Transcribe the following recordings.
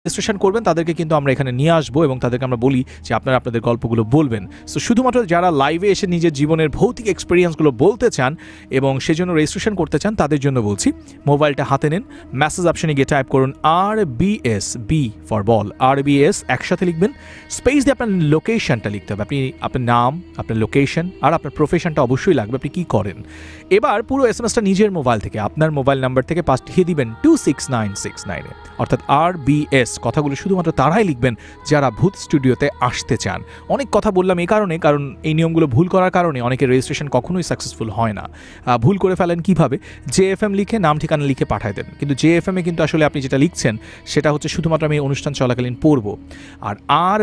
Registration করবেন তাদেরকে কিন্তু আমরা এখানে নিয়ে আসবো এবং তাদেরকে আমরা বলি যে আপনারা আপনাদের গল্পগুলো বলবেন। সো শুধুমাত্র যারা লাইভে এসে নিজের জীবনের ভৌতিক এক্সপিরিয়েন্সগুলো বলতে চান এবং সেজন্য রেজিস্ট্রেশন করতে চান তাদের জন্য বলছি, মোবাইলটা হাতে নেন, মেসেজ অপশনে গিয়ে টাইপ করুন RBS, B for ball, RBS একসাথে লিখবেন, স্পেস দিয়ে আপনার লোকেশনটা লিখতে হবে। আপনি আপনার নাম, আপনার লোকেশন আর আপনার প্রফেশনটা অবশ্যই লাগবে, আপনি কী করেন। এবার পুরো এসএমএসটা নিজের মোবাইল থেকে আপনার মোবাইল নাম্বার থেকে পাঠিয়ে দিবেন 26969-এ, অর্থাৎ RBS। কথাগুলো শুধুমাত্র তারাই লিখবেন যারা ভূত স্টুডিওতে আসতে চান। অনেক কথা বললাম এই কারণে, কারণ এই নিয়মগুলো ভুল করার কারণে অনেকের রেজিস্ট্রেশন কখনোই সাকসেসফুল হয় না। ভুল করে ফেলেন কীভাবে, JFM লিখে নাম ঠিকানা লিখে পাঠায় দেন, কিন্তু JFM-এ কিন্তু আসলে আপনি যেটা লিখছেন সেটা হচ্ছে শুধুমাত্র আমি অনুষ্ঠান চলাকালীন পড়ব। আর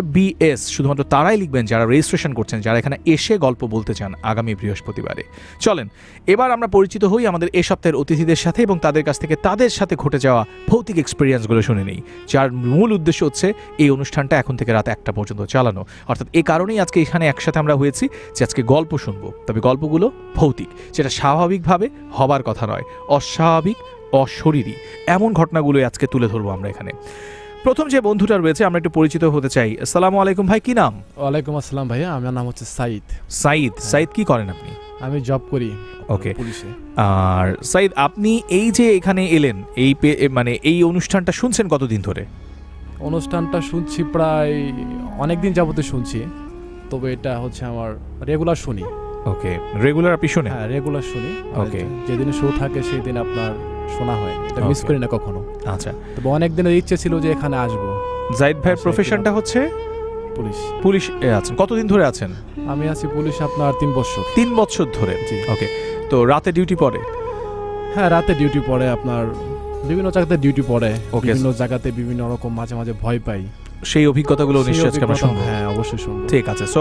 RBS শুধুমাত্র তারাই লিখবেন যারা রেজিস্ট্রেশন করছেন, যারা এখানে এসে গল্প বলতে চান আগামী বৃহস্পতিবারে। চলেন এবার আমরা পরিচিত হই আমাদের এ সপ্তাহের অতিথিদের সাথে এবং তাদের কাছ থেকে তাদের সাথে ঘটে যাওয়া ভৌতিক এক্সপিরিয়েন্সগুলো শুনে নিই, যার মূল উদ্দেশ্য হচ্ছে এই অনুষ্ঠানটা এখন থেকে রাত 1টা পর্যন্ত চালানো। অর্থাৎ এই কারণেই আজকে এখানে একসাথে আমরা হয়েছি যে আজকে গল্প শুনবো, তবে গল্পগুলো ভৌতিক, যেটা স্বাভাবিকভাবে হবার কথা নয়, অস্বাভাবিক, অশরীরী এমন ঘটনাগুলোই আজকে তুলে ধরবো আমরা এখানে। প্রথম যে বন্ধুটা রয়েছে আমরা একটু পরিচিত হতে চাই। আসসালামু আলাইকুম ভাই, কি নাম? ওয়ালাইকুম আসসালাম ভাইয়া, আমার নাম হচ্ছে সাইদ। সাইদ কি করেন আপনি? আমি জব করি ওকে পুলিশে। আর সাইদ, আপনি এই যে এখানে এলেন, এই মানে এই অনুষ্ঠানটা শুনছেন কতদিন ধরে? অনুষ্ঠানটা শুনছি প্রায় অনেক দিন যাবতে শুনছি, তবে এটা হচ্ছে আমার রেগুলার শুনি। ওকে, রেগুলার আপনি শুনেন? হ্যাঁ, রেগুলার শুনি। ওকে, যেদিন শো থাকে সেই দিন আপনার শোনা হয়, এটা মিস করি না কখনো। আচ্ছা, তবে অনেক দিনের ইচ্ছে ছিল যে এখানে আসবো। জাহিদ ভাইয়ের প্রফেশনটা হচ্ছে পুলিশ। পুলিশ আছেন কতদিন ধরে আছেন? আমি আছি পুলিশ আপনার 3 বছর। 3 বছর ধরে? জি। ওকে, তো রাতে ডিউটি পড়ে? হ্যাঁ, রাতে ডিউটি পড়ে, আপনার বিভিন্ন জায়গাতে ডিউটি পড়ে, বিভিন্ন জায়গাতে বিভিন্ন রকম মাঝে মাঝে ভয় পাই। সেই অভিজ্ঞতাগুলো নিশ্চয়ই আজকে আমরা শুনবো। হ্যাঁ, অবশ্যই শুনবো। ঠিক আছে। সো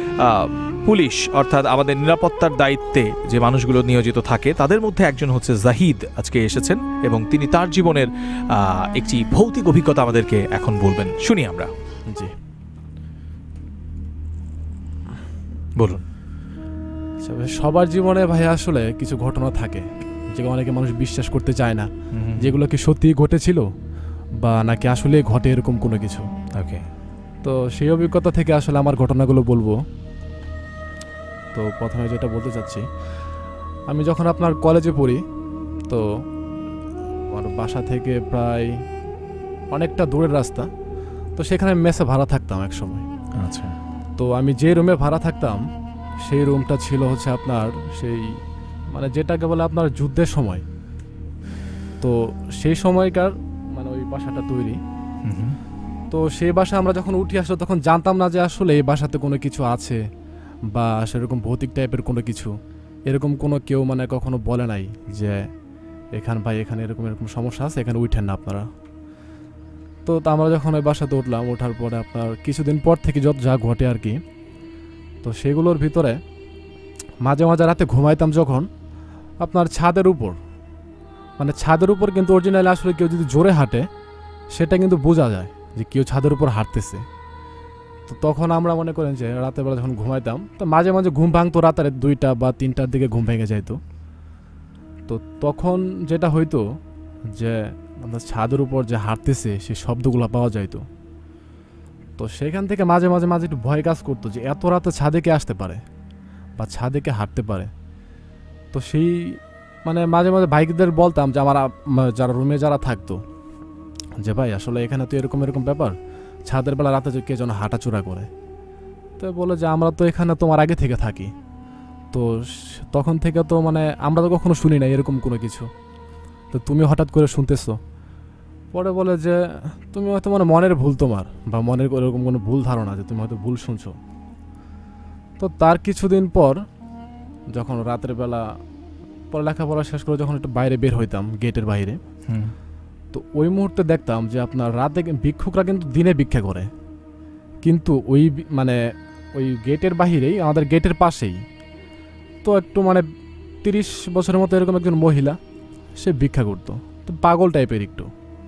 পুলিশ অর্থাৎ আমাদের নিরাপত্তার দায়িত্বে যে মানুষগুলো নিয়োজিত থাকে তাদের মধ্যে একজন হচ্ছে জাহিদ আজকে এসেছেন এবং তিনি তার জীবনের একটি ভৌতিক অভিজ্ঞতা আমাদেরকে এখন বলবেন, শুনি আমরা। জি, বলুন। সবার জীবনে ভাই আসলে কিছু ঘটনা থাকে যেগুলো অনেকে মানুষ বিশ্বাস করতে চায় না, যেগুলো কি সত্যি ঘটেছিল বা নাকি আসলে ঘটে এরকম কোনো কিছু। ওকে, তো সেই অভিজ্ঞতা থেকে আসলে আমার ঘটনাগুলো বলবো। তো প্রথমে যেটা বলতে চাচ্ছি, আমি যখন আপনার কলেজে পড়ি, তো আমার বাসা থেকে প্রায় অনেকটা দূরের রাস্তা, তো সেখানে মেসে ভাড়া থাকতাম এক সময়। আচ্ছা। তো আমি যে রুমে ভাড়া থাকতাম সেই রুমটা ছিল হচ্ছে আপনার সেই মানে যেটাকে বলে আপনার যুদ্ধের সময়। তো সেই সময়কার মানে ওই বাসাটা তৈরি। তো সেই বাসা আমরা যখন উঠে আসলো তখন জানতাম না যে আসলে এই বাসাতে কোনো কিছু আছে বা সেরকম ভৌতিক টাইপের কোনো কিছু, এরকম কোনো কেউ মানে কখনো বলে নাই যে ভাই এখানে এরকম এরকম সমস্যা আছে, এখানে উঠেন না আপনারা। তো আমরা যখন ওই বাসাতে উঠলাম, ওঠার পরে আপনার কিছুদিন পর থেকে যত যা ঘটে আর কি, তো সেগুলোর ভিতরে মাঝে মাঝে রাতে ঘুমাইতাম যখন আপনার ছাদের উপর, মানে ছাদের উপর কিন্তু অরিজিনালি আসলে কেউ যদি জোরে হাঁটে সেটা কিন্তু বোঝা যায় যে কেউ ছাদের উপর হাঁটতেছে। তো তখন আমরা মনে করেন যে রাতের বেলা যখন ঘুমাইতাম তো মাঝে মাঝে ঘুম ভাঙতো, রাতের 2টা বা 3টার দিকে ঘুম ভেঙে যাইতো। তো তখন যেটা হইতো যে আমরা ছাদের উপর যে হাঁটতেছে সেই শব্দগুলো পাওয়া যাইতো। তো সেখান থেকে মাঝে মাঝে মাঝে একটু ভয় কাজ করতো যে এত রাতে ছাদে কে আসতে পারে বা ছাদে কে হাঁটতে পারে। তো সেই মানে মাঝে মাঝে ভাইদের বলতাম যে আমার যারা রুমে যারা থাকতো যে ভাই আসলে এখানে তো এরকম এরকম ব্যাপার, ছাদের বেলা রাতে কে যেন হাঁটাচুরা করে। তো বলে যে আমরা তো এখানে তোমার আগে থেকে থাকি, তো তখন থেকে তো মানে আমরা তো কখনো শুনি না এরকম কোনো কিছু, তো তুমি হঠাৎ করে শুনতেছো। পরে বলে যে তুমি হয়তো মানে মনের ভুল, তোমার বা মনের এরকম কোনো ভুল ধারণা যে তুমি হয়তো ভুল শুনছো। তো তার কিছুদিন পর যখন রাতের বেলা পরে লেখাপড়া শেষ করে যখন একটু বাইরে বের হইতাম গেটের বাইরে, তো ওই মুহূর্তে দেখতাম যে আপনার রাতে ভিক্ষুকরা কিন্তু দিনে ভিক্ষা করে, কিন্তু ওই মানে ওই গেটের বাহিরেই আমাদের গেটের পাশেই তো একটু মানে 30 বছরের মতো এরকম একজন মহিলা সে ভিক্ষা করতো, তো পাগল টাইপের একটু।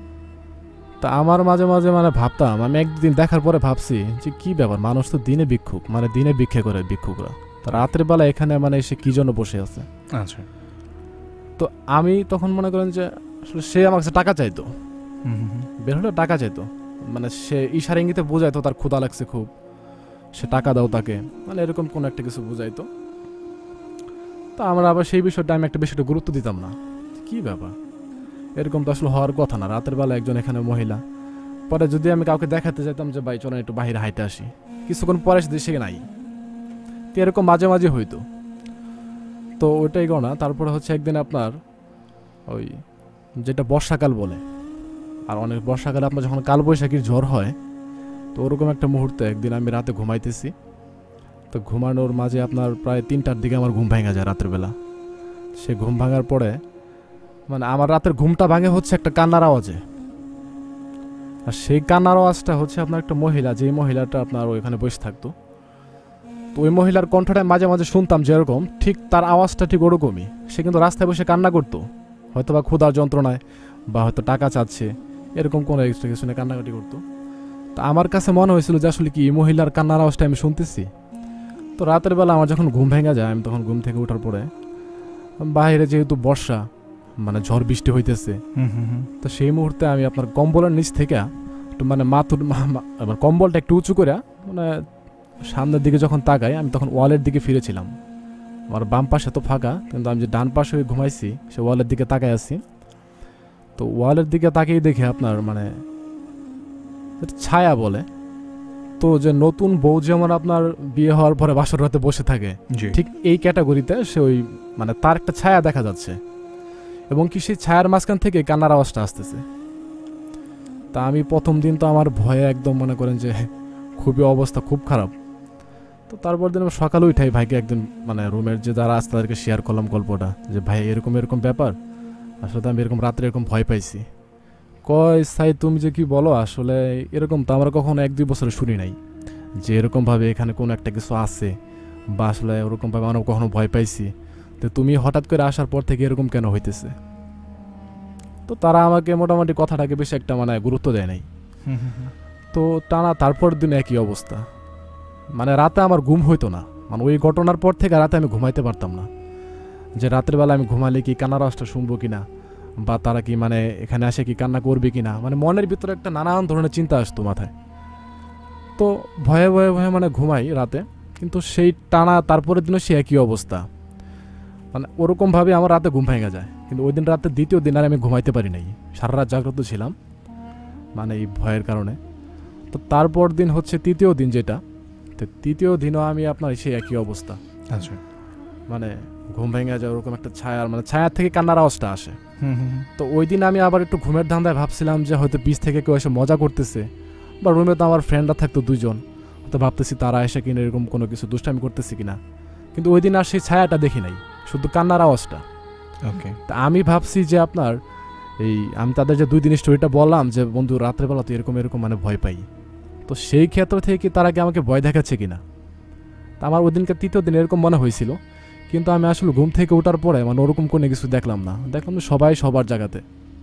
তা আমার মাঝে মাঝে মানে ভাবতাম, আমি একদিন দেখার পরে ভাবছি যে কি ব্যাপার, মানুষ তো দিনে ভিক্ষুক মানে দিনে ভিক্ষা করে ভিক্ষুকরা, তা রাতের বেলা এখানে মানে এসে কি জন্য বসে আছে। আচ্ছা। তো আমি তখন মনে করেন যে সে আমার কাছে টাকা চাইতো, বের হলে টাকা চাইতো, মানে সে ইশারা ইঙ্গিতে বোঝাইতো তার ক্ষুধা লাগছে খুব, সে টাকা দাও তাকে, মানে এরকম কোনো একটা কিছু বোঝাইতো। তো আমরা আবার সেই বিষয়টা আমি একটা বিষয়টা গুরুত্ব দিতাম না, কি ব্যাপার, এরকম তো আসলে হওয়ার কথা না। রাতের বেলা একজন এখানে মহিলা, পরে যদি আমি কাউকে দেখাতে যেতাম যে ভাই চলেন একটু বাইরে হাইটে আসি, কিছুক্ষণ পরে সে নাই। তো এরকম মাঝে মাঝে হইতো। তো ওইটাই গণা। তারপরে হচ্ছে একদিন আপনার ওই যেটা বর্ষাকাল বলে, আর অনেক বর্ষাকালে আপনার যখন কালবৈশাখীর ঝড় হয়, তো ওরকম একটা মুহূর্তে একদিন আমি রাতে ঘুমাইতেছি। তো ঘুমানোর মাঝে আপনার প্রায় 3টার দিকে আমার ঘুম ভেঙে যায় রাতের বেলা। সে ঘুম ভাঙার পরে মানে আমার রাতের ঘুমটা ভাঙে হচ্ছে একটা কান্নার আওয়াজে। আর সেই কান্নার আওয়াজটা হচ্ছে আপনার একটা মহিলা, যে মহিলাটা আপনার ওইখানে বসে থাকতো। তো ওই মহিলার কণ্ঠটা মাঝে মাঝে শুনতাম যেরকম, ঠিক তার আওয়াজটা ঠিক ওরকমই। সে কিন্তু রাস্তায় বসে কান্না করতো, হয়তো বা ক্ষুধার যন্ত্রণায় বা হয়তো টাকা চাচ্ছে, এরকম কোনো এক্সট্রা কিছু নিয়ে কান্নাকাটি করতো। তো আমার কাছে মনে হয়েছিল যে আসলে কি এই মহিলার কান্নার আওয়াজটা আমি শুনতেছি। তো রাতের বেলা আমার যখন ঘুম ভেঙে যায়, আমি তখন ঘুম থেকে ওঠার পরে বাইরে যেহেতু বর্ষা, মানে ঝড় বৃষ্টি হইতেছে, তো সেই মুহূর্তে আমি আপনার কম্বলের নিচ থেকে একটু মানে আমার কম্বলটা একটু উঁচু করে মানে সামনের দিকে যখন তাকাই, আমি তখন ওয়ালের দিকে ফিরেছিলাম। আমার বাম পাশে তো ফাঁকা, কিন্তু আমি যে ডান পাশে ঘুমাইছি সে ওয়ালের দিকে তাকাই আছি। তো ওয়ালের দিকে তাকিয়ে দেখে আপনার মানে ছায়া বলে, তো যে নতুন বউ যেমন আপনার বিয়ে হওয়ার পরে বাসর রাতে বসে থাকে, ঠিক এই ক্যাটাগরিতে সে ওই মানে তার একটা ছায়া দেখা যাচ্ছে, এবং কি সেই ছায়ার মাঝখান থেকে কান্নার আওয়াজটা আসতেছে। তা আমি প্রথম দিন তো আমার ভয়ে একদম মনে করেন যে খুবই অবস্থা খুব খারাপ। তো তারপর দিন আমি সকালে উঠাই ভাইকে একদিন মানে রুমের যে যারা আছে তাদেরকে শেয়ার করলাম গল্পটা, যে ভাই এরকম এরকম ব্যাপার, আসলে আমি এরকম রাত্রে এরকম ভয় পাইছি। কয় সাই তুমি যে কি বলো, আসলে এরকম তো আমরা কখনো 1-2 বছরে শুনি নাই যে এরকমভাবে এখানে কোনো একটা কিছু আছে, বা আসলে ওরকমভাবে আমরা কখনো ভয় পাইছি। তো তুমি হঠাৎ করে আসার পর থেকে এরকম কেন হইতেছে? তো তারা আমাকে মোটামুটি কথাটাকে বেশি একটা মানে গুরুত্ব দেয় নাই। তো টানা তারপর দিন একই অবস্থা, মানে রাতে আমার ঘুম হইতো না। মানে ওই ঘটনার পর থেকে রাতে আমি ঘুমাইতে পারতাম না, যে রাতের বেলা আমি ঘুমালে কি কান্নার আওয়াজটা শুনবো কিনা, বা তারা কি মানে এখানে আসে কি কান্না করবে কিনা, মানে মনের ভিতরে একটা নানান ধরনের চিন্তা আসতো মাথায়। তো ভয়ে ভয়ে ভয়ে মানে ঘুমাই রাতে, কিন্তু সেই টানা তারপরের দিনও সে একই অবস্থা, মানে ওরকমভাবে আমার রাতে ঘুম ভেঙে যায়। কিন্তু ওই দিন রাতে দ্বিতীয় দিন আর আমি ঘুমাইতে পারি নাই, সারা রাত জাগ্রত ছিলাম মানে এই ভয়ের কারণে। তো তারপর দিন হচ্ছে তৃতীয় দিন, যেটা তো তৃতীয় দিনও আমি আপনার সেই একই অবস্থা। আচ্ছা, মানে ঘুম ভেঙে যায়, ওরকম একটা ছায়ার মানে ছায়া থেকে কান্নার আওয়াজটা আসে। তো ওই দিন আমি আবার একটু ঘুমের ধান্দায় ভাবছিলাম যে হয়তো বিচ থেকে কেউ এসে মজা করতেছে, বা রুমে তো আমার ফ্রেন্ডরা থাকতো 2 জন, হয়তো ভাবতেছি তারা এসে কিনা এরকম কোনো কিছু দুষ্টামি করতেছি কিনা। কিন্তু ওই দিন আর সেই ছায়াটা দেখি নাই, শুধু কান্নার আওয়াজটা। ওকে, তা আমি ভাবছি যে আপনার এই আমি তাদের যে 2 দিন স্টোরিটা বললাম যে বন্ধু রাত্রেবেলা তো এরকম এরকম মানে ভয় পাই, তো সেই ক্ষেত্র থেকে কি তারা কি আমাকে ভয় দেখাচ্ছে কিনা। তা আমার ওই দিনকে তৃতীয় দিন এরকম মনে হয়েছিল, কিন্তু আমি আসলে ঘুম থেকে ওঠার পরে মানে ওরকম কোনো কিছু দেখলাম না, দেখলাম যে সবাই সবার জায়গাতে।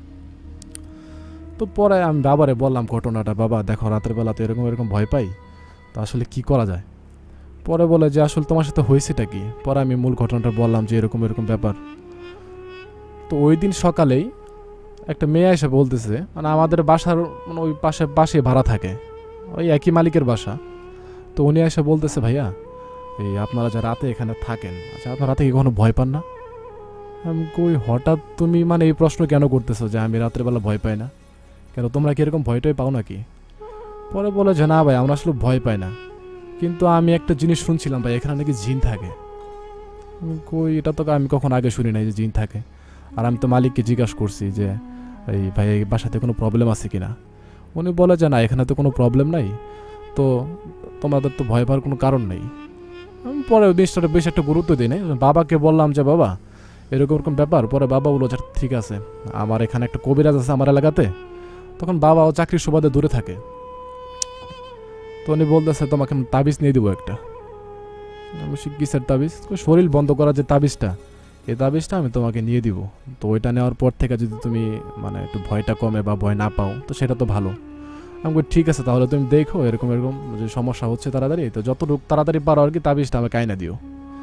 তো পরে আমি বাবারে বললাম ঘটনাটা, বাবা দেখো রাতের বেলা তো এরকম এরকম ভয় পাই, তো আসলে কি করা যায়। পরে বলে যে আসলে তোমার সাথে হয়েছেটা কি। পরে আমি মূল ঘটনাটা বললাম যে এরকম এরকম ব্যাপার। তো ওই দিন সকালেই একটা মেয়ে এসে বলতেছে, মানে আমাদের বাসার মানে ওই পাশে ভাড়া থাকে, ওই একই মালিকের বাসা। তো উনি এসে বলতেছে ভাইয়া এই আপনারা যা রাতে এখানে থাকেন, আচ্ছা আপনারা রাতে কি কখনো ভয় পান না? আমি কই হঠাৎ তুমি মানে এই প্রশ্ন কেন করতেছো যে আমি রাত্রেবেলা ভয় পাই না, কেন তোমরা কি এরকম ভয়টাই পাও নাকি? পরে বলে যে না ভাই আমরা আসলে ভয় পাই না, কিন্তু আমি একটা জিনিস শুনছিলাম ভাই এখানে নাকি জিন থাকে। কই এটা তো আমি কখন আগে শুনি নাই যে জিন থাকে। আর আমি তো মালিককে জিজ্ঞাসা করছি যে এই ভাই এই বাসাতে কোনো প্রবলেম আছে কিনা। উনি বলে যে না এখানে তো কোনো প্রবলেম নাই, তো তোমাদের তো ভয় পাওয়ার কোনো কারণ নেই। আমি পরে ওই জিনিসটা বেশ একটা গুরুত্ব দিই নাই। বাবাকে বললাম যে বাবা এরকম এরকম ব্যাপার। পরে বাবা বললো যে ঠিক আছে, আমার এখানে একটা কবিরাজ আছে আমার এলাকাতে। তখন বাবাও চাকরির সুবাদে দূরে থাকে। তো উনি বলতেছে তোমাকে আমি তাবিজ নিয়ে দেবো একটা। আমি কিসের তাবিজ? শরীর বন্ধ করার যে তাবিজটা, এই তাবিজটা আমি তোমাকে নিয়ে দিব। তো ওইটা নেওয়ার পর থেকে যদি তুমি মানে একটু ভয়টা কমে বা ভয় না পাও তো সেটা তো ভালো। আমি বলি ঠিক আছে তাহলে তুমি দেখো এরকম এরকম যে সমস্যা হচ্ছে তাড়াতাড়ি, তো যতটুকু তাড়াতাড়ি পারো আর কি তাবিজটা আমাকে আইনা দিও।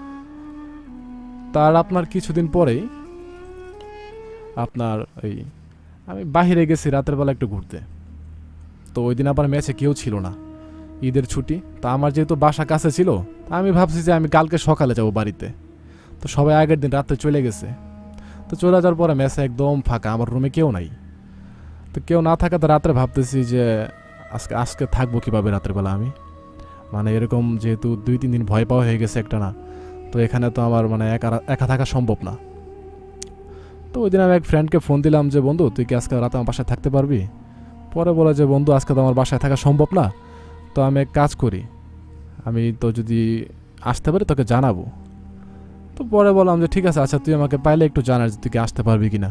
তার আপনার কিছুদিন পরেই আপনার এই আমি বাহিরে গেছি রাতের বেলা একটু ঘুরতে। তো ওই দিন আবার ম্যাচে কেউ ছিল না, ঈদের ছুটি। তা আমার যেহেতু বাসা কাছে ছিল, তা আমি ভাবছি যে আমি কালকে সকালে যাব বাড়িতে। তো সবাই আগের দিন রাত্রে চলে গেছে। তো চলে যাওয়ার পরে ম্যাচে একদম ফাঁকা, আমার রুমে কেউ নাই। তো কেউ না থাকাতে রাত্রে ভাবতেছি যে আজকে আজকে থাকবো কীভাবে রাত্রেবেলা আমি, মানে এরকম যেহেতু 2-3 দিন ভয় পাওয়া হয়ে গেছে একটা না, তো এখানে তো আমার মানে একা থাকা সম্ভব না। তো ওই দিন আমি এক ফ্রেন্ডকে ফোন দিলাম যে বন্ধু তুই কি আজকে রাতে আমার বাসায় থাকতে পারবি? পরে বলে যে বন্ধু আজকে তো আমার বাসায় থাকা সম্ভব না, তো আমি এক কাজ করি, আমি তো যদি আসতে পারি তোকে জানাবো। তো পরে বললাম যে ঠিক আছে, আচ্ছা তুই আমাকে পাইলে একটু জানাস যে তুই কি আসতে পারবি কি না।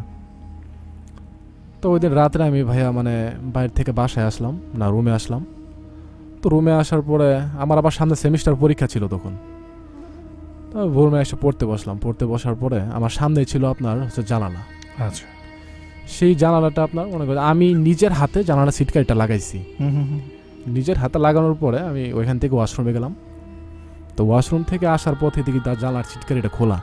তো ওই দিন রাত্রে আমি ভাইয়া মানে বাইরে থেকে বাসায় আসলাম না, রুমে আসলাম। তো রুমে আসার পরে আমার আবার সামনে সেমিস্টার পরীক্ষা ছিল তখন। তো রুমে এসে পড়তে বসলাম, পড়তে বসার পরে আমার সামনেই ছিল আপনার হচ্ছে জানালা। আচ্ছা। সেই জানালাটা আপনার মনে করেন আমি নিজের হাতে জানালা সিটকারিটা লাগাইছি। নিজের হাতে লাগানোর পরে আমি ওইখান থেকে ওয়াশরুমে গেলাম। তো ওয়াশরুম থেকে আসার পথে দেখি তার জানলার সিটকারিটা খোলা।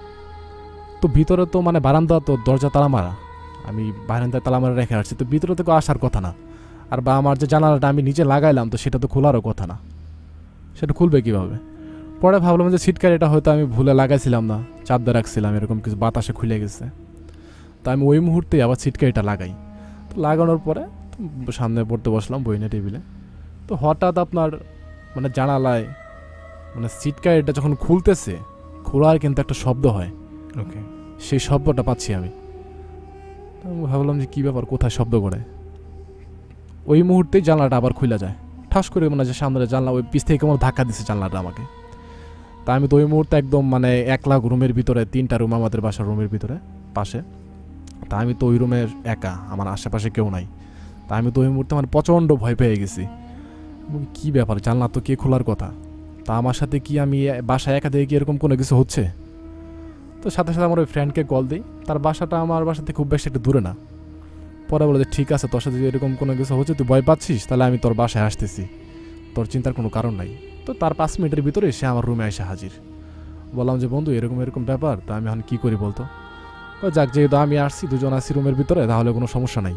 তো ভিতরে তো মানে বারান্দা তো দরজা তালা মারা, আমি বারান্দায় তালা মারা রেখে আসছি, তো ভিতরে থেকে আসার কথা না। আর বা আমার যে জানালাটা আমি নিজে লাগাইলাম তো সেটা তো খোলারও কথা না, সেটা খুলবে কীভাবে? পরে ভাবলাম যে সিটকারিটা হয়তো আমি ভুলে লাগাইছিলাম না, চাপ দিয়ে রাখছিলাম, এরকম কিছু বাতাসে খুলে গেছে। তো আমি ওই মুহূর্তেই আবার সিটকারিটা লাগাই। তো লাগানোর পরে সামনে পড়তে বসলাম বই নিয়ে টেবিলে। তো হঠাৎ আপনার মানে জানালায় মানে সিটকারিটা যখন খুলতেছে, খোলার কিন্তু একটা শব্দ হয়। ওকে। সেই শব্দটা পাচ্ছি আমি। তো আমি ভাবলাম যে কী ব্যাপার, কোথায় শব্দ করে। ওই মুহূর্তেই জানলাটা আবার খুলে যায় ঠাস করে, মানে যে সামনে জানলা ওই পিছ থেকে কেমন ধাক্কা দিচ্ছে জানলাটা আমাকে। তা আমি তো ওই মুহূর্তে একদম মানে 1 লাখ রুমের ভিতরে, 3টা রুম আমাদের বাসার রুমের ভিতরে পাশে। তা আমি তো ওই রুমের একা, আমার আশেপাশে কেউ নাই। তা আমি তো ওই মুহূর্তে মানে প্রচণ্ড ভয় পেয়ে গেছি। কী ব্যাপার, জানলা তো কে খোলার কথা, তা আমার সাথে কি আমি বাসায় একা দিয়ে কি এরকম কোনো কিছু হচ্ছে? তো সাথে সাথে আমার ওই ফ্রেন্ডকে কল দিই, তার বাসাটা আমার বাসা থেকে খুব বেশি একটু দূরে না। পরে বলে যে ঠিক আছে, তোর সাথে যদি এরকম কোনো কিছু হচ্ছে, তুই ভয় পাচ্ছিস, তাহলে আমি তোর বাসায় আসতেছি, তোর চিন্তার কোনো কারণ নাই। তো তার 5 মিনিটের ভিতরে সে আমার রুমে এসে হাজির। বললাম যে বন্ধু এরকম এরকম ব্যাপার, তা আমি এখন কী করি বলতো? যাক, যেহেতু আমি আসছি, দুজন আসছি রুমের ভিতরে, তাহলে কোনো সমস্যা নাই।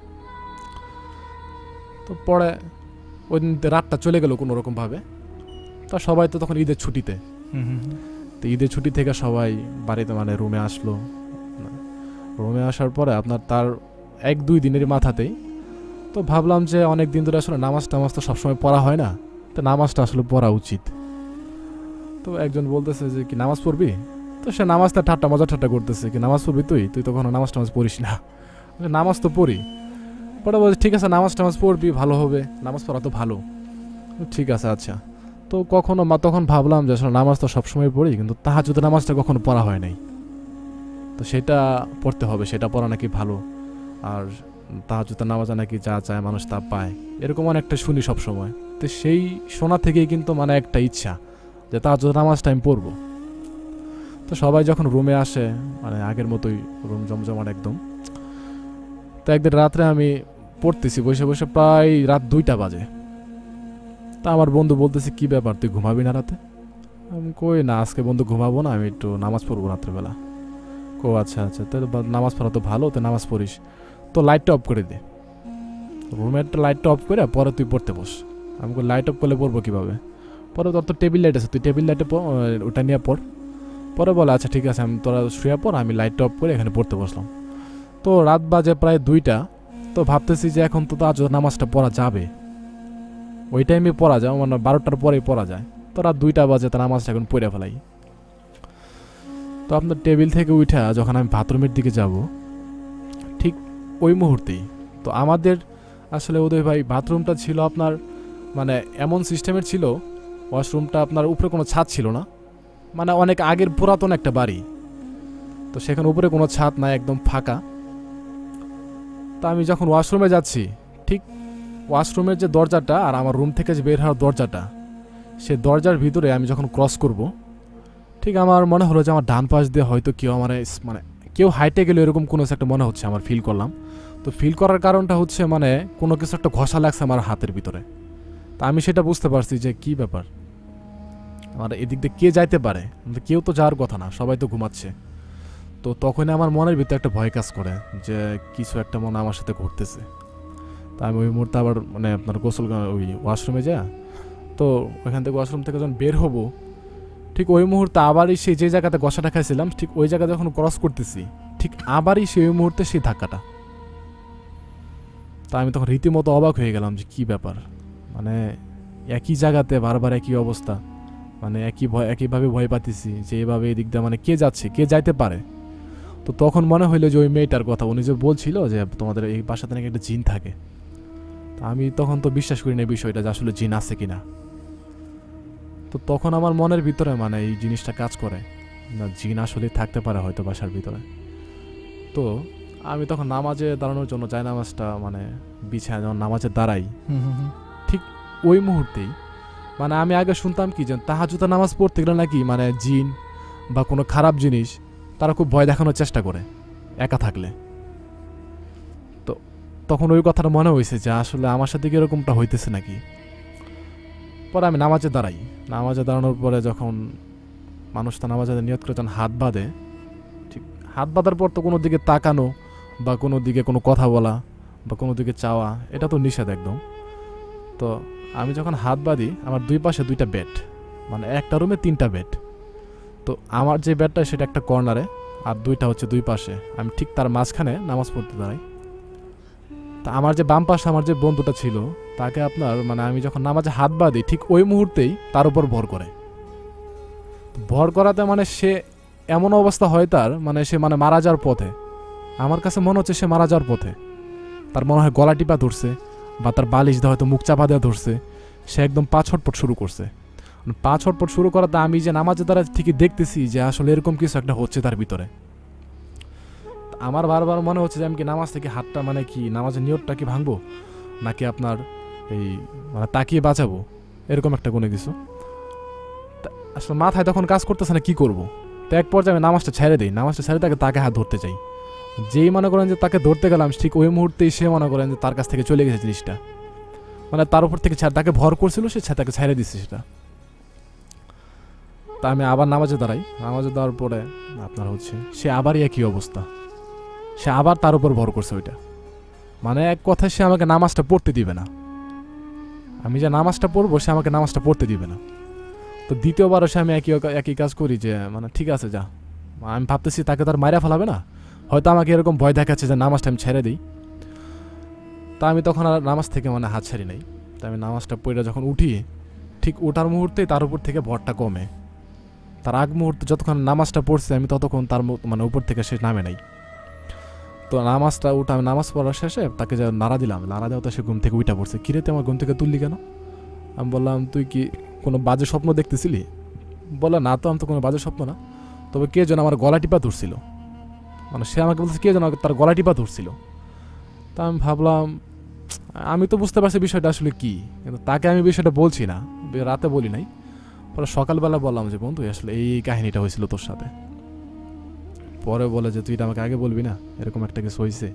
তো পরে ওই দিন রাতটা চলে গেল কোনো রকমভাবে। তা সবাই তো তখন ঈদের ছুটিতে, তো ঈদের ছুটি থেকে সবাই বাড়িতে মানে রুমে আসলো। রুমে আসার পরে আপনার তার 1-2 দিনের মাথাতেই তো ভাবলাম যে অনেক দিন ধরে আসলে নামাজ টামাজ তো সবসময় পড়া হয় না, তো নামাজটা আসলে পড়া উচিত। তো একজন বলতেছে যে কি নামাজ পড়বি? তো সে নামাজটা ঠাট্টা মজা ঠাট্টা করতেছে, কি নামাজ পড়বি তুই তো কখনো নামাজ টামাজ পড়িস না। নামাজ তো পড়ি। পরে বলছে ঠিক আছে নামাজ টামাজ পড়বি, ভালো হবে, নামাজ পড়া তো ভালো। ঠিক আছে আচ্ছা। তো কখনো তখন ভাবলাম যে আসলে নামাজ তো সবসময় পড়ি, কিন্তু তাহাজ্জুদের নামাজটা কখনো পড়া হয় নাই, তো সেটা পড়তে হবে, সেটা পড়া নাকি ভালো। আর তাহাজ্জুদের নামাজে নাকি যা চায় মানুষ তা পায়, এরকম অনেকটা শুনি সব সময়। তো সেই শোনা থেকেই কিন্তু মানে একটা ইচ্ছা যে তাহাজ্জুদের নামাজটা আমি পড়বো। তো সবাই যখন রুমে আসে, মানে আগের মতোই রুম জমজমাট একদম। তো একদিন রাত্রে আমি পড়তেছি বসে বসে, প্রায় রাত 2টা বাজে। তা আমার বন্ধু বলতেছে কি ব্যাপার, তুই ঘুমাবি না রাতে? আমি কই না, আজকে বন্ধু ঘুমাবো না, আমি একটু নামাজ পড়বো রাত্রেবেলা। কো আচ্ছা আচ্ছা, তাহলে নামাজ পড়া তো ভালো, তো নামাজ পড়িস, তো লাইটটা অফ করে দে, রুমের লাইটটা অফ করে পরে তুই পড়তে বস। আমি লাইট অফ করলে পড়বো কীভাবে? পরে তোর তো টেবিল লাইট আছে, তুই টেবিল লাইটে ওটা নিয়ে পড়। পরে বলে আচ্ছা ঠিক আছে, আমি তোরা শুয়ে পড়, আমি লাইটটা অফ করে এখানে পড়তে বসলাম। তো রাত বাজে প্রায় 2টা। তো ভাবতেছি যে এখন তো তাহাজ্জুদ নামাজটা পড়া যাবে, ওই টাইমে পড়া যায়, মানে 12টার পরেই পড়া যায়। তো রাত 2টা বাজে, তার নামাজটা এখন পড়ে ফেলাই। তো আপনার টেবিল থেকে উঠা যখন আমি বাথরুমের দিকে যাব, ঠিক ওই মুহূর্তেই তো আমাদের আসলে উদয় ভাই বাথরুমটা ছিল আপনার মানে এমন সিস্টেমের ছিল, ওয়াশরুমটা আপনার উপরে কোনো ছাদ ছিল না, মানে অনেক আগের পুরাতন একটা বাড়ি, তো সেখানে উপরে কোনো ছাদ নাই, একদম ফাঁকা। তো আমি যখন ওয়াশরুমে যাচ্ছি, ঠিক ওয়াশরুমের যে দরজাটা আর আমার রুম থেকে যে বের হওয়ার দরজাটা, সে দরজার ভিতরে আমি যখন ক্রস করব, ঠিক আমার মনে হলো যে আমার ডান পাশ দিয়ে হয়তো কেউ আমার মানে কেউ হাইটে গেলে এরকম কোনো একটা মনে হচ্ছে, আমার ফিল করলাম। তো ফিল করার কারণটা হচ্ছে মানে কোনো কিছু একটা ঘষা লাগছে আমার হাতের ভিতরে। তা আমি সেটা বুঝতে পারছি যে কি ব্যাপার, আমার এদিক দিয়ে কে যাইতে পারে, কেউ তো যাওয়ার কথা না, সবাই তো ঘুমাচ্ছে। তো তখনই আমার মনের ভিতরে একটা ভয় কাজ করে যে কিছু একটা মনে আমার সাথে ঘটতেছে। তা আমি ওই মুহূর্তে আবার মানে আপনার গোসল ওই ওয়াশরুমে যা, তো ওইখান থেকে ওয়াশরুম থেকে যখন বের হবো ঠিক ওই মুহূর্তে আবারই সেই যে জায়গাতে গসাটা খাইছিলাম ঠিক ওই জায়গাতে যখন ক্রস করতেছি ঠিক আবারই সেই মুহূর্তে সেই ধাক্কাটা। তা আমি তখন রীতিমতো অবাক হয়ে গেলাম যে কী ব্যাপার, মানে একই জায়গাতে বারবার একই অবস্থা, মানে একইভাবে ভয় পাচ্ছি যে এইভাবে এই দিক দিয়ে মানে কে যাচ্ছে কে যাইতে পারে। তো তখন মনে হইলো যে ওই মেয়েটার কথা, উনি যে বলছিল যে তোমাদের এই বাসাতে নাকি একটা জিন থাকে। তা আমি তখন তো বিশ্বাস করি না এই বিষয়টা যে আসলে জিন আছে কিনা। তো তখন আমার মনের ভিতরে মানে এই জিনিসটা কাজ করে না, জিন আসলে থাকতে পারে হয়তো বাসার ভিতরে। তো আমি তখন নামাজে দাঁড়ানোর জন্য যাই নামাজটা মানে বিছায় যখন নামাজে দাঁড়াই ঠিক ওই মুহূর্তেই মানে আমি আগে শুনতাম কি যে তাহাজ্জুদের নামাজ পড়তে গেলে নাকি মানে জিন বা কোনো খারাপ জিনিস তারা খুব ভয় দেখানোর চেষ্টা করে একা থাকলে। তো তখন ওই কথাটা মনে হয়েছে যে আসলে আমার সাথে কি এরকমটা হইতেছে নাকি। পরে আমি নামাজে দাঁড়াই, নামাজে দাঁড়ানোর পরে যখন মানুষ তো নামাজে নিয়ত করে যখন হাত বাঁধে, ঠিক হাত বাঁধার পর তো কোনো দিকে তাকানো বা কোনো দিকে কোনো কথা বলা বা কোনো দিকে চাওয়া এটা তো নিষেধ একদম। তো আমি যখন হাত বাঁধি আমার দুই পাশে দুইটা বেড, মানে একটা রুমে তিনটা বেড। তো আমার যে বেডটা সেটা একটা কর্নারে আর দুইটা হচ্ছে দুই পাশে, আমি ঠিক তার মাঝখানে নামাজ পড়তে দাঁড়াই। তা আমার যে বাম পাশে আমার যে বন্ধুটা ছিল তাকে আপনার মানে আমি যখন নামাজে হাত বাঁধি ঠিক ওই মুহূর্তেই তার উপর ভর করে, ভর করাতে মানে সে এমন অবস্থা হয় তার মানে সে মানে মারা যাওয়ার পথে, আমার কাছে মনে হচ্ছে সে মারা যাওয়ার পথে। তার মনে হয় গলা টিপা ধরছে বা তার বালিশ দেওয়া হয়তো মুখ চাপা দেওয়া ধরছে, সে একদম পা ছটপট শুরু করছে। পা ছটপট শুরু করাতে আমি যে নামাজে দ্বারা ঠিকই দেখতেছি যে আসলে এরকম কিছু একটা হচ্ছে তার ভিতরে। আমার বারবার মনে হচ্ছে যে আমি কি নামাজ থেকে হাতটা মানে কি নামাজের নিয়তটা কি ভাঙবো নাকি আপনার এই মানে তাকিয়ে বাঁচাবো এরকম একটা কোনো কিছু আসলে মাথায় তখন কাজ করতেছে না কি করব। তো এক পর্যায়ে আমি নামাজটা ছেড়ে দিই, নামাজটা ছেড়ে তাকে হাত ধরতে চাই। যেই মনে করেন যে তাকে ধরতে গেলাম ঠিক ওই মুহূর্তেই সে মনে করেন যে তার কাছ থেকে চলে গেছে জিনিসটা, মানে তার উপর থেকে তাকে ভর করছিল সে তাকে ছেড়ে দিচ্ছে সেটা। তা আমি আবার নামাজে দাঁড়াই, নামাজে দেওয়ার পরে আপনার হচ্ছে সে আবারই একই অবস্থা, সে আবার তার উপর ভর করছে ওইটা, মানে এক কথায় সে আমাকে নামাজটা পড়তে দিবে না। আমি যে নামাজটা পড়বো সে আমাকে নামাজটা পড়তে দিবে না। তো দ্বিতীয়বারও সে আমি একই কাজ করি যে মানে ঠিক আছে যা, আমি ভাবতেছি তাকে তার মাইরা ফেলাবে না, হয়তো আমাকে এরকম ভয় দেখাচ্ছে যে নামাজটা আমি ছেড়ে দিই। তা আমি তখন আর নামাজ থেকে মানে হাত ছাড়ি নাই। তা আমি নামাজটা পড়ে যখন উঠি ঠিক ওঠার মুহূর্তেই তার উপর থেকে ভরটা কমে, তার আগ মুহূর্তে যতক্ষণ নামাজটা পড়ছে আমি ততক্ষণ তার মানে উপর থেকে সে নামে নাই। তো নামাজটা উঠে আমি নামাজ পড়ার শেষে তাকে যা নাড়া দিলাম, নাড়া দেওয়া তো সে ঘুম থেকে উঠে পড়ছে। কিরে তুই আমার ঘুম থেকে তুললি কেন? আমি বললাম তুই কি কোনো বাজে স্বপ্ন দেখতেছিলি? বললাম না তো, আমি তো কোনো বাজে স্বপ্ন না, তবে কে যেন আমার গলা টিপা ধরছিল, মানে সে আমাকে বলছে কে যেন তার গলা টিপা ধরছিল। তা আমি ভাবলাম আমি তো বুঝতে পারছি বিষয়টা আসলে কি, কিন্তু তাকে আমি বিষয়টা বলছি না, রাতে বলি নাই। পরে সকালবেলা বললাম যে বন্ধু আসলে এই কাহিনীটা হয়েছিল তোর সাথে। পরে বলে যে তুই এটা আমাকে আগে বলবি না, এরকম একটা কিছু হয়েছে।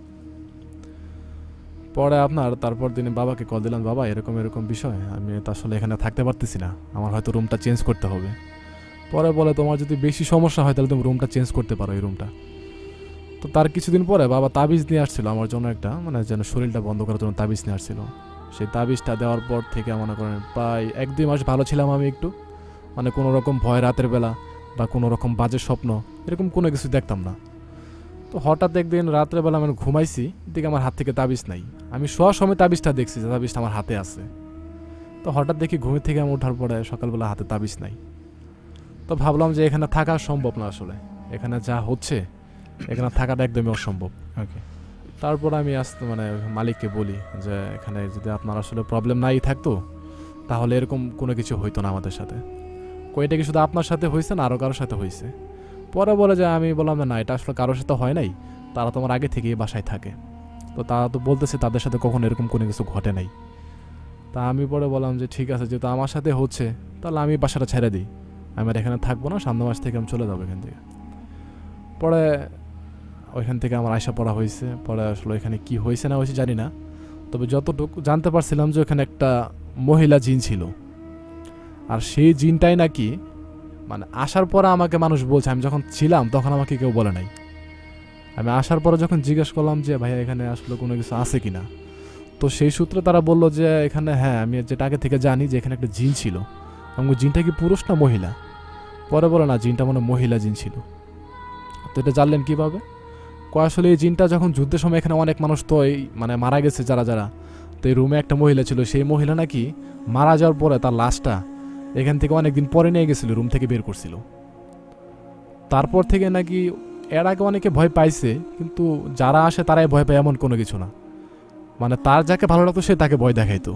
পরে আপনার তারপর দিনে বাবাকে কল দিলাম, বাবা এরকম এরকম বিষয়, আমি তো আসলে এখানে থাকতে পারতেছি না, আমার হয়তো রুমটা চেঞ্জ করতে হবে। পরে বলে তোমার যদি বেশি সমস্যা হয় তাহলে তুমি রুমটা চেঞ্জ করতে পারো এই রুমটা। তো তার কিছুদিন পরে বাবা তাবিজ নিয়ে আসছিল আমার জন্য একটা, মানে যেন শরীরটা বন্ধ করার জন্য তাবিজ নিয়ে আসছিল। সেই তাবিজটা দেওয়ার পর থেকে মনে করেন প্রায় 1-2 মাস ভালো ছিলাম আমি একটু, মানে কোনো রকম ভয় রাতের বেলা বা কোনো রকম বাজে স্বপ্ন এরকম কোনো কিছু দেখতাম না। তো হঠাৎ একদিন রাত্রেবেলা আমি ঘুমাইছি, দিকে আমার হাত থেকে তাবিজ নাই, আমি শোয়ার সময় তাবিজটা দেখছি যে তাবিজটা আমার হাতে আছে। তো হঠাৎ দেখি ঘুমের থেকে আমি ওঠার পরে সকালবেলা হাতে তাবিজ নাই। তো ভাবলাম যে এখানে থাকা সম্ভব না, আসলে এখানে যা হচ্ছে এখানে থাকাটা একদমই অসম্ভব। ওকে, তারপর আমি আসতে মানে মালিককে বলি যে এখানে যদি আপনার আসলে প্রবলেম নাই থাকতো তাহলে এরকম কোনো কিছু হইতো না আমাদের সাথে, কয়টা কি শুধু আপনার সাথে হয়েছে না আরও কারোর সাথে হয়েছে? পরে বলে যে আমি বললাম না এটা আসলে কারোর সাথে হয় নাই, তারা তোমার আগে থেকেই বাসায় থাকে, তো তারা তো বলতেছে তাদের সাথে কখনো এরকম কোনো কিছু ঘটে নাই। তা আমি পরে বললাম যে ঠিক আছে, যেহেতু আমার সাথে হচ্ছে তাহলে আমি বাসাটা ছেড়ে দিই, আমি আর এখানে থাকবো না, সামনের মাস থেকে আমি চলে যাবো এখান থেকে। পরে ওইখান থেকে আমার আশা পড়া হয়েছে। পরে আসলে এখানে কি হয়েছে না হয়েছে জানি না, তবে যতটুকু জানতে পারছিলাম যে ওখানে একটা মহিলা জিন ছিল, আর সেই জিনটাই নাকি মানে আসার পরে আমাকে মানুষ বলছে, আমি যখন ছিলাম তখন আমাকে কেউ বলে নাই। আমি আসার পরে যখন জিজ্ঞেস করলাম যে ভাইয়া এখানে আসলে কোনো কিছু আছে কিনা, তো সেই সূত্রে তারা বলল যে এখানে, হ্যাঁ আমি যেটা আগে থেকে জানি যে এখানে একটা জিন ছিল। এবং জিনটা কি পুরুষ না মহিলা? পরে বলে না, জিনটা মনে মহিলা জিন ছিল। তো এটা জানলেন কীভাবে? আসলে এই জিনটা যখন যুদ্ধের সময় এখানে অনেক মানুষ তো এই মানে মারা গেছে যারা যারা, তো এই রুমে একটা মহিলা ছিল, সেই মহিলা নাকি মারা যাওয়ার পরে তার লাশটা এখান থেকে অনেকদিন পরে নিয়ে গেছিল, রুম থেকে বের করছিল। তারপর থেকে নাকি এর আগে অনেকে ভয় পাইছে, কিন্তু যারা আসে তারাই ভয় পায় এমন কোনো কিছু না, মানে তার যাকে ভালো লাগতো সে তাকে ভয় দেখাইতো।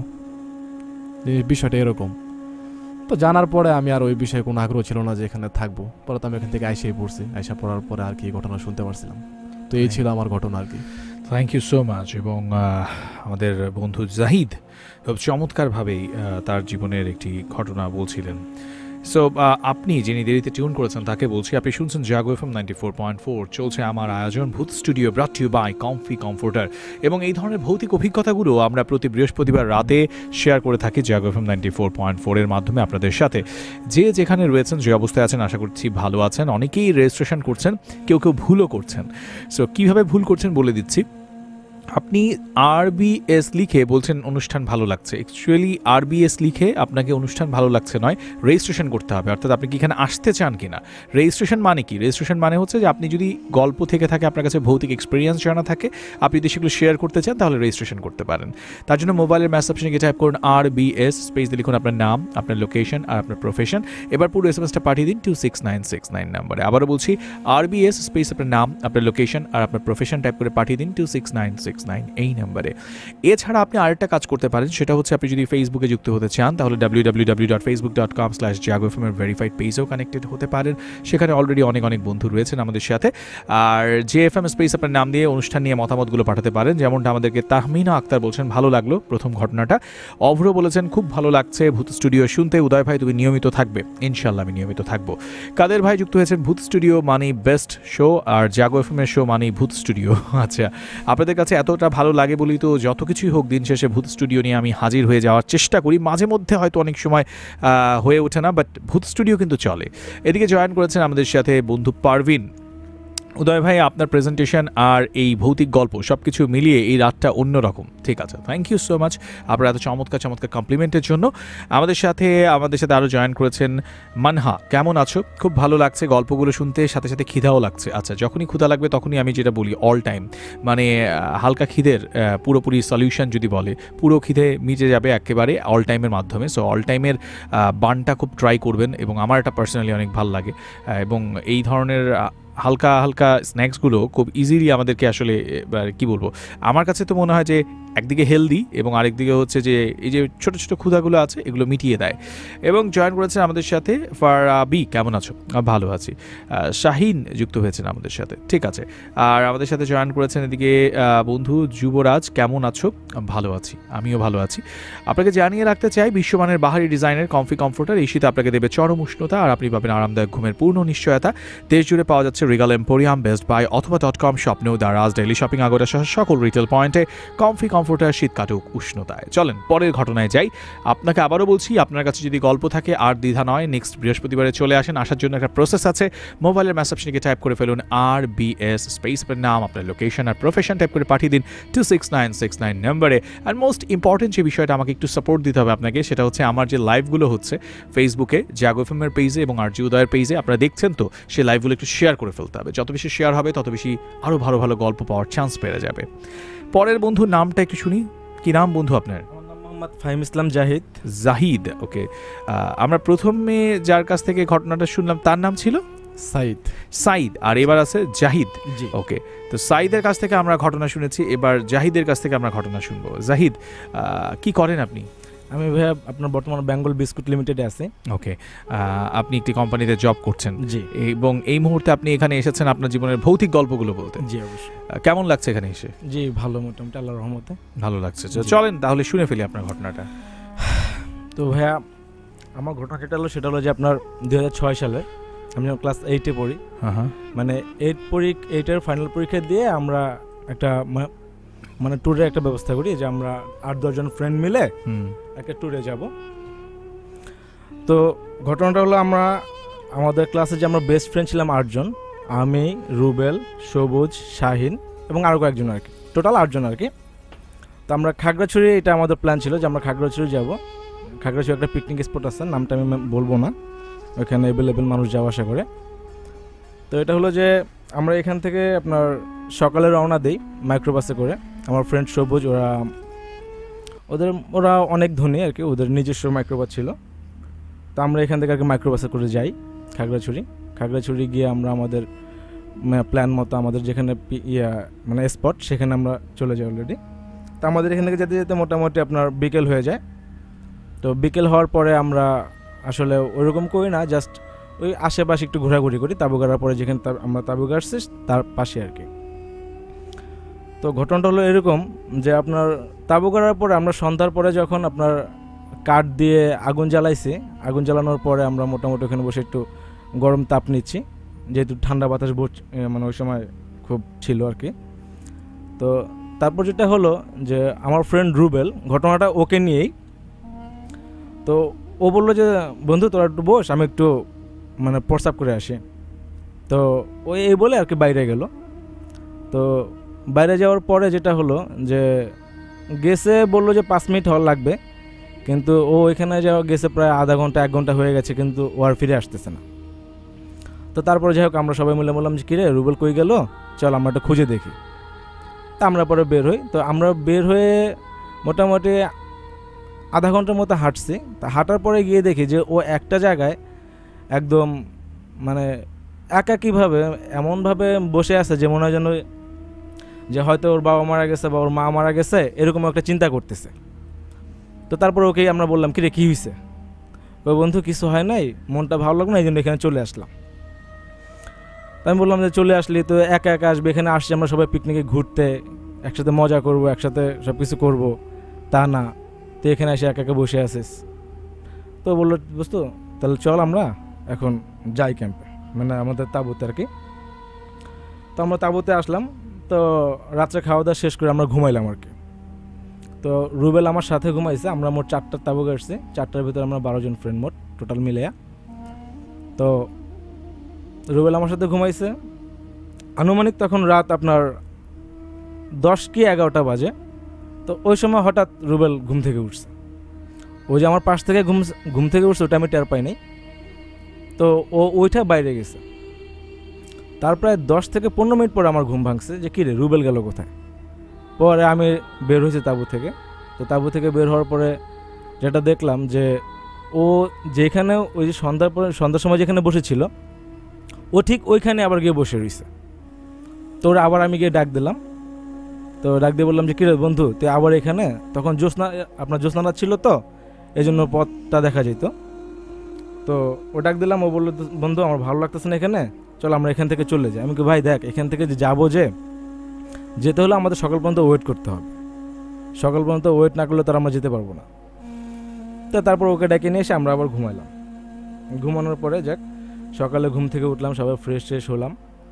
বিষয়টা এরকম। তো জানার পরে আমি আর ওই বিষয়ে কোনো আগ্রহ ছিল না যে এখানে থাকবো। পরে তো আমি এখান থেকে আইসেই পড়ছি, আইসা পড়ার পরে আর কি ঘটনা শুনতে পারছিলাম। তো এই ছিল আমার ঘটনা আর কি। Thank you so much. এবং আমাদের বন্ধু জাহিদ খুব চমৎকারভাবেই তার জীবনের একটি ঘটনা বলছিলেন। সো আপনি যিনি দেরিতে টিউন করেছেন তাকে বলছি, আপনি শুনছেন জাগো এফএম 94.4, চলছে আমার আয়োজন Bhoot studio, brought you by comfy comforter. এবং এই ধরনের ভৌতিক অভিজ্ঞতাগুলো আমরা প্রতি বৃহস্পতিবার রাতে শেয়ার করে থাকি জাগো এফএম 94.4 এর মাধ্যমে আপনাদের সাথে। যে যেখানে রয়েছেন, যে অবস্থায় আছেন, আশা করছি ভালো আছেন। অনেকেই রেজিস্ট্রেশন করছেন, কেউ কেউ ভুলও করছেন। সো কীভাবে ভুল করছেন বলে দিচ্ছি। আপনি RBS লিখে বলছেন অনুষ্ঠান ভালো লাগছে। অ্যাকচুয়ালি RBS লিখে আপনাকে অনুষ্ঠান ভালো লাগছে নয়, রেজিস্ট্রেশন করতে হবে। অর্থাৎ আপনি কি এখানে আসতে চান কিনা। রেজিস্ট্রেশন মানে কি? রেজিস্ট্রেশন মানে হচ্ছে যে আপনি যদি গল্প থেকে থাকে, আপনার কাছে ভৌতিক এক্সপিরিয়েন্স জানা থাকে, আপনি যদি সেগুলো শেয়ার করতে চান তাহলে রেজিস্ট্রেশন করতে পারেন। তার জন্য মোবাইলের মেসেজ অপশনে গিয়ে টাইপ করুন RBS, স্পেস দিয়ে লিখুন আপনার নাম, আপনার লোকেশন আর আপনার প্রফেশন। এবার পুরো SMS-টা পাঠিয়ে দিন 26969 নম্বরে। আবারও বলছি, RBS স্পেস আপনার নাম, আপনার লোকেশন আর আপনার প্রফেশন টাইপ করে পাঠিয়ে দিন 26969 এই নাম্বারে। এছাড়া আপনি আরেকটা কাজ করতে পারেন, সেটা হচ্ছে আপনি যদি ফেসবুকে যুক্ত হতে চান তাহলে www.facebook.com/jago-fm এর ভেরিফাইড পেজেও কানেক্টেড হতে পারেন। সেখানে অলরেডি অনেক অনেক বন্ধু রয়েছেন আমাদের সাথে। আর JFM স্পেস আপনার নাম দিয়ে অনুষ্ঠান নিয়ে মতামতগুলো পাঠাতে পারেন। যেমনটা আমাদেরকে তাহমিনা আক্তার বলছেন ভালো লাগলো প্রথম ঘটনাটা। অভ্র বলেছেন খুব ভালো লাগছে ভূত স্টুডিও শুনতে। উদয় ভাই তুমি নিয়মিত থাকবে। ইনশাল্লাহ আমি নিয়মিত থাকবো। কাদের ভাই যুক্ত হয়েছেন ভূত স্টুডিও মানে বেস্ট শো, আর জাগো এফএম এর শো মানে ভূত স্টুডিও। আচ্ছা, আপনাদের কাছে এতটা ভালো লাগে বলি তো যত কিছুই হোক দিন শেষে ভূত স্টুডিও নিয়ে আমি হাজির হয়ে যাওয়ার চেষ্টা করি। মাঝে মধ্যে হয়তো অনেক সময় হয়ে ওঠে না, বাট ভূত স্টুডিও কিন্তু চলে। এদিকে জয়েন করেছেন আমাদের সাথে বন্ধু পারভিন। উদয় ভাই, আপনার প্রেজেন্টেশন আর এই ভৌতিক গল্প সব কিছু মিলিয়ে এই রাতটা অন্যরকম। ঠিক আছে, থ্যাংক ইউ সো মাচ আপনার এত চমৎকার চমৎকার কমপ্লিমেন্টের জন্য। আমাদের সাথে আরও জয়েন করেছেন মানহা। কেমন আছো? খুব ভালো লাগছে গল্পগুলো শুনতে, সাথে সাথে খিদাও লাগছে। আচ্ছা, যখনই ক্ষুধা লাগবে তখনই আমি যেটা বলি অল টাইম, মানে হালকা খিদের পুরোপুরি সলিউশন যদি বলে, পুরো খিদে মিটে যাবে একেবারে অল টাইমের মাধ্যমে। সো অল টাইমের বানটা খুব ট্রাই করবেন, এবং আমার এটা পার্সোনালি অনেক ভালো লাগে। এবং এই ধরনের হালকা হালকা স্ন্যাক্সগুলো খুব ইজিলি আমাদেরকে আসলে কি বলবো, আমার কাছে তো মনে হয় যে একদিকে হেলদি এবং আরেকদিকে হচ্ছে যে এই যে ছোটো ছোটো ক্ষুধাগুলো আছে এগুলো মিটিয়ে দেয়। এবং জয়েন করেছেন আমাদের সাথে ফারাবি। কেমন আছো? ভালো আছি। শাহিন যুক্ত হয়েছেন আমাদের সাথে। ঠিক আছে, আর আমাদের সাথে জয়েন করেছেন এদিকে বন্ধু যুবরাজ। কেমন আছো? ভালো আছি, আমিও ভালো আছি। আপনাকে জানিয়ে রাখতে চাই, বিশ্বমানের বাহারি ডিজাইনের কমফি কমফোর্টার এই শীতে আপনাকে দেবে চরম উষ্ণতা, আর আপনি পাবেন আরামদায়ক ঘুমের পূর্ণ নিশ্চয়তা। দেশ জুড়ে পাওয়া যাচ্ছে রিগাল এম্পোরিয়াম, বেস্ট বাই অথবা .com, স্বপ্নেও দারাজ, ডেইলি শপিং আগোরা সহ সকল রিটেল পয়েন্টে কমফি কমফোর্টার শীত কাটুক উষ্ণতায়। চলেন পরের ঘটনায় যাই। আপনাকে আবারও বলছি, আপনার কাছে যদি গল্প থাকে আর দ্বিধা নয়, নেক্সট বৃহস্পতিবারে চলে আসেন। আসার জন্য একটা প্রসেস আছে। মোবাইলের মেসেজটিকে টাইপ করে ফেলুন RBS স্পেস আপনার নাম, আপনার লোকেশন আর প্রফেশন টাইপ করে পাঠিয়ে দিন 26969 নম্বরে। আর মোস্ট ইম্পর্টেন্ট যে বিষয়টা আমাকে একটু সাপোর্ট দিতে হবে আপনাকে, সেটা হচ্ছে আমার যে লাইভগুলো হচ্ছে ফেসবুকে জাগো এফএমের পেজে এবং RJ উদয়ের পেজে, আপনারা দেখছেন তো, সেই লাইভগুলো একটু শেয়ার করে ফেলতে হবে। যত বেশি শেয়ার হবে তত বেশি আরও ভালো ভালো গল্প পাওয়ার চান্স পেয়ে যাবে। পরের বন্ধুর নামটা একটু শুনি। কি নাম বন্ধু আপনার? মোহাম্মদ ফাহিম ইসলাম জাহিদ। জাহিদ, ওকে। আমরা প্রথমে যার কাছ থেকে ঘটনাটা শুনলাম তার নাম ছিল সাইদ, আর এবার আছে জাহিদ। ওকে, তো সাইদের কাছ থেকে আমরা ঘটনা শুনেছি, এবার জাহিদের কাছ থেকে আমরা ঘটনা শুনবো। জাহিদ, কি করেন আপনি? আমি ভাইয়া আপনার বর্তমানে বেঙ্গল বিস্কুট লিমিটেডে আছি। ওকে, আপনি একটি কোম্পানিতে জব করছেন। জি। এবং এই মুহূর্তে আপনি এখানে এসেছেন আপনার জীবনের ভৌতিক গল্পগুলো বলতে। জি অবশ্যই। কেমন লাগছে এখানে এসে? জি ভালো, মোটামুটি আল্লাহর রহমতে ভালো লাগছে। চলেন তাহলে শুনে ফেলি আপনার ঘটনাটা। তো ভাইয়া আমার ঘটনা সেটা হলো যে আপনার 2006 সালে আমি ক্লাস 8-এ পড়ি। মানে 8-এর ফাইনাল পরীক্ষা দিয়ে আমরা একটা মানে ট্যুরের একটা ব্যবস্থা করি, যে আমরা 8-10 জন ফ্রেন্ড মিলে একটা ট্যুরে যাব। তো ঘটনাটা হলো আমাদের ক্লাসে যে আমরা বেস্ট ফ্রেন্ড ছিলাম 8 জন, আমি, রুবেল, সবুজ, শাহিন এবং আরও কয়েকজন আর কি, টোটাল 8 জন আর কি। তো আমরা খাগড়াছড়ি, এটা আমাদের প্ল্যান ছিল যে আমরা খাগড়াছড়ি যাব। খাগড়াছড়ি একটা পিকনিক স্পট আছে, নামটা আমি বলবো না, ওইখানে অ্যাভেলেবেল মানুষ যাওয়া আসা করে। তো এটা হলো যে আমরা এখান থেকে আপনার সকালে রওনা দিই মাইক্রোবাসে করে। আমার ফ্রেন্ড সবুজ, ওরা অনেক ধনী আর কি, ওদের নিজস্ব মাইক্রোবাস ছিল। তো আমরা এখান থেকে আর কি মাইক্রোবাসে করে যাই খাগড়াছড়ি গিয়ে আমরা আমাদের প্ল্যান মতো আমাদের যেখানে মানে স্পট, সেখানে আমরা চলে যাই অলরেডি। তো আমাদের এখান থেকে যেতে যেতে মোটামুটি আপনার বিকেল হয়ে যায়। তো বিকেল হওয়ার পরে আমরা আসলে ওইরকম করি না, জাস্ট ওই আশেপাশে একটু ঘোরাঘুরি করি, তাঁবু গাড়ার পরে যেখানে আমরা তাঁবু গাড়ছি তার পাশে আর কি। তো ঘটনাটা হলো এরকম যে আপনার তাঁবু গাড়ার পরে আমরা সন্ধ্যার পরে যখন আপনার কাঠ দিয়ে আগুন জ্বালাইছি, আগুন জ্বালানোর পরে আমরা মোটামুটি ওখানে বসে একটু গরম তাপ নিচ্ছি, যেহেতু ঠান্ডা বাতাস মানে ওই সময় খুব ছিল আর কি। তো তারপর যেটা হলো যে আমার ফ্রেন্ড রুবেল, ঘটনাটা ওকে নিয়েই। তো ও বললো যে বন্ধু তোরা একটু বস, আমি একটু মানে প্রস্রাব করে আসি। তো ওই এই বলে আর কি বাইরে গেল। তো বাইরে যাওয়ার পরে যেটা হলো যে গেছে, বললো যে 5 মিনিট হওয়ার লাগবে, কিন্তু ও এখানে যাওয়া গেছে প্রায় আধা ঘন্টা 1 ঘন্টা হয়ে গেছে, কিন্তু ও আর ফিরে আসতেছে না। তো তারপরে যাই হোক আমরা সবাই মিলে বললাম যে কিরে রুবেল কই গেল, চল আমরা একটা খুঁজে দেখি। তা আমরা পরে বের হই। তো আমরা বের হয়ে মোটামুটি আধা ঘন্টার মতো হাঁটছি। তা হাঁটার পরে গিয়ে দেখি যে ও একটা জায়গায় একদম মানে একাকীভাবে এমনভাবে বসে আছে যে মনে হয় যেন যে হয়তো ওর বাবা মারা গেছে বা ওর মা মারা গেছে, এরকম একটা চিন্তা করতেছে। তো তারপর ওকেই আমরা বললাম কিরে কী হয়েছে? ওই বন্ধু কিছু হয় নাই, মনটা ভালো লাগলো না, এই জন্য এখানে চলে আসলাম। আমি বললাম যে চলে আসলি তো একা একা আসবে, এখানে আসছি আমরা সবাই পিকনিকে ঘুরতে, একসাথে মজা করব, একসাথে সব কিছু করবো, তা না তুই এখানে এসে একা একা বসে আছিস। তো বললো বুঝতো তাহলে চল আমরা এখন যাই ক্যাম্পে, মানে আমাদের তাঁবুতে আর কি। তো আমরা তাঁবুতে আসলাম। তো রাত্রে খাওয়া দাওয়া শেষ করে আমরা ঘুমাইলাম আর কি। তো রুবেল আমার সাথে ঘুমাইছে, আমরা মোট 4টা তাঁবু গাড়ছি, 4টার ভিতরে আমরা 12 জন ফ্রেন্ড মোট টোটাল মিলেয়া। তো রুবেল আমার সাথে ঘুমাইছে। আনুমানিক তখন রাত আপনার 10 কি 11টা বাজে। তো ওই সময় হঠাৎ রুবেল ঘুম থেকে উঠছে। ওই যে আমার পাশ থেকে ঘুম থেকে উঠছে, ওটা আমি টের পাই নাই। তো ও ওইটা বাইরে গেছে। তার প্রায় 10 থেকে 15 মিনিট পরে আমার ঘুম ভাঙছে যে কী রে রুবেল গেল কোথায়। পরে আমি বের হয়েছি তাঁবু থেকে। তো তাঁবু থেকে বের হওয়ার পরে যেটা দেখলাম যে ও যেখানে ওই যে সন্ধ্যার সময় যেখানে বসেছিল, ও ঠিক ওইখানে আবার গিয়ে বসে রয়েছে। তো ওরা আবার আমি গিয়ে ডাক দিলাম। তো ডাক দিয়ে বললাম যে কী রে বন্ধু তুই আবার এখানে? তখন জ্যোৎস্না ছিল, তো এই জন্য পথটা দেখা যেত। তো ও ডাক দিলাম, ও বললো বন্ধু আমার ভালো লাগতেছে না এখানে, চল আমরা এখান থেকে চলে যাই। আমি কি ভাই দেখ এখান থেকে যাবো, যেতে হলে আমাদের সকাল পর্যন্ত ওয়েট করতে হবে, সকাল পর্যন্ত ওয়েট না করলে তো আমরা যেতে পারবো না। তো তারপর ওকে ডেকে নিয়ে এসে আমরা আবার ঘুমাইলাম। ঘুমানোর পরে যাক সকালে ঘুম থেকে উঠলাম, সবাই ফ্রেশ হলাম।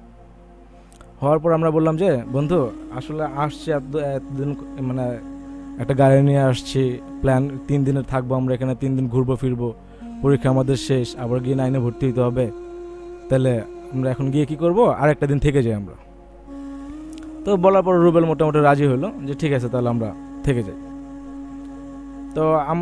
হওয়ার পর আমরা বললাম যে বন্ধু আসলে আসছি এতদিন, মানে একটা গাড়ি নিয়ে আসছি, প্ল্যান 3 দিনের থাকবো আমরা এখানে, 3 দিন ঘুরবো ফিরবো, পরীক্ষা আমাদের শেষ, আবার গিয়ে 9-এ ভর্তি হতে হবে, তাহলে আমরা এখন গিয়ে কি করব, আর একটা দিন থেকে যাই আমরা। তো বলার পর রুবেল মোটামুটি রাজি হলো যে ঠিক আছে তাহলে আমরা থেকে যাই। তো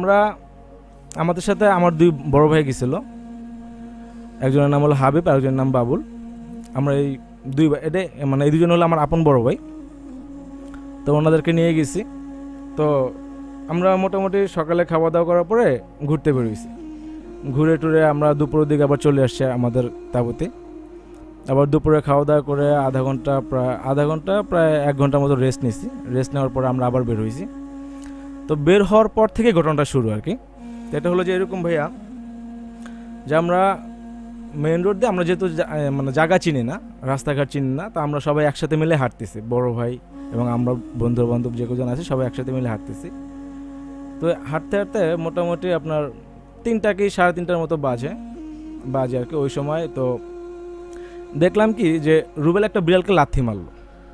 আমাদের সাথে আমার 2 বড় ভাই গেছিলো, একজনের নাম হলো হাবিব আর একজনের নাম বাবুল। আমরা এই 2 ভাই, এটা মানে এই 2জন হলো আমার আপন বড় ভাই। তো ওনাদেরকে নিয়ে গেছি। তো আমরা মোটামুটি সকালে খাওয়া দাওয়া করার পরে ঘুরতে বেরোইছি। ঘুরে টুরে আমরা দুপুরের দিকে আবার চলে আসছি আমাদের তাঁবুতে। আবার দুপুরে খাওয়া দাওয়া করে আধা ঘন্টা প্রায় 1 ঘন্টার মতো রেস্ট নিয়েছি। রেস্ট নেওয়ার পরে আমরা আবার বের হয়েছি। তো বের হওয়ার পর থেকে ঘটনাটা শুরু আর কি। তো এটা হলো যে এরকম ভাইয়া, যে আমরা মেইন রোড দিয়ে, আমরা যেহেতু মানে জায়গা চিনি না, রাস্তাঘাট চিনি না, তো আমরা সবাই একসাথে মিলে হাঁটতেছি, বড় ভাই এবং আমরা বন্ধু বান্ধব যে কজন আছে সবাই একসাথে মিলে হাঁটতেছি। তো হাঁটতে হাঁটতে মোটামুটি আপনার 3টা কি 3:30টার মতো বাজে আর কি ওই সময়। তো দেখলাম কি যে রুবেল একটা বিড়ালকে লাথি মারলো।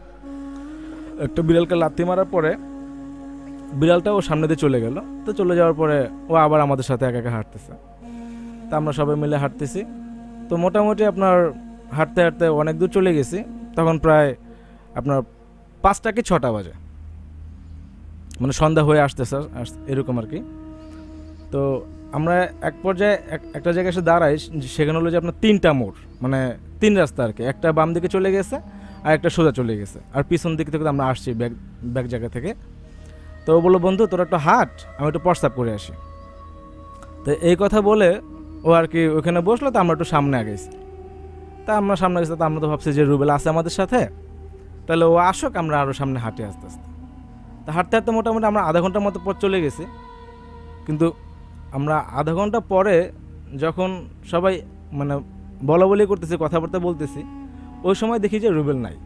একটা বিড়ালকে লাথি মারার পরে বিড়ালটা ও সামনে দিয়ে চলে গেল। তো চলে যাওয়ার পরে ও আবার আমাদের সাথে একা একা হাঁটতেছে। তা আমরা সবাই মিলে হাঁটতেছি। তো মোটামুটি আপনার হাঁটতে হাঁটতে অনেক দূর চলে গেছি। তখন প্রায় আপনার 5টা কি 6টা বাজে। মানে সন্ধ্যা হয়ে আসতেছে এরকম আর কি। তো আমরা এক পর্যায়ে একটা জায়গায় এসে দাঁড়াই, সেখানে হলো যে আপনার 3টা মোড়, মানে 3 রাস্তা আর কি, একটা বাম দিকে চলে গেছে আর একটা সোজা চলে গেছে, আর পিছন দিক থেকে আমরা আসছি ব্যাক জায়গা থেকে। তো ও বললো, বন্ধু তোরা একটু হাঁট, আমি একটু প্রস্তাব করে আসি। তো এই কথা বলে ও আর কি ওখানে বসলো, তো আমরা একটু সামনে আগেছি। তা আমরা সামনে গেছি, তো আমরা তো ভাবছি যে রুবেল আছে আমাদের সাথে, তাহলে ও আসুক, আমরা আরও সামনে হাঁটে আস্তে আস্তে। তা হাঁটতে হাঁটতে মোটামুটি আমরা আধা ঘন্টার মতো পর চলে গেছি। কিন্তু আমরা আধা ঘন্টা পরে যখন সবাই মানে বলা বলি করতেছি, কথাবার্তা বলতেছি, ওই সময় দেখি যে রুবেল নাই।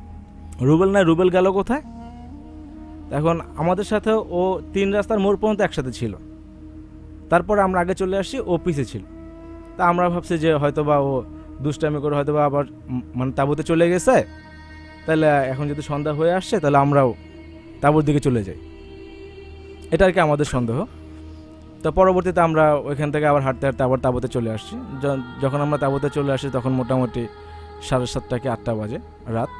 রুবেল গেল কোথায়? এখন আমাদের সাথে ও 3 রাস্তার মোড় পর্যন্ত একসাথে ছিল, তারপরে আমরা আগে চলে আসছি, ও পিছে ছিল। তা আমরা ভাবছি যে হয়তো বা ও দুষ্টামি করে হয়তো বা আবার মানে তাঁবুতে চলে গেছে, তাহলে এখন যদি সন্ধ্যা হয়ে আসছে তাহলে আমরাও তাঁবুর দিকে চলে যাই, এটা আর কি আমাদের সন্দেহ। তো পরবর্তীতে আমরা ওইখান থেকে আবার হাঁটতে হাঁটতে আবার তাঁবুতে চলে আসছি। যখন আমরা তাঁবুতে চলে আসি তখন মোটামুটি 7:30 কি 8টা বাজে রাত।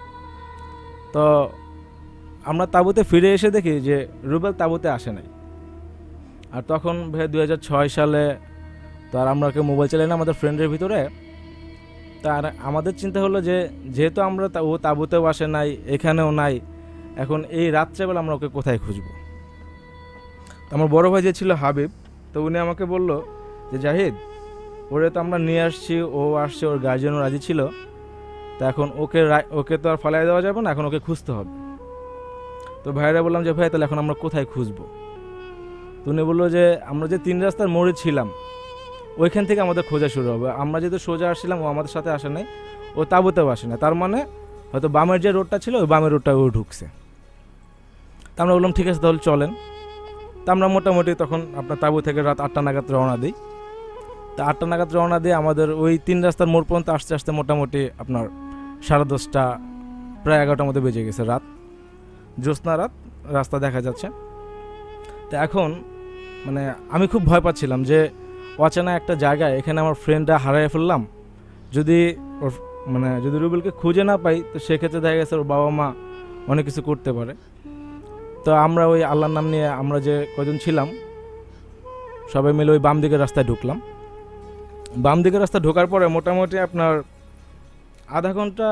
তো আমরা তাঁবুতে ফিরে এসে দেখি যে রুবেল তাঁবুতে আসে নাই। আর তখন ভাই 2006 সালে, তো আর আমরা কেউ মোবাইল চালাই না আমাদের ফ্রেন্ডের ভিতরে। তার আমাদের চিন্তা হলো যে যেহেতু আমরা ও তাঁবুতেও আসে নাই, এখানেও নাই, এখন এই রাত্রেবেলা আমরা ওকে কোথায় খুঁজবো? আমার বড় ভাই যে ছিল হাবিব, তো উনি আমাকে বলল যে জাহিদ, ওরে তো আমরা নিয়ে আসছি, ও আসছে, ওর গার্জিয়ানও রাজি ছিল, তা এখন ওকে তো আর ফালাই দেওয়া যাবে না, এখন ওকে খুঁজতে হবে। তো ভাইরা বললাম যে ভাই তাহলে এখন আমরা কোথায় খুঁজবো? তো উনি বললো যে আমরা যে 3 রাস্তার মোড়ে ছিলাম ওইখান থেকে আমাদের খোঁজা শুরু হবে। আমরা যেহেতু সোজা আসছিলাম, ও আমাদের সাথে আসে নাই, ও তাঁবুতেও আসে না, তার মানে হয়তো বামের যে রোডটা ছিল ওই বামের রোডটা ও ঢুকছে। তা আমরা বললাম ঠিক আছে তাহলে চলেন। তা আমরা মোটামুটি তখন আপনার তাঁবু থেকে রাত 8টা নাগাদ রওনা দিই। তা 8টা নাগাদ রওনা দিয়ে আমাদের ওই 3 রাস্তার মোড় পর্যন্ত আসতে আসতে মোটামুটি আপনার 10:30 প্রায় 11টার মধ্যে বেজে গেছে রাত, জ্যোৎস্না রাত, রাস্তা দেখা যাচ্ছে। তো এখন মানে আমি খুব ভয় পাচ্ছিলাম যে অচেনা একটা জায়গায় এখানে আমার ফ্রেন্ডটা হারিয়ে ফেললাম, যদি ওর মানে যদি রুবেলকে খুঁজে না পাই তো সেক্ষেত্রে দেখা গেছে ওর বাবা মা অনেক কিছু করতে পারে। তো আমরা ওই আল্লাহর নাম নিয়ে আমরা যে কজন ছিলাম সবাই মিলে ওই বাম দিকের রাস্তায় ঢুকলাম। বাম দিকের রাস্তা ঢোকার পরে মোটামুটি আপনার আধা ঘন্টা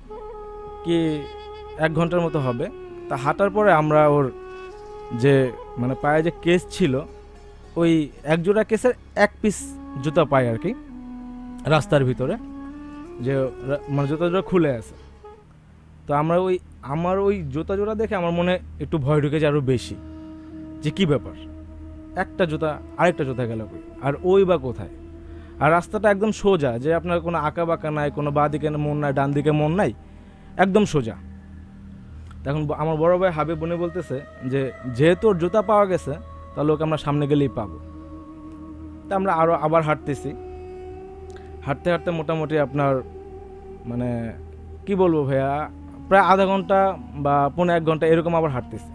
কি 1 ঘন্টার মতো হবে। তা হাঁটার পরে আমরা ওর যে মানে পায়ে যে কেস ছিল, ওই এক জোড়া কেসের 1 পিস জুতা পাই আর কি রাস্তার ভিতরে, যে মানে জুতা জোড়া খুলে আছে। তো আমরা আমার ওই জুতা জোড়া দেখে আমার মনে একটু ভয় ঢুকেছে আরও বেশি, যে কি ব্যাপার, একটা জুতা আরেকটা জুতা গেল কই, আর ওই বা কোথায়? আর রাস্তাটা একদম সোজা, যে আপনার কোনো আঁকা বাঁকা নাই, কোনো বাঁ দিকে মন নাই, ডান দিকে মন নাই, একদম সোজা। এখন আমার বড় ভাই হাবিব বনে বলতেছে যে যেহেতু ওর জুতা পাওয়া গেছে তাহলে ওকে আমরা সামনে গেলেই পাবো। তা আমরা আবার হাঁটতেছি, হাঁটতে হাঁটতে মোটামুটি আপনার মানে কি বলবো ভাইয়া, প্রায় আধা ঘন্টা বা 1.5 ঘন্টা এরকম আবার হাঁটতেছি।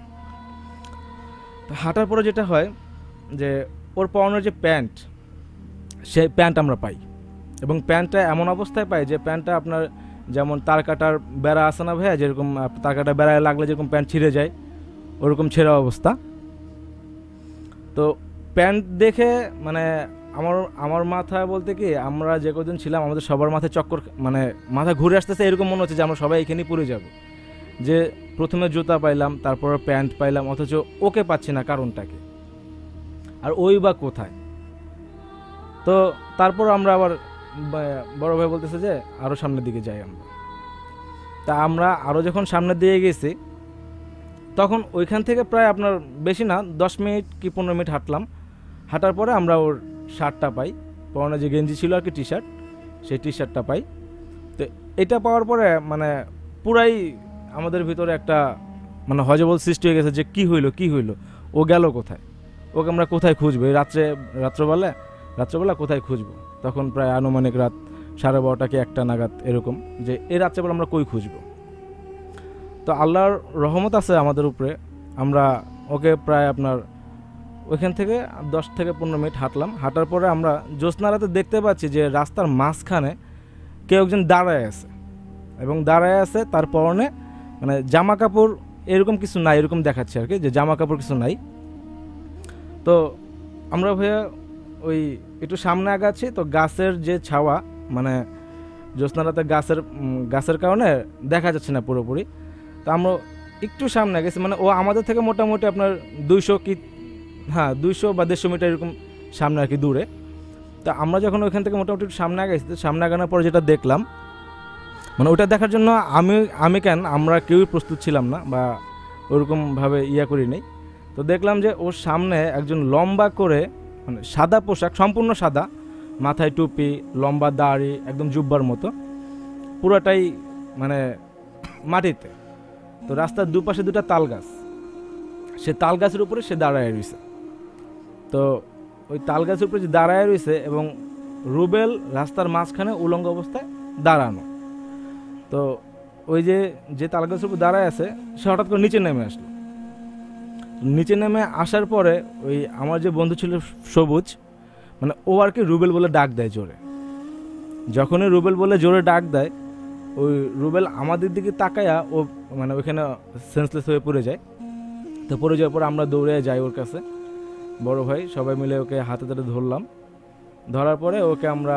তো হাঁটার পরে যেটা হয় যে ওর পরনের যে প্যান্ট, সেই প্যান্ট আমরা পাই, এবং প্যান্টটা এমন অবস্থায় পাই যে প্যান্টটা আপনার যেমন তার কাটার বেড়া আছে না ভাইয়া, যেরকম তার কাটার বেড়ায় লাগলে যেরকম প্যান্ট ছিঁড়ে যায় ওরকম ছেঁড়া অবস্থা। তো প্যান্ট দেখে মানে আমার মাথা বলতে কি, আমরা যে কজন ছিলাম আমাদের সবার মাথায় চক্কর, মানে মাথা ঘুরে আসতেছে, এরকম মনে হচ্ছে যে আমরা সবাই এখানেই পড়ে যাব। যে প্রথমে জুতা পাইলাম, তারপর প্যান্ট পাইলাম, অথচ ওকে পাচ্ছি না, কারণটাকে আর ওই বা কোথায়? তো তারপর আমরা আবার বড় ভাই বলতেছে যে আরও সামনের দিকে যাই আমরা। তা আমরা আরও যখন সামনের দিকে গেছি তখন ওইখান থেকে প্রায় আপনার বেশি না 10 মিনিট কি 15 মিনিট হাঁটলাম। হাঁটার পরে আমরা ওর শার্টটা পাই, পরনে যে গেঞ্জি ছিল আর কি, টি শার্ট, সেই টি শার্টটা পাই। তো এটা পাওয়ার পরে মানে পুরাই আমাদের ভিতরে একটা মানে হজবল সৃষ্টি হয়ে গেছে যে কি হইলো, ও গেল কোথায়, ওকে আমরা কোথায় খুঁজবো? এই রাত্রেবেলা কোথায় খুঁজবো? তখন প্রায় আনুমানিক রাত 12:30 কি 1টা নাগাদ এরকম, যে এই রাত্রেবেলা আমরা কই খুঁজবো? তো আল্লাহর রহমত আছে আমাদের উপরে, আমরা ওকে প্রায় আপনার ওইখান থেকে 10 থেকে 15 মিনিট হাঁটলাম। হাঁটার পরে আমরা জ্যোৎস্না রাতে দেখতে পাচ্ছি যে রাস্তার মাঝখানে কেউ একজন দাঁড়ায় আছে, এবং দাঁড়ায় আছে তার পরনে মানে জামা কাপড় এরকম কিছু নাই, এরকম দেখাচ্ছে আর কি, যে জামা কাপড় কিছু নাই। তো আমরা ভাইয়া ওই একটু সামনে আগাচ্ছি, তো গাছের যে ছাওয়া, মানে জ্যোৎস্নারাতে গাছের কারণে দেখা যাচ্ছে না পুরোপুরি। তো আমরা একটু সামনে গেছি, মানে ও আমাদের থেকে মোটামুটি আপনার 200 বা 150 মিটার এরকম সামনে আর কি দূরে। তো আমরা যখন ওইখান থেকে মোটামুটি একটু সামনে আগাইছি, তো সামনে আগানোর পর যেটা দেখলাম, মানে ওটা দেখার জন্য আমরা কেউই প্রস্তুত ছিলাম না বা ওরকমভাবে করি নাই। তো দেখলাম যে ওর সামনে একজন লম্বা করে, মানে সাদা পোশাক, সম্পূর্ণ সাদা, মাথায় টুপি, লম্বা দাড়ি, একদম জুব্বার মতো, পুরোটাই মানে মাটিতে। তো রাস্তার দুপাশে 2টা তাল গাছ, সে তাল গাছের উপরে সে দাঁড়ায় রয়েছে। তো ওই তাল গাছের উপরে যে দাঁড়ায় রয়েছে এবং রুবেল রাস্তার মাঝখানে উলঙ্গ অবস্থায় দাঁড়ানো। তো ওই যে তাল গাছের উপর দাঁড়ায় আছে, সে হঠাৎ করে নিচে নেমে আসলো। নিচে নেমে আসার পরে ওই আমার যে বন্ধু ছিল সবুজ, মানে ও আর কি রুবেল বলে ডাক দেয় জোরে। যখনই রুবেল বলে জোরে ডাক দেয়, ওই রুবেল আমাদের দিকে তাকায়া ও মানে ওইখানে সেন্সলেস হয়ে পড়ে যায়। তো পড়ে যাওয়ার পর আমরা দৌড়ে যাই ওর কাছে, বড় ভাই সবাই মিলে ওকে হাতে ধরে ধরলাম। ধরার পরে ওকে আমরা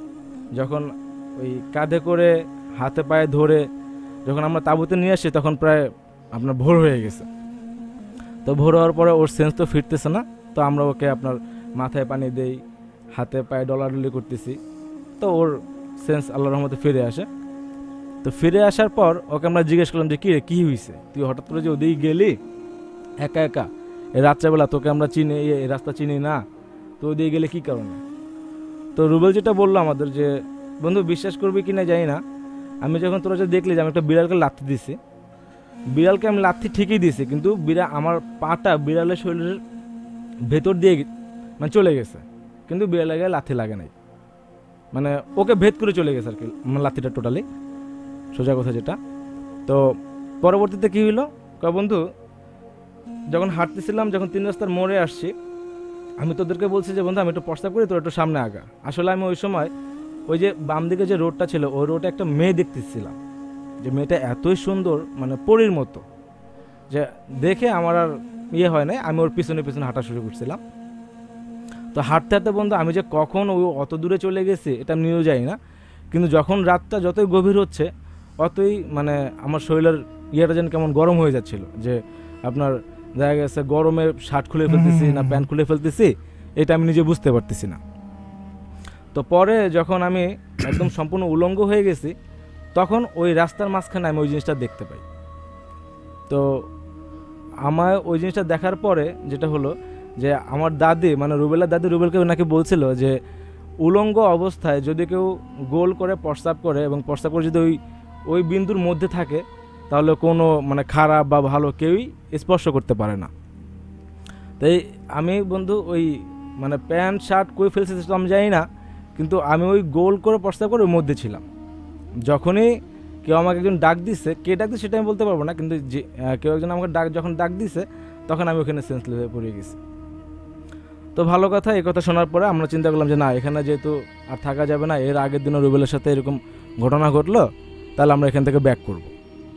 যখন ওই কাঁধে করে হাতে পায়ে ধরে যখন আমরা তাঁবুতে নিয়ে আসি, তখন প্রায় আপনার ভোর হয়ে গেছে। তো ভোর হওয়ার পরে ওর সেন্স তো ফিরতেছে না। তো আমরা ওকে আপনার মাথায় পানি দেই, হাতে পায়ে ডলাডলি করতেছি। তো ওর সেন্স আল্লাহর রহমতে ফিরে আসে। তো ফিরে আসার পর ওকে আমরা জিজ্ঞেস করলাম যে কী হয়েছে, তুই হঠাৎ করে যে ওদিকে গেলি একা একা, এই রাত্রেবেলা, তোকে আমরা চিনি, এই রাস্তা চিনি না, তো ওদিকে গেলে কী কারণে? তো রুবেল যেটা বললো আমাদের যে, বন্ধু বিশ্বাস করবি কি না জানি না, আমি যখন তোরা যে দেখলি যে আমি একটা বিড়ালকে লাথি দিছি, বিড়ালকে আমি লাথি ঠিকই দিছি, কিন্তু আমার পাটা বিড়ালের শরীরের ভেতর দিয়ে মানে চলে গেছে, কিন্তু বিড়ালের গায়ে লাথি লাগে নাই, মানে ওকে ভেদ করে চলে গেছে আর কি আমার লাথিটা টোটালি, সোজা কথা যেটা। তো পরবর্তীতে কী হইলো, বন্ধু যখন হাঁটতেছিলাম, যখন 3 রাস্তার মোড়ে আসছি, আমি তোদেরকে বলছি যে বন্ধু আমি একটু প্রস্তাব করি, তোর একটু সামনে আগা। আসলে আমি ওই সময় ওই যে বাম দিকে যে রোডটা ছিল, ওই রোডে একটা মেয়ে দেখতেছিলাম, যে মেয়েটা এতই সুন্দর, মানে পরীর মতো, যে দেখে আমার আর হয় নাই, আমি ওর পিছনে পিছনে হাঁটা শুরু করছিলাম। তো হাঁটতে হাঁটতে বন্ধু আমি যে কখন ওই অত দূরে চলে গেছি এটা আমি নিয়েও যাই না, কিন্তু যখন রাতটা যতই গভীর হচ্ছে অতই মানে আমার শরীরের যেন কেমন গরম হয়ে যাচ্ছিল, যে আপনার দেখা গেছে গরমে শার্ট খুলে ফেলতেছি না প্যান্ট খুলে ফেলতেছি, এটা আমি নিজে বুঝতে পারতেছি না। তো পরে যখন আমি একদম সম্পূর্ণ উলঙ্গ হয়ে গেছি, তখন ওই রাস্তার মাঝখানে আমি ওই জিনিসটা দেখতে পাই। তো আমার ওই জিনিসটা দেখার পরে যেটা হলো যে আমার দাদি, মানে রুবেলের দাদি, রুবেলকে নাকি বলছিল যে উলঙ্গ অবস্থায় যদি কেউ গোল করে প্রস্রাব করে এবং প্রস্রাব করে যদি ওই বিন্দুর মধ্যে থাকে, তাহলে কোনো মানে খারাপ বা ভালো কেউই স্পর্শ করতে পারে না। তাই আমি বন্ধু ওই মানে প্যান্ট শার্ট কই ফেলছে তো আমি জানি না, কিন্তু আমি ওই গোল করে প্রস্তাব করে ওর মধ্যে ছিলাম। যখনই কেউ আমাকে একজন ডাক দিচ্ছে, কে ডাক দিচ্ছে সেটা আমি বলতে পারবো না, কিন্তু যে কেউ একজন আমাকে যখন ডাক দিচ্ছে, তখন আমি ওখানে সেন্সলেস হয়ে পড়ে গেছি। তো ভালো কথা, এই কথা শোনার পরে আমরা চিন্তা করলাম যে না, এখানে যেহেতু আর থাকা যাবে না, এর আগের দিনও রুবেলের সাথে এরকম ঘটনা ঘটলো, তাহলে আমরা এখান থেকে ব্যাক করব।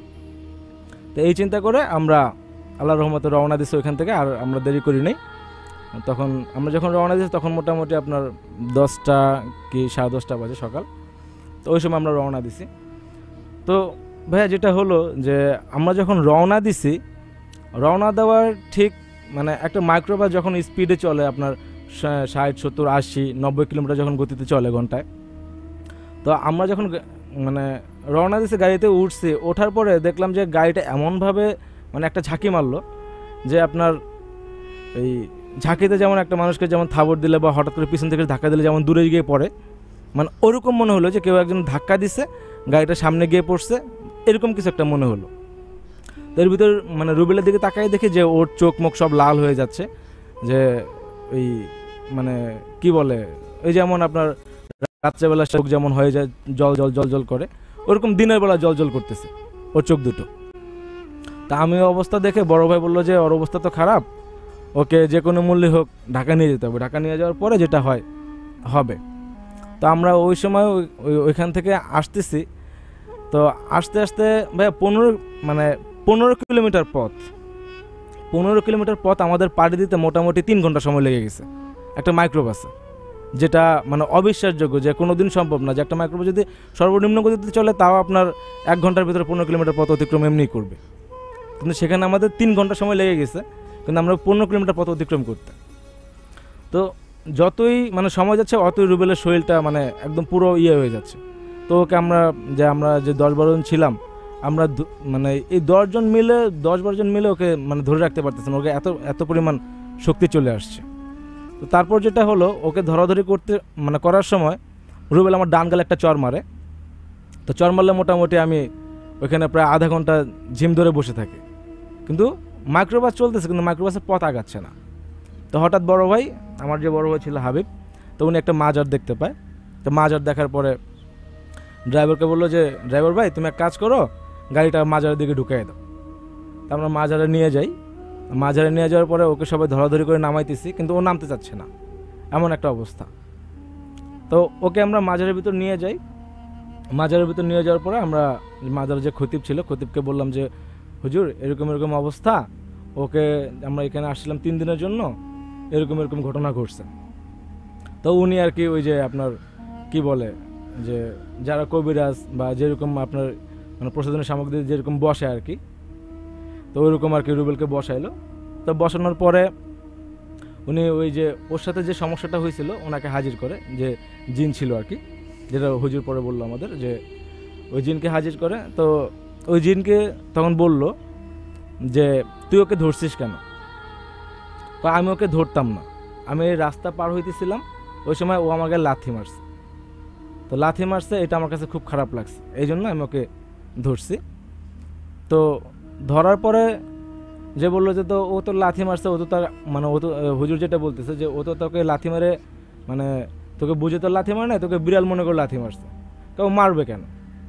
তো এই চিন্তা করে আমরা আল্লাহর রহমতে রওনা দিচ্ছি ওইখান থেকে, আর আমরা দেরি করি নাই। তখন আমরা যখন রওনা দিচ্ছি তখন মোটামুটি আপনার 10টা কি 10:30 বাজে সকাল। তো ওই সময় আমরা রওনা দিছি। তো ভাইয়া যেটা হলো যে আমরা যখন রওনা দিছি, রওনা দেওয়ার ঠিক মানে একটা মাইক্রোবাস যখন স্পিডে চলে আপনার 60, 70, 80, 90 কিলোমিটার যখন গতিতে চলে ঘন্টায়, তো আমরা যখন মানে রওনা দিছি গাড়িতে উঠছি, ওঠার পরে দেখলাম যে গাড়িটা এমনভাবে মানে একটা ঝাঁকি মারলো যে আপনার এই ঝাঁকিতে যেমন একটা মানুষকে যেমন থাবড় দিলে বা হঠাৎ করে পিছন থেকে ধাক্কা দিলে যেমন দূরে গিয়ে পড়ে, মানে ওরকম মনে হলো যে কেউ একজন ধাক্কা দিছে, গাড়িটা সামনে গিয়ে পড়ছে, এরকম কিছু একটা মনে হলো। এর ভিতর মানে রুবেলের দিকে তাকাই দেখি যে ওর চোখ মুখ সব লাল হয়ে যাচ্ছে, যে ওই মানে কি বলে ওই যেমন আপনার রাত্রেবেলা চোখ যেমন হয়ে যায় জল জল জল জল করে, ওরকম দিনের বেলা জল জল করতেছে ওর চোখ দুটো। তা আমি অবস্থা দেখে বড় ভাই বললো যে ওর অবস্থা তো খারাপ, ওকে যে কোনো মূল্যে হোক ঢাকা নিয়ে যেতে হবে, ঢাকা নিয়ে যাওয়ার পরে যেটা হয় হবে। তো আমরা ওই সময় ওইখান থেকে আসতেছি। তো আস্তে আস্তে ভাইয়া 15 কিলোমিটার পথ, 15 কিলোমিটার পথ আমাদের পাড়ি দিতে মোটামুটি 3 ঘন্টা সময় লেগে গেছে একটা মাইক্রোবাসে, যেটা মানে অবিশ্বাসযোগ্য, যে কোনো দিন সম্ভব না যে একটা মাইক্রোবাস যদি সর্বনিম্ন গতিতে চলে তাও আপনার 1 ঘন্টার ভিতরে 15 কিলোমিটার পথ অতিক্রম এমনি করবে, কিন্তু সেখানে আমাদের 3 ঘন্টা সময় লেগে গেছে, কিন্তু আমরা 15 কিলোমিটার পথ অতিক্রম করতে। তো যতই মানে সময় যাচ্ছে অতই রুবেলের শরীরটা মানে একদম পুরো হয়ে যাচ্ছে। তো ওকে আমরা যে 10-12 জন ছিলাম, আমরা মানে এই 10 জন মিলে 10-12 জন মিলে ওকে মানে ধরে রাখতে পারতেছেন, ওকে এত পরিমাণ শক্তি চলে আসছে। তো তারপর যেটা হলো, ওকে ধরাধরি করার সময় রুবেল আমার ডান গালে একটা চর মারে। তো চর মারলে মোটামুটি আমি ওইখানে প্রায় আধা ঘন্টা ঝিম ধরে বসে থাকি, কিন্তু মাইক্রোবাস চলতেছে, কিন্তু মাইক্রোবাসের পথ আগাচ্ছে না। তো হঠাৎ বড় ভাই, আমার যে বড় ভাই ছিল হাবিব, তো উনি একটা মাজার দেখতে পায়। তো মাজার দেখার পরে ড্রাইভারকে বললো যে, ড্রাইভার ভাই তুমি এক কাজ করো, গাড়িটা মাজারের দিকে ঢুকিয়ে দাও। তো আমরা মাজারে নিয়ে যাই। মাজারে নিয়ে যাওয়ার পরে ওকে সবাই ধরাধরি করে নামাইতেছি, কিন্তু ও নামতে চাচ্ছে না, এমন একটা অবস্থা। তো ওকে আমরা মাজারের ভিতর নিয়ে যাই। মাজারের ভিতর নিয়ে যাওয়ার পরে আমরা মাজারের যে খতিব ছিল, খতিবকে বললাম যে হুজুর এরকম অবস্থা, ওকে আমরা এখানে আসছিলাম 3 দিনের জন্য, এরকম ঘটনা ঘটছে। তো উনি আর কি ওই যে আপনার কি বলে যে যারা কবিরাজ বা যেরকম আপনার মানে প্রসাধনের সামগ্রী যেরকম বসে আর কি, তো ওইরকম আর কি রুবেলকে বসাইলো। তো বসানোর পরে উনি ওই যে ওর সাথে যে সমস্যাটা হয়েছিল ওনাকে হাজির করে, যে জিন ছিল আর কি, যেটা হুজুর পরে বললো আমাদের, যে ওই জিনকে হাজির করে। তো ওই জিনকে তখন বলল যে তুই ওকে ধরছিস কেন? আমি ওকে ধরতাম না, আমি এই রাস্তা পার হইতেছিলাম, ওই সময় ও আমাকে লাথি মারছে। তো লাথি মারছে, এটা আমার কাছে খুব খারাপ লাগছে, এই জন্য আমি ওকে ধরছি। তো ধরার পরে যে বললো যে তো ও তো লাথি মারছে, ও তো তার মানে ও তো হুজুর যেটা বলতেছে যে ও তো তোকে লাথি মারে মানে তোকে বুঝে তো লাথি মারে না, তোকে বিড়াল মনে করে লাথি মারছে, তো ও মারবে কেন?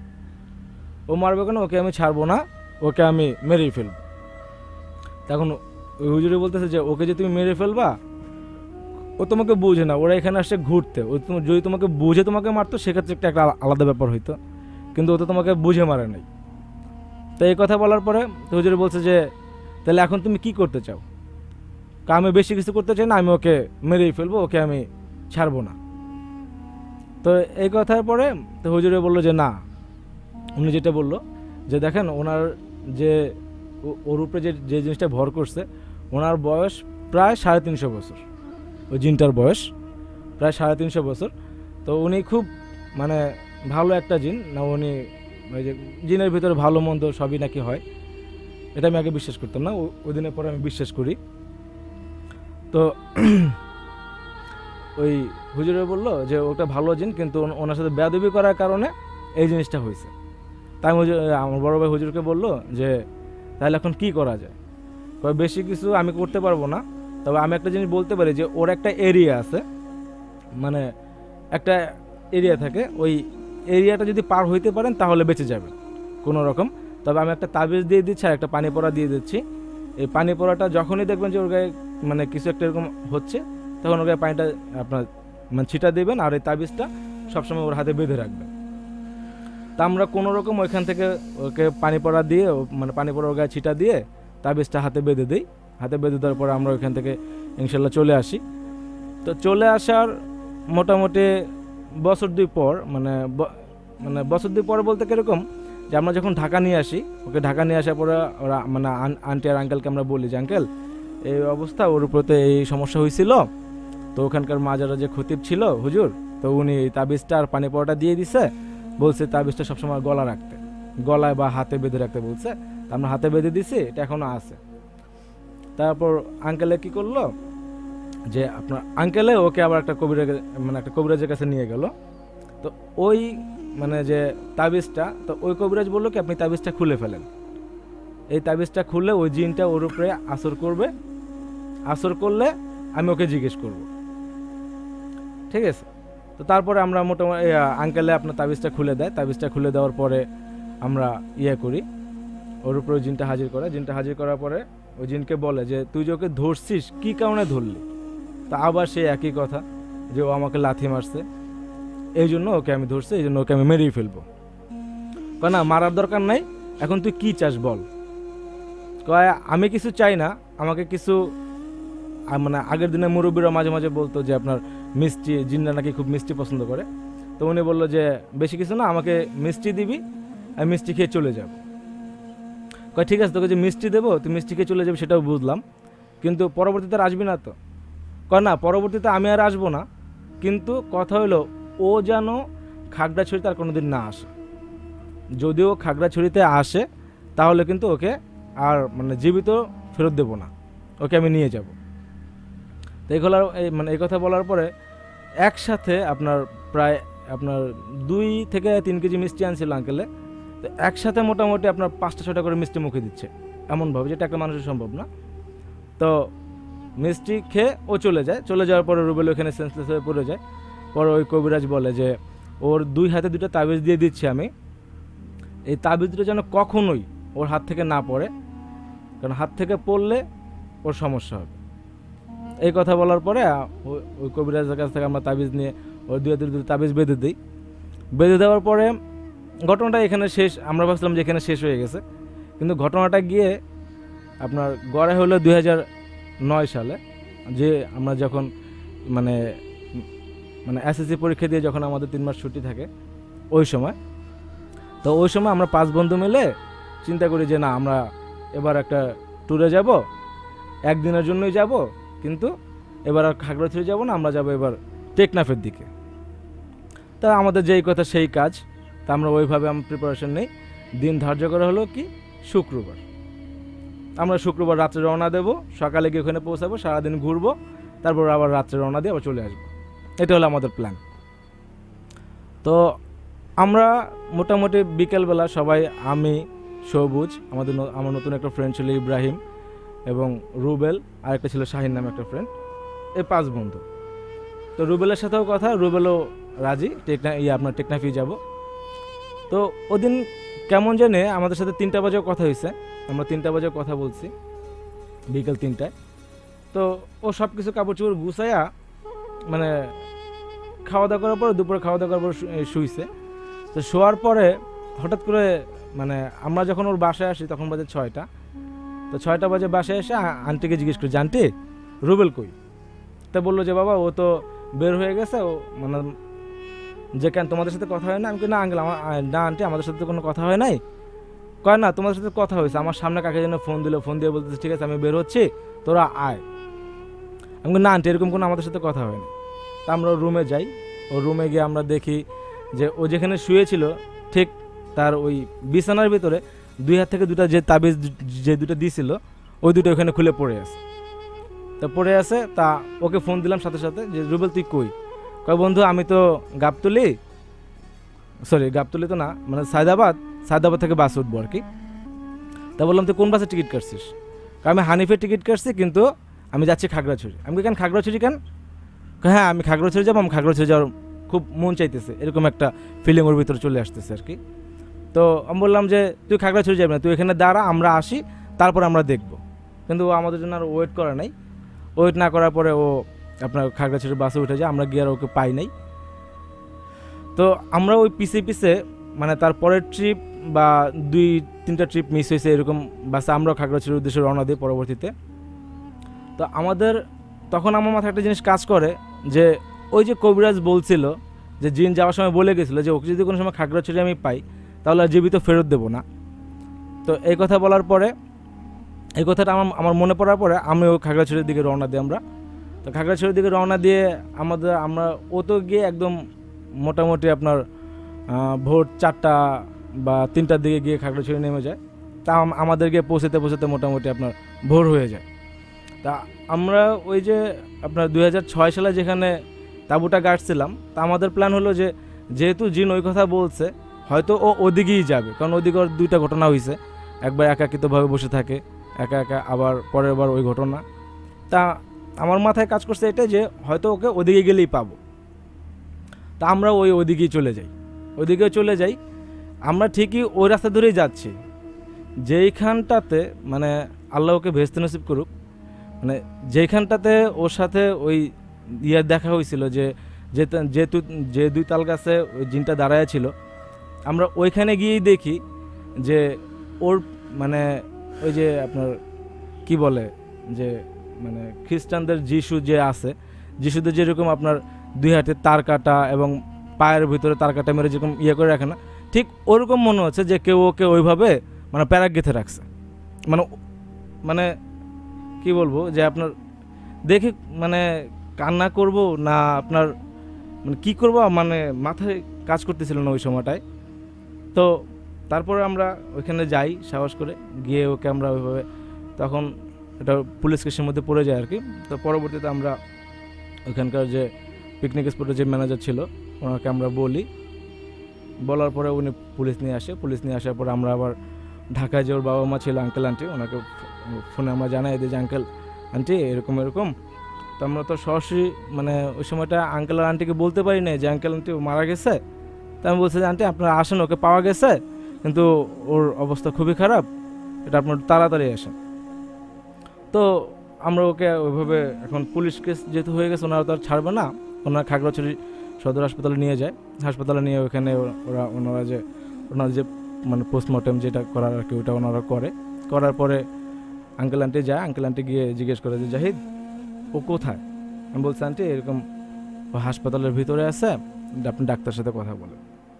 ওকে আমি ছাড়বো না, ওকে আমি মেরেই ফেলবো। তখন ওই হুজুরে বলতেছে যে ওকে যে তুমি মেরে ফেলবা, ও তোমাকে বুঝে না, ওরা এখানে আসছে ঘুরতে, ও যদি তোমাকে বুঝে তোমাকে মারতো সেক্ষেত্রে একটা আলাদা ব্যাপার হইতো, কিন্তু ও তো তোমাকে বুঝে মারে নাই। তো এই কথা বলার পরে হুজুরে বলছে যে তাহলে এখন তুমি কি করতে চাও? আমি বেশি কিছু করতে চাই না, আমি ওকে মেরেই ফেলবো, ওকে আমি ছাড়বো না। তো এই কথার পরে তো হুজুরে বললো যে না, উনি যেটা বললো যে দেখেন ওনার যে ওর উপরে যে জিনিসটা ভর করছে, ওনার বয়স প্রায় 350 বছর, ওই জিনটার বয়স প্রায় 350 বছর। তো উনি খুব মানে ভালো একটা জিন না, উনি ওই যে জিনের ভিতরে ভালো মন্দ সবই নাকি হয়, এটা আমি আগে বিশ্বাস করতাম না, ওই দিনের পরে আমি বিশ্বাস করি। তো ওই হুজুরে বললো যে ওটা ভালো জিন, কিন্তু ওনার সাথে বেয়াদবি করার কারণে এই জিনিসটা হয়েছে। তাই আমার বড় ভাই হুজুরকে বললো যে তাহলে এখন কি করা যায়? বেশি কিছু আমি করতে পারবো না, তবে আমি একটা জিনিস বলতে পারি যে ওর একটা এরিয়া আছে, মানে একটা এরিয়া থাকে, ওই এরিয়াটা যদি পার হইতে পারেন তাহলে বেঁচে যাবে কোনো রকম। তবে আমি একটা তাবিজ দিয়ে দিচ্ছি আর একটা পানি পড়া দিয়ে দিচ্ছি। এই পানি পড়াটা যখনই দেখবেন যে ওর গায়ে মানে কিছু একটা এরকম হচ্ছে, তখন ওর গায়ে পানিটা আপনার মানে ছিটা দেবেন, আর এই তাবিজটা সবসময় ওর হাতে বেঁধে রাখবেন। তা আমরা কোনো রকম ওইখান থেকে ওকে পানি পড়া দিয়ে মানে পানি পড়া ওর গায়ে ছিটা দিয়ে তাবিজটা হাতে বেঁধে দিই। হাতে বেঁধে দেওয়ার পরে আমরা ওইখান থেকে ইনশাল্লাহ চলে আসি। তো চলে আসার মোটামুটি বছর 2 পর মানে বছর 2 পরে বলতে কীরকম, যে আমরা যখন ঢাকা নিয়ে আসি, ওকে ঢাকা নিয়ে আসার পরে ওরা মানে আন্টি আর আঙ্কেলকে আমরা বলি যে আঙ্কেল এই অবস্থা, ওর উপরে তো এই সমস্যা হয়েছিল। তো ওখানকার মাজারা যে খতিব ছিল হুজুর, তো উনি তাবিজটা আর পানি পড়াটা দিয়ে দিছে, বলছে তাবিজটা সবসময় গলা রাখতে, গলায় বা হাতে বেঁধে রাখতে বলছে। তা আমরা হাতে বেঁধে দিছি, এটা এখনও আছে। তারপর আঙ্কেলে কি করলো যে আপনার আঙ্কেলে ওকে আবার একটা কবিরাজের কাছে নিয়ে গেল। তো ওই মানে যে তাবিজটা, তো ওই কবিরাজ বললো কি আপনি তাবিজটা খুলে ফেলেন, এই তাবিজটা খুললে ওই জিনটা ওর উপরে আসর করবে, আসর করলে আমি ওকে জিজ্ঞেস করব, ঠিক আছে? তো তারপরে আমরা মোটামুটি আঙ্কেলে আপনার তাবিজটা খুলে দেয়। তাবিজটা খুলে দেওয়ার পরে আমরা করি, ওর উপরে ওই জিনটা হাজির করে। জিনটা হাজির করার পরে ওই জিনকে বলে যে তুই যে ওকে ধরছিস কী কারণে ধরলি? তা আবার সে একই কথা যে ও আমাকে লাথি মারছে, এই জন্য ওকে আমি ধরছি, এই জন্য ওকে আমি মেরেই ফেলবো। না, মারার দরকার নাই, এখন তুই কি চাস বল। কয় আমি কিছু চাই না, আমাকে কিছু মানে আগের দিনে মুরব্বীরা মাঝে মাঝে বলতো যে আপনার মিষ্টি, জিনরা নাকি খুব মিষ্টি পছন্দ করে। তো উনি বললো যে বেশি কিছু না, আমাকে মিষ্টি দিবি, আমি মিষ্টি খেয়ে চলে যাব। কয় ঠিক আছে, তোকে যে মিষ্টি দেবো তুই মিষ্টি খেয়ে চলে যাবি সেটাও বুঝলাম, কিন্তু পরবর্তীতে আর আসবি না তো? কয় না, পরবর্তীতে আমি আর আসবো না, কিন্তু কথা হলো ও যেন খাগড়াছড়িতে আর কোনোদিন না আসে। যদিও খাগড়াছড়িতে আসে তাহলে কিন্তু ওকে আর মানে জীবিত ফেরত দেবো না, ওকে আমি নিয়ে যাব। তো মানে এই কথা বলার পরে একসাথে আপনার প্রায় আপনার 2 থেকে 3 কেজি মিষ্টি আনছিল আঙ্কেলে। তো একসাথে মোটামুটি আপনার 5টা-6টা করে মিষ্টি মুখে দিচ্ছে এমনভাবে, যেটা একটা মানুষের সম্ভব না। তো মিষ্টি খেয়ে ও চলে যায়। চলে যাওয়ার পরে রুবেল ওখানে সেন্সলেস হয়ে পড়ে যায়। পরে ওই কবিরাজ বলে যে ওর 2 হাতে 2টা তাবিজ দিয়ে দিচ্ছি আমি, এই তাবিজ দুটো যেন কখনোই ওর হাত থেকে না পড়ে, কারণ হাত থেকে পড়লে ওর সমস্যা হবে। এই কথা বলার পরে ওই কবিরাজের কাছ থেকে আমরা তাবিজ নিয়ে ওই 2 হাতে 2 তাবিজ বেঁধে দিই। বেঁধে দেওয়ার পরে ঘটনাটা এখানে শেষ। আমরা ভাবছিলাম যে এখানে শেষ হয়ে গেছে, কিন্তু ঘটনাটা গিয়ে আপনার গড়ে হলো 2009 সালে, যে আমরা যখন মানে এসএসসি পরীক্ষা দিয়ে যখন আমাদের 3 মাস ছুটি থাকে ওই সময়। তো ওই সময় আমরা 5 বন্ধু মিলে চিন্তা করি যে না, আমরা এবার একটা ট্যুরে যাব, একদিনের জন্যই যাব, কিন্তু এবার আর খাগড়াছড়ি যাব না, আমরা যাব এবার টেকনাফের দিকে। তা আমাদের যেই কথা সেই কাজ। তা আমরা ওইভাবে আমরা প্রিপারেশন নেই। দিন ধার্য করা হলো কি শুক্রবার। আমরা শুক্রবার রাত্রে রওনা দেব, সকালে গিয়ে ওখানে পৌঁছাবো, সারাদিন ঘুরবো, তারপর আবার রাত্রে রওনা দিয়ে আবার চলে আসবো। এটা হলো আমাদের প্ল্যান। তো আমরা মোটামুটি বিকেলবেলা সবাই, আমি, সবুজ, আমার নতুন একটা ফ্রেন্ড ছিল ইব্রাহিম, এবং রুবেল, আর একটা ছিল শাহিন নামে একটা ফ্রেন্ড, এই 5 বন্ধু। তো রুবেলের সাথেও কথা, রুবেলও রাজি আপনার টেকনাফি যাব। তো ওদিন কেমন জানে আমাদের সাথে 3টা বাজেও কথা হয়েছে, আমরা 3টা বাজেও কথা বলছি বিকেল 3টায়। তো ও সব কিছু কাপড় চোপড় গুছাইয়া মানে খাওয়া দাওয়া করার পর, দুপুরে খাওয়া দাওয়া করার পর শুইছে। তো শোয়ার পরে হঠাৎ করে মানে আমরা যখন ওর বাসায় আসি তখন বাজে 6টা। তো 6টা বাজে বাসায় এসে আন্টিকে জিজ্ঞেস করি যে আন্টি রুবেল কই? তা বললো যে বাবা ও তো বের হয়ে গেছে, ও মানে যে কেন তোমাদের সাথে কথা হয় না? আমি না আঙ্কেল, না আন্টি আমাদের সাথে তো কোনো কথা হয় নাই। কয় না, তোমাদের সাথে কথা হয়েছে, আমার সামনে কাকে যেন ফোন দিল, ফোন দিয়ে বলতেছে ঠিক আছে আমি বের হচ্ছি, তোরা আয়। আমি না আন্টি এরকম কোনো আমাদের সাথে কথা হয়নি। তা আমরা ওর রুমে যাই। ওর রুমে গিয়ে আমরা দেখি যে ও যেখানে শুয়েছিল ঠিক তার ওই বিছানার ভিতরে 2 হাত থেকে 2টা যে তাবিজ যে 2টা দিয়েছিল ওই 2টা ওখানে খুলে পড়ে আছে। তা পড়ে আছে। তা ওকে ফোন দিলাম সাথে সাথে যে রুবেল তুই কই? কয় বন্ধু আমি তো গাবতলি তো না, মানে সায়দাবাদ থেকে বাস উঠবো আর কি। তা বললাম তুই কোন বাসে টিকিট কাটছিস? আমি হানিফের টিকিট কাটছি, কিন্তু আমি যাচ্ছি খাগড়াছড়ি। আমি কেন খাগড়াছড়ি কেন? হ্যাঁ আমি খাগড়াছড়ি যাবো, আমি খাগড়াছড়ি যাওয়ার খুব মন চাইতেছে, এরকম একটা ফিলিং ওর ভিতরে চলে আসতেছে আর কি। তো আমি বললাম যে তুই খাগড়াছড়ি যাবি না, তুই এখানে দাঁড়া, আমরা আসি, তারপর আমরা দেখবো। কিন্তু ও আমাদের জন্য আর ওয়েট করে নাই। ওয়েট না করার পরে ও আপনার খাগড়াছড়ির বাসে উঠে যায়, আমরা গিয়ে আর ওকে পাই নাই। তো আমরা ওই পিছে মানে তার পরের ট্রিপ বা 2-3টা ট্রিপ মিস হয়েছে এরকম বাসে আমরাও খাগড়াছড়ির উদ্দেশ্যে রওনা দিই পরবর্তীতে। তো আমাদের তখন আমার মাথায় একটা জিনিস কাজ করে যে ওই যে কবিরাজ বলছিল যে জিন যাওয়ার সময় বলে গেছিলো যে ওকে যদি কোনো সময় খাগড়াছড়ি আমি পাই তাহলে আর জীবিত ফেরত দেবো না। তো এই কথা বলার পরে, এই কথাটা আমার মনে পড়ার পরে আমি ওই খাগড়াছড়ির দিকে রওনা দিই আমরা। তো খাগড়াছড়ির দিকে রওনা দিয়ে আমরা ও তো গিয়ে একদম মোটামুটি আপনার ভোর 4টা বা 3টার দিকে গিয়ে খাগড়াছড়ি নেমে যায়। তা আমাদের গিয়ে পৌঁছতে মোটামুটি আপনার ভোর হয়ে যায়। তা আমরা ওই যে আপনার 2006 সালে যেখানে তাঁবুটা গাড়ছিলাম, তা আমাদের প্ল্যান হলো যে যেহেতু জিন ওই কথা বলছে হয়তো ও ওদিকেই যাবে, কারণ ওদিকে ওর 2টা ঘটনা হয়েছে, একবার একাকিতভাবে বসে থাকে একা একা, আবার পরের বার ওই ঘটনা। তা আমার মাথায় কাজ করছে এটা যে হয়তো ওকে ওদিকে গেলেই পাবো। তা আমরা ওইদিকেই চলে যাই। আমরা ঠিকই ওই রাস্তা ধরেই যাচ্ছি, যেইখানটাতে মানে আল্লাহ ওকে ভেস্তে নসিব করুক, মানে যেইখানটাতে ওর সাথে ওই দেখা হয়েছিল যে 2 তাল গাছে ওই জিনটা দাঁড়ায় ছিল, আমরা ওইখানে গিয়েই দেখি যে ওর মানে ওই যে আপনার কি বলে যে মানে খ্রিস্টানদের যিশু যে আছে, যিশুদের যেরকম আপনার 2 হাতে তার কাটা এবং পায়ের ভিতরে তার কাটা মেরে যেরকম ইয়ে করে রাখে না, ঠিক ওরকম মনে হচ্ছে যে কেউ ওকে ওইভাবে মানে প্যারাক গেঁথে রাখছে। মানে মানে কি বলবো যে আপনার দেখে মানে কান্না করব না আপনার মানে কী করবো, মানে মাথায় কাজ করতেছিল না ওই সময়টায়। তো তারপরে আমরা ওইখানে যাই সাহস করে, গিয়ে ওকে আমরা ওইভাবে, তখন এটা পুলিশ কেসের মধ্যে পড়ে যায় আর কি। তো পরবর্তীতে আমরা ওইখানকার যে পিকনিক স্পটের যে ম্যানেজার ছিল ওনাকে আমরা বলার পরে উনি পুলিশ নিয়ে আসে। পুলিশ নিয়ে আসার পরে আমরা আবার ঢাকায় যে ওর বাবা মা ছিল আঙ্কেল আন্টি, ওনাকে ফোনে আমরা জানাই দিই যে আঙ্কেল আন্টি এরকম এরকম। তো আমরা তো সরাসরি মানে ওই সময়টা আঙ্কেল আর আন্টিকে বলতে পারি না যে আঙ্কেল আন্টি মারা গেছে। তো আমি বলছি যে আন্টি আপনারা আসেন, ওকে পাওয়া গেছে কিন্তু ওর অবস্থা খুবই খারাপ, এটা আপনার তাড়াতাড়ি আসেন। তো আমরা ওকে ওইভাবে, এখন পুলিশ কেস যেহেতু হয়ে গেছে ওনারা তো আর ছাড়বে না, ওনারা খাগড়াছড়ি সদর হাসপাতালে নিয়ে যায়। হাসপাতালে নিয়ে ওখানে ওনারা যে মানে পোস্টমর্টেম যেটা করার আর কি ওটা ওনারা করার পরে আঙ্কেল আন্টি যায়। আঙ্কেল আন্টি গিয়ে জিজ্ঞেস করে যে জাহিদ ও কোথায়? আমি বলছি আন্টি এরকম ও হাসপাতালের ভিতরে আছে, আপনি ডাক্তারের সাথে কথা বলেন।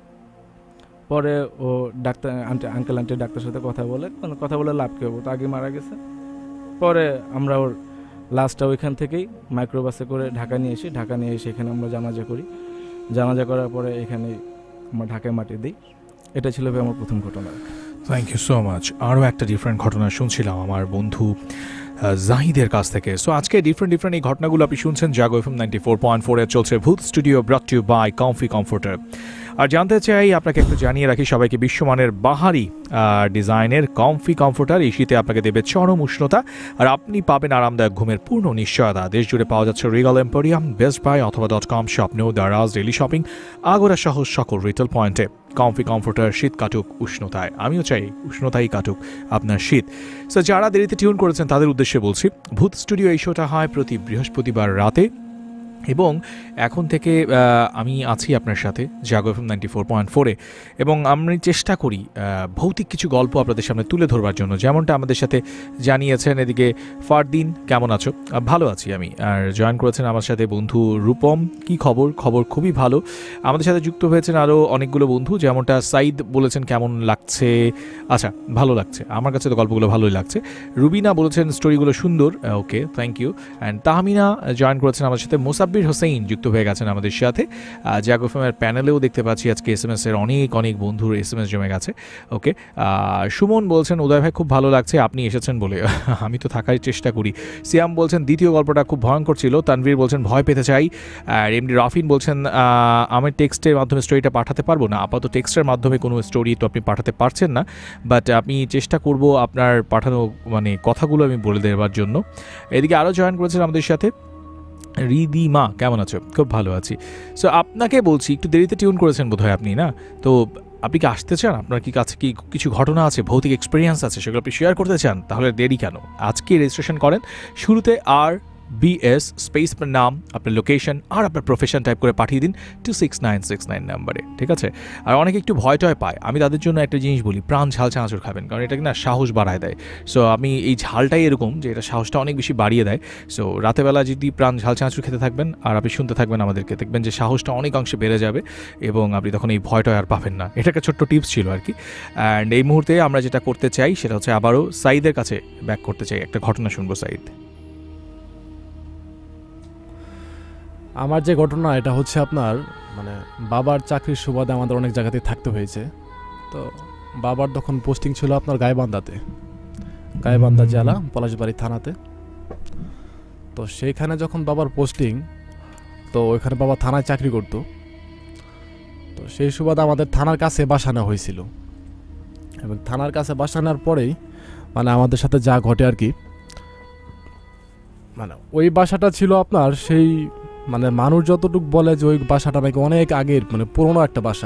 পরে ও আঙ্কেল আন্টি ডাক্তারের সাথে কথা বলে লাভ কী হবো, তো আগে মারা গেছে। পরে আমরা ওর লাস্টটা ওইখান থেকেই মাইক্রোবাসে করে ঢাকা নিয়ে এসে এখানে আমরা জানাজা করি। জানাজা করার পরে এখানে আমরা ঢাকায় মাটি দিই। এটা ছিল আমার প্রথম ঘটনা। Thank you so much. আরও একটা ডিফারেন্ট ঘটনা শুনছিলাম আমার বন্ধু জাহিদের কাছ থেকে। সো আজকে ডিফারেন্ট এই ঘটনাগুলো আপনি শুনছেন জাগো FM 94.4 চলছে Bhoot studio, brought to by comfy comforter. আর জানতে চাই আপনাকে একটু জানিয়ে রাখি সবাইকে, বিশ্বমানের বাহারি ডিজাইনের কমফি কমফোর্টার এই শীতে আপনাকে দেবে চরম উষ্ণতা, আর আপনি পাবেন আরামদায়ক ঘুমের পূর্ণ নিশ্চয়তা। দেশ জুড়ে পাওয়া যাচ্ছে রিগাল এম্পোরিয়াম, বেস্ট বাই অথবা .com, স্বপ্নেও, দারাজ, ডেইলি শপিং, আগোরা সহ সকল রিটেল পয়েন্টে। কমফি কমফোর্টার, শীত কাটুক উষ্ণতায়। আমিও চাই উষ্ণতাই কাটুক আপনার শীত। সো যারা দেরিতে টিউন করেছেন তাদের উদ্দেশ্যে বলছি, ভূত স্টুডিও এই শোটা হয় প্রতি বৃহস্পতিবার রাতে, এবং এখন থেকে আমি আছি আপনার সাথে জাগো FM 94.4-এ, এবং আমি চেষ্টা করি ভৌতিক কিছু গল্প আপনাদের সামনে তুলে ধরবার জন্য, যেমনটা আমাদের সাথে জানিয়েছেন। এদিকে ফারদিন, কেমন আছো? ভালো আছি আমি। আর জয়েন করেছেন আমার সাথে বন্ধু রূপম, কি খবর? খবর খুবই ভালো। আমাদের সাথে যুক্ত হয়েছেন আরও অনেকগুলো বন্ধু, যেমনটা সাইদ বলেছেন কেমন লাগছে। আচ্ছা, ভালো লাগছে, আমার কাছে তো গল্পগুলো ভালোই লাগছে। রুবিনা বলেছেন স্টোরিগুলো সুন্দর, okay thank you. And Tahmina join করেছেন আমার সাথে। মোসাব্বির হোসেন যুক্ত হয়ে গেছেন আমাদের সাথে। জাগো এফএমের প্যানেলেও দেখতে পাচ্ছি আজকে SMS এর অনেক বন্ধুর SMS জমে গেছে, ওকে। সুমন বলছেন উদয় ভাই খুব ভালো লাগছে আপনি এসেছেন বলে, আমি তো থাকার চেষ্টা করি। সিয়াম বলছেন দ্বিতীয় গল্পটা খুব ভয়ঙ্কর ছিল। তানভীর বলছেন ভয় পেতে চাই। আর এমডি রাফিন বলছেন আমি টেক্সটের মাধ্যমে স্টোরিটা পাঠাতে পারবো না, আপাতত টেক্সটের মাধ্যমে কোনো স্টোরি তো আপনি পাঠাতে পারছেন না, বাট আমি চেষ্টা করব আপনার পাঠানো মানে কথাগুলো আমি বলে দেওয়ার জন্য। এদিকে আরও জয়েন করেছেন আমাদের সাথে রিদিমা, কেমন আছো? খুব ভালো আছি। সো আপনাকে বলছি, একটু দেরিতে টিউন করেছেন বোধহয় আপনি, না? তো আপনি কি আসতে চান? আপনার কি কাছে কি কিছু ঘটনা আছে, ভৌতিক এক্সপিরিয়েন্স আছে, সেগুলো আপনি শেয়ার করতে চান? তাহলে দেরি কেন, আজকে রেজিস্ট্রেশন করেন। শুরুতে RBS স্পেস নাম, আপনার লোকেশন আর আপনার প্রফেশন টাইপ করে পাঠিয়ে দিন 26969 নাম্বারে, ঠিক আছে? আর অনেকে একটু ভয় টয় পায়, আমি তাদের জন্য একটা জিনিস বলি, প্রাণ ঝাল চানাচুর খাবেন, কারণ এটা কিনা সাহস বাড়ায় দেয়। সো আমি এই ঝালটাই এরকম যে এটা সাহসটা অনেক বেশি বাড়িয়ে দেয়। সো রাতেবেলা যদি প্রাণ ঝাল চানাচুর খেতে থাকবেন আর আপনি শুনতে থাকবেন আমাদেরকে, দেখবেন যে সাহসটা অনেক অংশে বেড়ে যাবে এবং আপনি তখন এই ভয়টা আর পাবেন না। এটা একটা ছোট্ট টিপস ছিল আর কি। অ্যান্ড এই মুহূর্তে আমরা যেটা করতে চাই সেটা হচ্ছে আবারও সাইদের কাছে ব্যাক করতে চাই, একটা ঘটনা শুনবো। সাইদ, আমার যে ঘটনা এটা হচ্ছে আপনার মানে বাবার চাকরির সুবাদে আমাদের অনেক জায়গাতেই থাকতে হয়েছে। তো বাবার তখন পোস্টিং ছিল আপনার গাইবান্ধা জেলা পলাশবাড়ি থানাতে। তো সেইখানে যখন বাবার পোস্টিং, তো ওইখানে বাবা থানায় চাকরি করতো। তো সেই সুবাদে আমাদের থানার কাছে বাসা নেওয়া হয়েছিল, এবং থানার কাছে বাসা নেওয়ার পরেই মানে আমাদের সাথে যা ঘটে আর কি, মানে ওই বাসাটা ছিল আপনার সেই মানে মানুষ যতটুকু বলে যে ওই বাসাটা নাকি অনেক আগের মানে পুরনো একটা বাসা।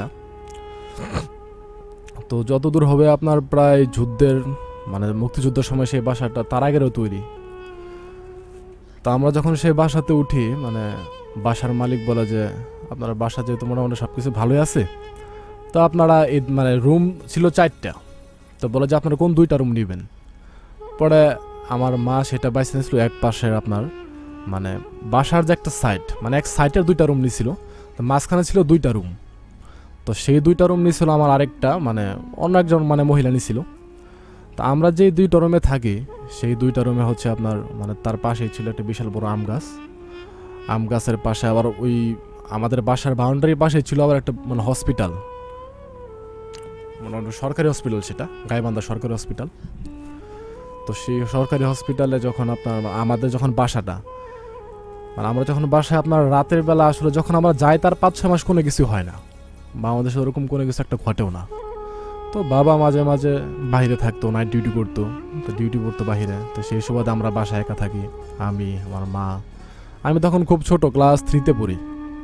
তো যতদূর হবে আপনার প্রায় যুদ্ধের মানে মুক্তিযুদ্ধের সময় সেই বাসাটা তার আগেরও তৈরি। তা আমরা যখন সেই বাসাতে উঠি, মানে বাসার মালিক বলে যে আপনার বাসা যেহেতু মোটামুটি সব কিছু ভালোই আছে, তো আপনারা এই মানে রুম ছিল 4টা, তো বলে যে আপনারা কোন 2টা রুম নেবেন। পরে আমার মা সেটা বাইছে নিয়েছিল এক পাশের আপনার মানে বাসার যে একটা সাইড, মানে এক সাইডের 2টা রুম নিয়েছিল, তো মাঝখানে ছিল 2টা রুম। তো সেই 2টা রুম নিয়েছিল আমার আরেকটা মানে অন্য একজন মানে মহিলা নিয়েছিল। তো আমরা যেই 2টা রুমে থাকি সেই 2টা রুমে হচ্ছে আপনার মানে তার পাশেই ছিল একটা বিশাল বড় আম গাছ। আম গাছের পাশে আবার ওই আমাদের বাসার বাউন্ডারির পাশে ছিল আবার একটা মানে হসপিটাল, মানে সরকারি হসপিটাল, সেটা গাইবান্ধা সরকারি হসপিটাল। তো সেই সরকারি হসপিটালে যখন আপনার আমাদের যখন বাসাটা মানে আমরা যখন বাসায় আপনার রাতের বেলা আসলে যখন আমরা যাই তার 5-6 মাস কোনো কিছু হয় না বা আমাদের সাথে ওরকম কোনো কিছু একটা ঘটেও না। তো বাবা মাঝে মাঝে বাইরে থাকতো, নাইট ডিউটি করতো, তো ডিউটি করতো বাইরে। তো সেই সুবাদে আমরা বাসায় একা থাকি, আমি আমার মা। আমি তখন খুব ছোট, ক্লাস 3-তে পড়ি।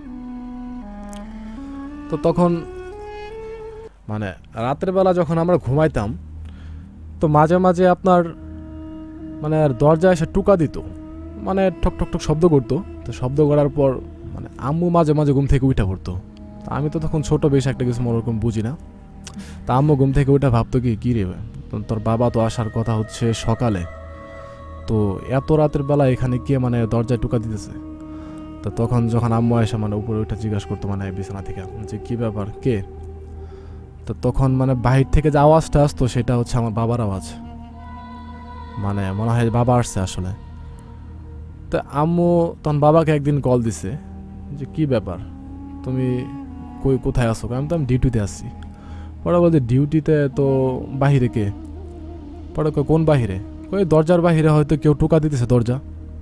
তো তখন মানে রাতের বেলা যখন আমরা ঘুমাইতাম তো মাঝে মাঝে আপনার মানে দরজায় এসে টুকা দিত, মানে ঠক ঠক ঠক শব্দ করতো। তো শব্দ করার পর মানে আম্মু মাঝে মাঝে ঘুম থেকে উঠে পড়তো। তা আমি তো তখন ছোট, বেশ একটা কিছু ওরকম বুঝি না। তা আম্মু ঘুম থেকে উঠে ভাবতো কি রে তোর বাবা তো আসার কথা হচ্ছে সকালে, তো এত রাতের বেলা এখানে কে মানে দরজায় টুকা দিতেছে। তো তখন যখন আম্মু এসে মানে উপরে উঠে জিজ্ঞাসা করতো মানে বিছানা থেকে যে কী ব্যাপার, কে। তো তখন মানে বাহির থেকে যে আওয়াজটা আসতো সেটা হচ্ছে আমার বাবার আওয়াজ, মানে মনে হয় বাবা আসছে আসলে। তো আম্মু তখন বাবাকে একদিন কল দিছে যে কী ব্যাপার, তুমি কোথায় আসো। আমি ডিউটিতে আসছি। পরে বলতে ডিউটিতে তো বাহিরে কে। পরে কোন বাহিরে, ওই দরজার বাহিরে হয়তো কেউ টোকা দিতেছে দরজা।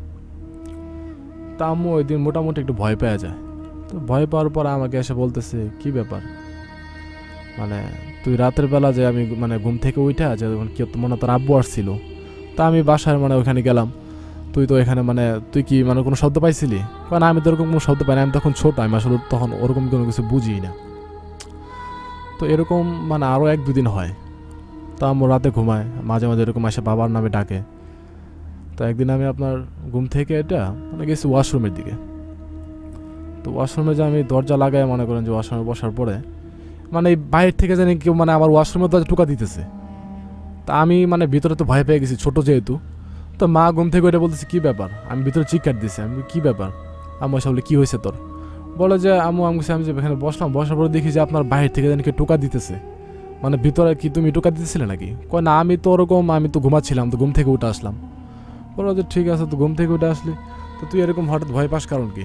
তা আম্মু ওই দিন মোটামুটি একটু ভয় পেয়ে যায়। তো ভয় পাওয়ার পর আমাকে এসে বলতেছে কি ব্যাপার, মানে তুই রাতের বেলা যে আমি মানে ঘুম থেকে উঠা যে কেউ মনে তোর আব্বু আসছিল, তা আমি বাসায় মানে ওখানে গেলাম, তুই তো এখানে মানে তুই কি মানে কোনো শব্দ পাইছিলি। কারণ আমি তো ওরকম কোনো শব্দ পাই না, আমি তখন ছোট, আমি আসলে তখন ওরকম কোনো কিছু বুঝি না। তো এরকম মানে আরও 1-2 দিন হয়। তা আম্মু রাতে ঘুমায়, মাঝে মাঝে এরকম এসে বাবার নামে ডাকে। তো একদিন আমি আপনার ঘুম থেকে এটা মানে গেছি ওয়াশরুমের দিকে। তো ওয়াশরুমে যে আমি দরজা লাগাই, মনে করেন যে ওয়াশরুমে বসার পরে মানে বাইরে থেকে জানি কেউ মানে আমার ওয়াশরুমের দরজা টুকা দিতেছে। তা আমি মানে ভিতরে তো ভয় পেয়ে গেছি, ছোট যেহেতু। তো মা ঘুম থেকে ওইটা বলতেছে কী ব্যাপার, আমি ভিতরে চিৎকার দিছি। আমি কী ব্যাপার আম্মু এসে বলে কী হয়েছে তোর। বলে যে আম্মু আমি যে এখানে বসলাম, বসার পরে দেখি যে আপনার বাইরে থেকে জানি কেউ টোকা দিতেছে, মানে ভিতরে কি তুমি টোকা দিতেছিলে নাকি। কয় না আমি তো ওরকম, আমি তো ঘুমাচ্ছিলাম, তো ঘুম থেকে উঠে আসলাম। বলো যে ঠিক আছে, তো ঘুম থেকে উঠে আসলি, তো তুই এরকম হঠাৎ ভয় পাস কারণ কি।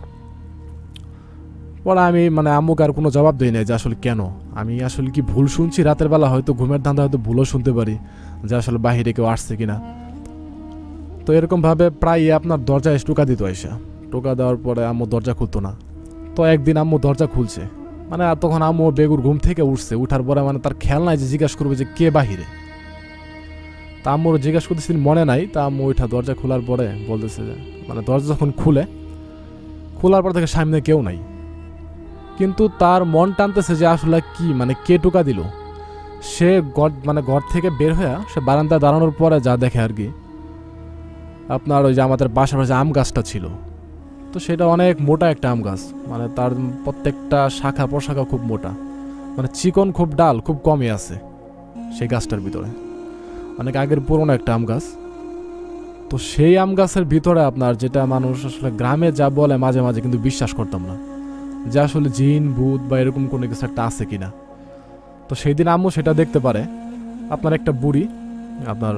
পরে আমি মানে আম্মুকে আর কোনো জবাব দিই নাই যে আসলে কেন, আমি আসলে কি ভুল শুনছি রাতের বেলা, হয়তো ঘুমের ধান্দা হয়তো ভুলও শুনতে পারি যে আসলে বাহিরে কেউ আসছে কিনা। তো এরকমভাবে প্রায় আপনার দরজায় টোকা দিত আইসা। টোকা দেওয়ার পরে আম্মু দরজা খুলতো না। তো একদিন আম্মু দরজা খুলছে, মানে আর তখন আম্মু বেগুর ঘুম থেকে উঠছে, উঠার পরে মানে তার খেয়াল নাই যে জিজ্ঞাসা করবে যে কে বাহিরে। তা আম্মুর জিজ্ঞাসা করতেছি মনে নাই। তা আম্মু ওইটা দরজা খোলার পরে বলতেছে যে মানে দরজা যখন খোলার পর থেকে সামনে কেউ নাই, কিন্তু তার মন টানতেছে যে আসলে কি মানে কে টোকা দিল। সে মানে ঘর থেকে বের হয়ে সে বারান্দায় দাঁড়ানোর পরে যা দেখে আর কি, আপনার ওই যে আমাদের বাসার পাশে আম গাছটা ছিল, তো সেটা অনেক মোটা একটা আম গাছ, মানে তার প্রত্যেকটা শাখা প্রশাখা খুব মোটা, মানে চিকন খুব, ডাল খুব কমই আছে সেই গাছটার ভিতরে, অনেক আগের পুরনো একটা আম গাছ। তো সেই আম গাছের ভিতরে আপনার যেটা মানুষ আসলে গ্রামে যা বলে মাঝে মাঝে কিন্তু বিশ্বাস করতাম না যে আসলে জিন ভূত বা এরকম কোনো কিছু একটা আছে কিনা। তো সেই দিন আম্মু সেটা দেখতে পারে, আপনার একটা বুড়ি আপনার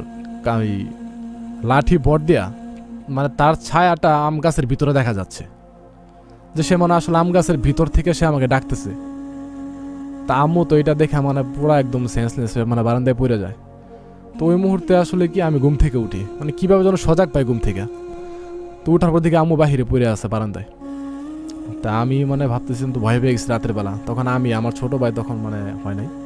লাঠি ভর দিয়া মানে তার ছায়াটা আম গাছের ভিতরে দেখা যাচ্ছে, যে সে মানে আসলে আম গাছের ভিতর থেকে সে আমাকে ডাকতেছে। তা আম্মু তো এটা দেখে মানে পুরো একদম সেন্সলেস হয়ে মানে বারান্দায় পড়ে যায়। তো ওই মুহূর্তে আসলে কি আমি ঘুম থেকে উঠি, মানে কীভাবে যেন সজাগ পাই ঘুম থেকে। তো উঠার পর দিকে আম্মু বাহিরে পড়ে আছে বারান্দায়। তা আমি মানে ভাবতেছি তো ভয় পেয়ে গেছি রাতের বেলা, তখন আমি আমার ছোট ভাই তখন মানে হয় নাই।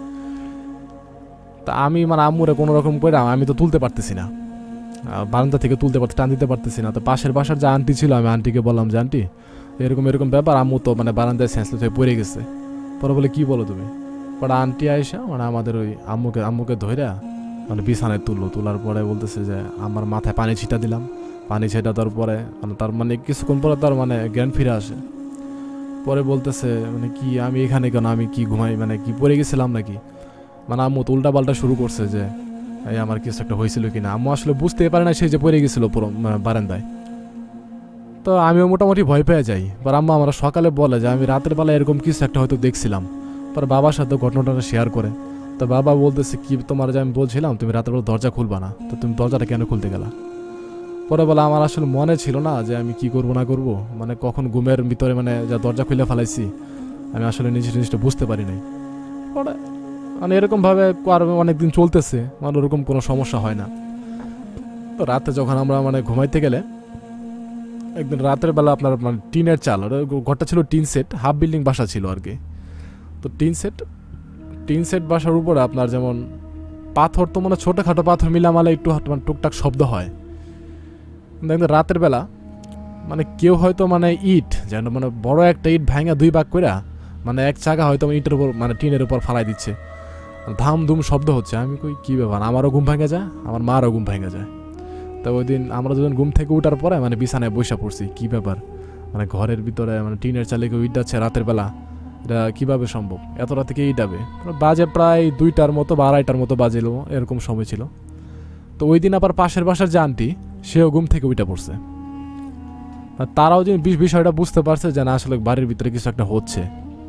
তা আমি মানে আম্মুরে কোনো রকম করে আমি তো তুলতে পারতেছি না, বারান্দা থেকে টান দিতে পারতেছি না। তো পাশের বাসার যে আন্টি ছিল, আমি আন্টিকে বললাম যে আন্টি এরকম এরকম ব্যাপার, আম্মু তো মানে বারান্দায় সেন্সলেস হয়ে পড়ে গেছে। পরে বলে কি বলো তুমি। পরে আন্টি আইসা মানে আমাদের ওই আম্মুকে ধইরা মানে বিছানায় তোলার পরে বলতেছে যে আমার মাথায় পানি ছিটা দিলাম, পানি ছিটা দেওয়ার পরে মানে তার মানে কিছুক্ষণ পরে তার মানে জ্ঞান ফিরে আসে। পরে বলতেছে মানে কি আমি এখানে কেন, আমি কি ঘুমাই, মানে কি পড়ে গেছিলাম নাকি। মানে আম্মু তো উল্টা পাল্টা শুরু করছে যে এই আমার কিছু একটা হয়েছিল কিনা। আম্মু আসলে বুঝতেই পারে না সে যে পড়ে গেছিলো পুরো বারান্দায়। তো আমিও মোটামুটি ভয় পেয়ে যাই। পর আম্মা আমরা সকালে বলে যে আমি রাতের বেলা এরকম কিছু একটা হয়তো দেখছিলাম। পর বাবার সাথে ঘটনাটা শেয়ার করে। তো বাবা বলতেছে কি তোমার যে আমি বলছিলাম তুমি রাতের বেলা দরজা খুলবা না, তো তুমি দরজাটা কেন খুলতে গেলা? পরে বলে আমার আসলে মনে ছিল না যে আমি কি করব না করব, মানে কখন ঘুমের ভিতরে মানে যা দরজা খুলে ফেলাইছি আমি আসলে নিজের জিনিসটা বুঝতে পারি নাই। পরে মানে এরকমভাবে আর অনেকদিন চলতেছে, মানে ওরকম কোনো সমস্যা হয় না। তো রাতে যখন আমরা মানে ঘুমাইতে গেলে একদিন রাতের বেলা আপনার মানে টিনের চাল, ঘরটা ছিল টিন সেট, হাফ বিল্ডিং বাসা ছিল আর কি। তো টিন সেট বাসার উপরে আপনার যেমন পাথর, তো মানে ছোটোখাটো পাথর মিলামালে একটু মানে টুকটাক শব্দ হয়। দেখবেন রাতের বেলা মানে কেউ হয়তো মানে ইট যেন মানে বড় একটা ইট ভাঙা দুই ভাগ করে মানে এক চাকা হয়তো ইটের উপর মানে টিনের উপর ফালাই দিচ্ছে, ধাম ধুম শব্দ হচ্ছে। আমি কই কী ব্যাপার, আমারও ঘুম ভেঙে যায়, আমার মারও ঘুম ভেঙে যায়। তো ওই দিন আমরা যখন ঘুম থেকে উঠার পরে মানে বিছানায় বসে পড়ছি, কী ব্যাপার মানে ঘরের ভিতরে মানে টিনের চালে কেউ ইট যাচ্ছে রাতের বেলা, এটা কীভাবে সম্ভব, এত রাতে কে ইট আবে? বাজে প্রায় 2টার মতো বা 2:30টার মতো বাজেল, এরকম সময় ছিল। তো ওই দিন আবার পাশের বাসার যে আন্টি সেও ঘুম থেকে উঠে পড়ছে। তারাও যে বিষয়টা বুঝতে পারছে যে না আসলে বাড়ির ভিতরে কিছু একটা হচ্ছে।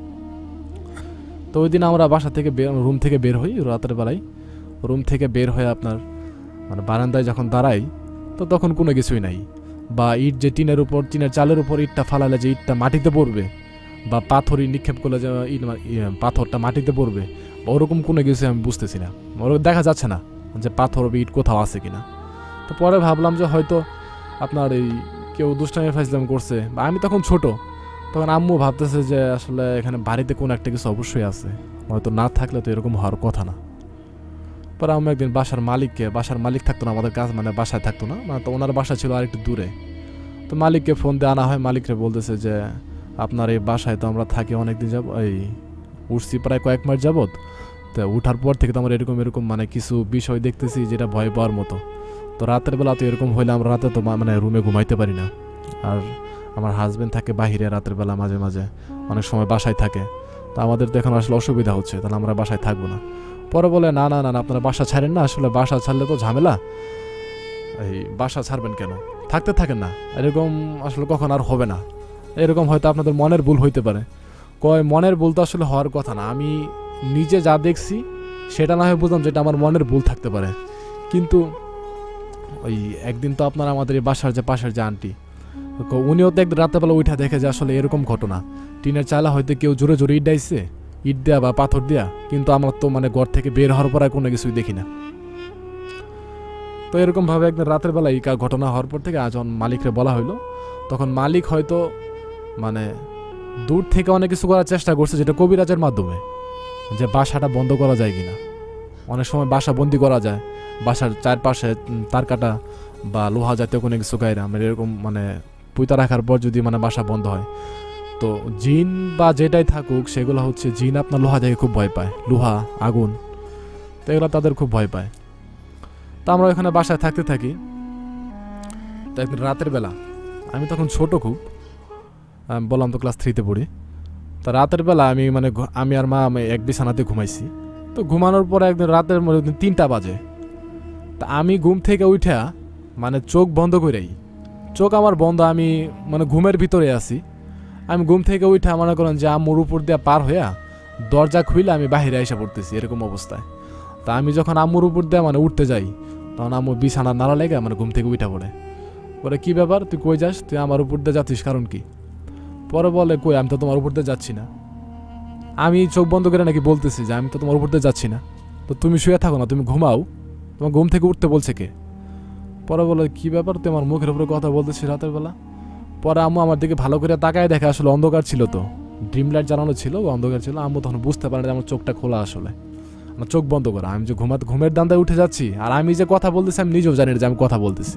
তো ওই দিন আমরা বাসা থেকে রুম থেকে বের হই রাতের বেলায়। রুম থেকে বের হয়ে আপনার মানে বারান্দায় যখন দাঁড়াই তো তখন কোনো কিছুই নাই। বা ইট যে টিনের চালের উপর ইটটা ফালালে যে ইটটা মাটিতে পড়বে, বা পাথরই নিক্ষেপ করলে যে ইট পাথরটা মাটিতে পড়বে, ওরকম কোনো কিছু আমি বুঝতেছি না, ওরকম দেখা যাচ্ছে না যে পাথর বা ইট কোথাও আছে কিনা। তো পরে ভাবলাম যে হয়তো আপনার এই কেউ দুষ্টামি ফাইজলাম করছে, বা আমি তখন ছোট, তখন আম্মু ভাবতেছে যে আসলে এখানে বাড়িতে কোনো একটা কিছু অবশ্যই আছে, হয়তো না থাকলে তো এরকম হওয়ার কথা না। পরে আমি একদিন বাসার মালিক থাকতো না আমাদের কাজ, মানে বাসায় থাকতো না, মানে তো ওনার বাসা ছিল আর একটু দূরে। তো মালিককে ফোন দিয়ে আনা হয়, মালিকরে বলতেছে যে আপনার এই বাসায় তো আমরা থাকি অনেকদিন যাব, এই উঠছি প্রায় কয়েক মাস যাবত, তো উঠার পর থেকে তো আমরা এরকম মানে কিছু বিষয় দেখতেছি যেটা ভয় পাওয়ার মতো। তো রাতের বেলা তো এরকম হইলে আমরা রাতে তো মানে রুমে ঘুমাইতে পারি না। আর আমার হাজব্যান্ড থাকে বাহিরে রাতের বেলা, মাঝে মাঝে অনেক সময় বাসায় থাকে। তো আমাদের তো এখন আসলে অসুবিধা হচ্ছে, তাহলে আমরা বাসায় থাকবো না। পরে বলে না না না আপনারা বাসা ছাড়েন না, আসলে বাসা ছাড়লে তো ঝামেলা, এই বাসা ছাড়বেন কেন, থাকতে থাকেন না, এরকম আসলে কখন আর হবে না, এরকম হয়তো আপনাদের মনের ভুল হইতে পারে। কয় মনের ভুল তো আসলে হওয়ার কথা না, আমি নিজে যা দেখছি সেটা না হয় বুঝলাম যেটা আমার মনের ভুল থাকতে পারে। কিন্তু ওই একদিন তো আপনার আমাদের এই বাসার যে পাশের যে আন্টি, উনিও তো একদিন রাতেবেলা উঠা দেখে যে আসলে এরকম ঘটনা, টিনের চালা হয়তো কেউ জোরে জোরে ইট ডাইছে, ইট দেয়া বা পাথর দেয়া, কিন্তু আমরা তো মানে ঘর থেকে বের হওয়ার পর আর কোনো কিছুই দেখি না। তো এরকমভাবে একদিন রাতের বেলা এই ঘটনা হওয়ার পর থেকে যখন মালিককে বলা হইলো, তখন মালিক হয়তো মানে দূর থেকে অনেক কিছু করার চেষ্টা করছে, যেটা কবিরাজের মাধ্যমে, যে বাসাটা বন্ধ করা যায় কিনা। অনেক সময় বাসা বন্দি করা যায়, বাসার চারপাশে তার কাটা বা লোহা জাতীয় কোনো কিছু গাইরা মানে এরকম মানে পুঁতা রাখার পর যদি মানে বাসা বন্ধ হয়, তো জিন বা যেটাই থাকুক সেগুলো হচ্ছে জিন আপনার লোহা দেখে খুব ভয় পায়, লোহা আগুন, তো এগুলো তাদের খুব ভয় পায়। তো আমরা ওখানে বাসায় থাকতে থাকি। তো একদিন রাতের বেলা, আমি তখন ছোট খুব, বললাম তো ক্লাস 3-তে পড়ি। তো রাতের বেলা আমি আর মা এক বিছানাতে ঘুমাইছি। তো ঘুমানোর পরে একদিন রাতের 3টা বাজে। তা আমি ঘুম থেকে উঠা মানে চোখ বন্ধ করেই, চোখ আমার বন্ধ, আমি মানে ঘুমের ভিতরে আছি। আমি ঘুম থেকে উঠা মনে করেন যে আম্মুর উপর দিয়ে পার হইয়া দরজা খুইলে আমি বাহিরে এসে পড়তেছি এরকম অবস্থায়। তা আমি যখন আম্মুর উপর দিয়ে মানে উঠতে যাই, তখন আম্মু বিছানার নাড়া লেগে মানে ঘুম থেকে উঠা পড়ে। বলে কী ব্যাপার, তুই কই যাস, তুই আমার উপর দিয়ে যাচ্ছিস কারণ কি? পরে বলে কই, আমি তো তোমার উপর দিয়ে যাচ্ছি না। আমি চোখ বন্ধ করে নাকি বলতেছি যে আমি তো তোমার উপর দিয়ে যাচ্ছি না, তো তুমি শুয়ে থাকো না, তুমি ঘুমাও, তোমার ঘুম থেকে উঠতে বলছে কে? পরে বলে কী ব্যাপার, তুই আমার মুখের উপরে কথা বলতেছিস রাতের বেলা? পরে আম্মু আমার দিকে ভালো করে তাকায় দেখে আসলে অন্ধকার ছিল, তো ড্রিম লাইট জ্বালানো ছিল, অন্ধকার ছিল। আম্মু তখন বুঝতে পারে যে আমার চোখটা খোলা, আসলে আমার চোখ বন্ধ করা, আমি যে ঘুমের দান্দায় উঠে যাচ্ছি, আর আমি যে কথা বলতেছি আমি নিজেও জানি যে আমি কথা বলতেছি।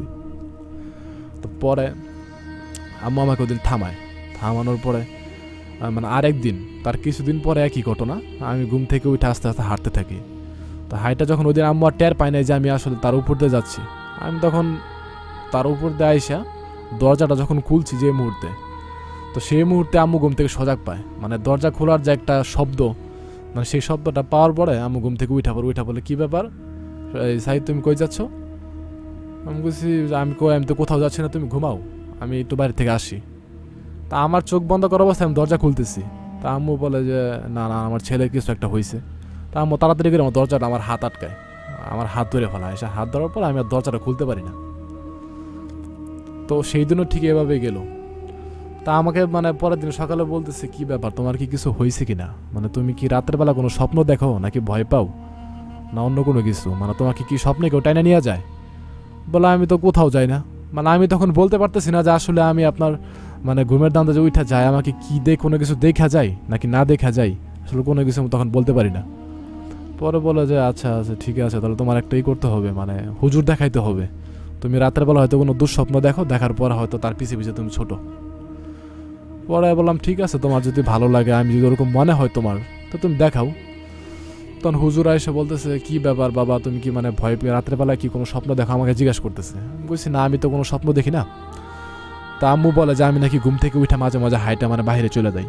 তো পরে আম্মু আমাকে ওদিন থামানোর পরে মানে আরেকদিন তার কিছুদিন পরে একই ঘটনা, আমি ঘুম থেকে উঠে আস্তে আস্তে হাঁটতে থাকি। তো হাইটা যখন ওদিন আম্মু আর টের পায় নাই যে আমি আসলে তার উপর দিয়ে যাচ্ছি, আমি তখন তার উপর দিয়ে আইসা দরজাটা যখন খুলছি যে মুহূর্তে, তো সেই মুহূর্তে আম্মু ঘুম থেকে সজাগ পায়, মানে দরজা খোলার যে একটা শব্দ, মানে সেই শব্দটা পাওয়ার পরে আম্মু ঘুম থেকে উঠা বলে কী ব্যাপার, এই সাইদ তুমি কই যাচ্ছ? আমি বলছি আমি তো কোথাও যাচ্ছি না, তুমি ঘুমাও, আমি একটু বাইরে থেকে আসি। তা আমার চোখ বন্ধ করা অবস্থায় আমি দরজা খুলতেছি। তা আম্মু বলে যে না না আমার ছেলের কিছু একটা হয়েছে। তা আম্মু তাড়াতাড়ি করে আমার দরজাটা আমার হাত আটকায়, আমার হাত ধরে ফেলা। এসে হাত ধরার পর আমি আর দরজাটা খুলতে পারি না। তো সেই দিনও ঠিক এভাবে গেল। তা আমাকে মানে পরের দিন সকালে বলতেছে কি ব্যাপার, তোমার কি কিছু হয়েছে কিনা, মানে তুমি কি রাতের বেলা কোনো স্বপ্ন দেখো নাকি ভয় পাও না অন্য কোনো কিছু, মানে তোমাকে কি স্বপ্নে কেউ টাইনা নিয়ে যায়? বলে আমি তো কোথাও যাই না। মানে আমি তখন বলতে পারতেছি না যে আসলে আমি আপনার মানে ঘুমের দান্দাজে উঠা যায়, আমাকে কি কোনো কিছু দেখা যায় নাকি না দেখা যায়, আসলে কোনো কিছু আমি তখন বলতে পারি না। পরে বলে যে আচ্ছা আচ্ছা ঠিক আছে, তাহলে তোমার একটাই করতে হবে, মানে হুজুর দেখাইতে হবে। তুমি রাতের বেলা হয়তো কোনো দুঃস্বপ্ন দেখো, দেখার পরে হয়তো তার পিছিয়ে পিছিয়ে তুমি ছোট। পরে বললাম ঠিক আছে, তোমার যদি ভালো লাগে, আমি যদি ওরকম মনে হয় তোমার, তো তুমি দেখাও। তখন হুজুর এসে বলতেছে কি ব্যাপার বাবা, তুমি কি মানে ভয় পেয়ে রাতের বেলায় কি কোনো স্বপ্ন দেখো, আমাকে জিজ্ঞাসা করতেছে। আমি বলছি না আমি তো কোনো স্বপ্ন দেখি না। তা আম্মু বলে যে আমি নাকি ঘুম থেকে উঠে মাঝে মাঝে হাইটা মানে বাইরে চলে যাই।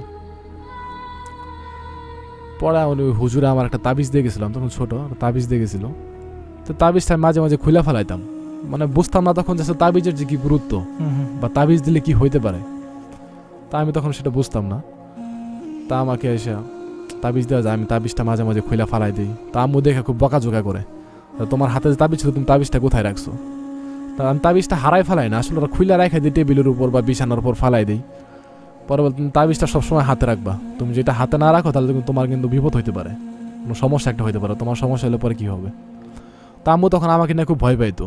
পরে ওই হুজুরে আমার একটা তাবিজ দিয়ে গেছিলাম, তখন ছোট তাবিজ দিয়ে গেছিল। তো তাবিজটা মাঝে মাঝে খুলে ফেলাইতাম, মানে বুঝতাম না তখন যে তাবিজের যে কি গুরুত্ব বা তাবিজ দিলে কি হইতে পারে, তা আমি তখন সেটা বুঝতাম না। তা আমাকে এসে তাবিজ দেওয়া যায়, আমি তাবিজটা মাঝে মাঝে খুলে ফালাই দিই। তা আম্মু দেখে খুব বকাঝোকা করে, তোমার হাতে যে তাবিজ ছিল তুমি তাবিজটা কোথায় রাখছো? তা আমি তাবিজটা হারাই ফেলাই না, আসলে খুলে রাখাই দিই টেবিলের উপর বা বিছানার উপর ফালাই দিই। পরে বল তুমি তাবিজটা সবসময় হাতে রাখবা, তুমি যেটা হাতে না রাখো তাহলে তোমার কিন্তু বিপদ হইতে পারে, কোনো সমস্যা একটা হইতে পারে, তোমার সমস্যা হলে পরে কি হবে? তা আম্মু তখন আমাকে না খুব ভয় পাইতো।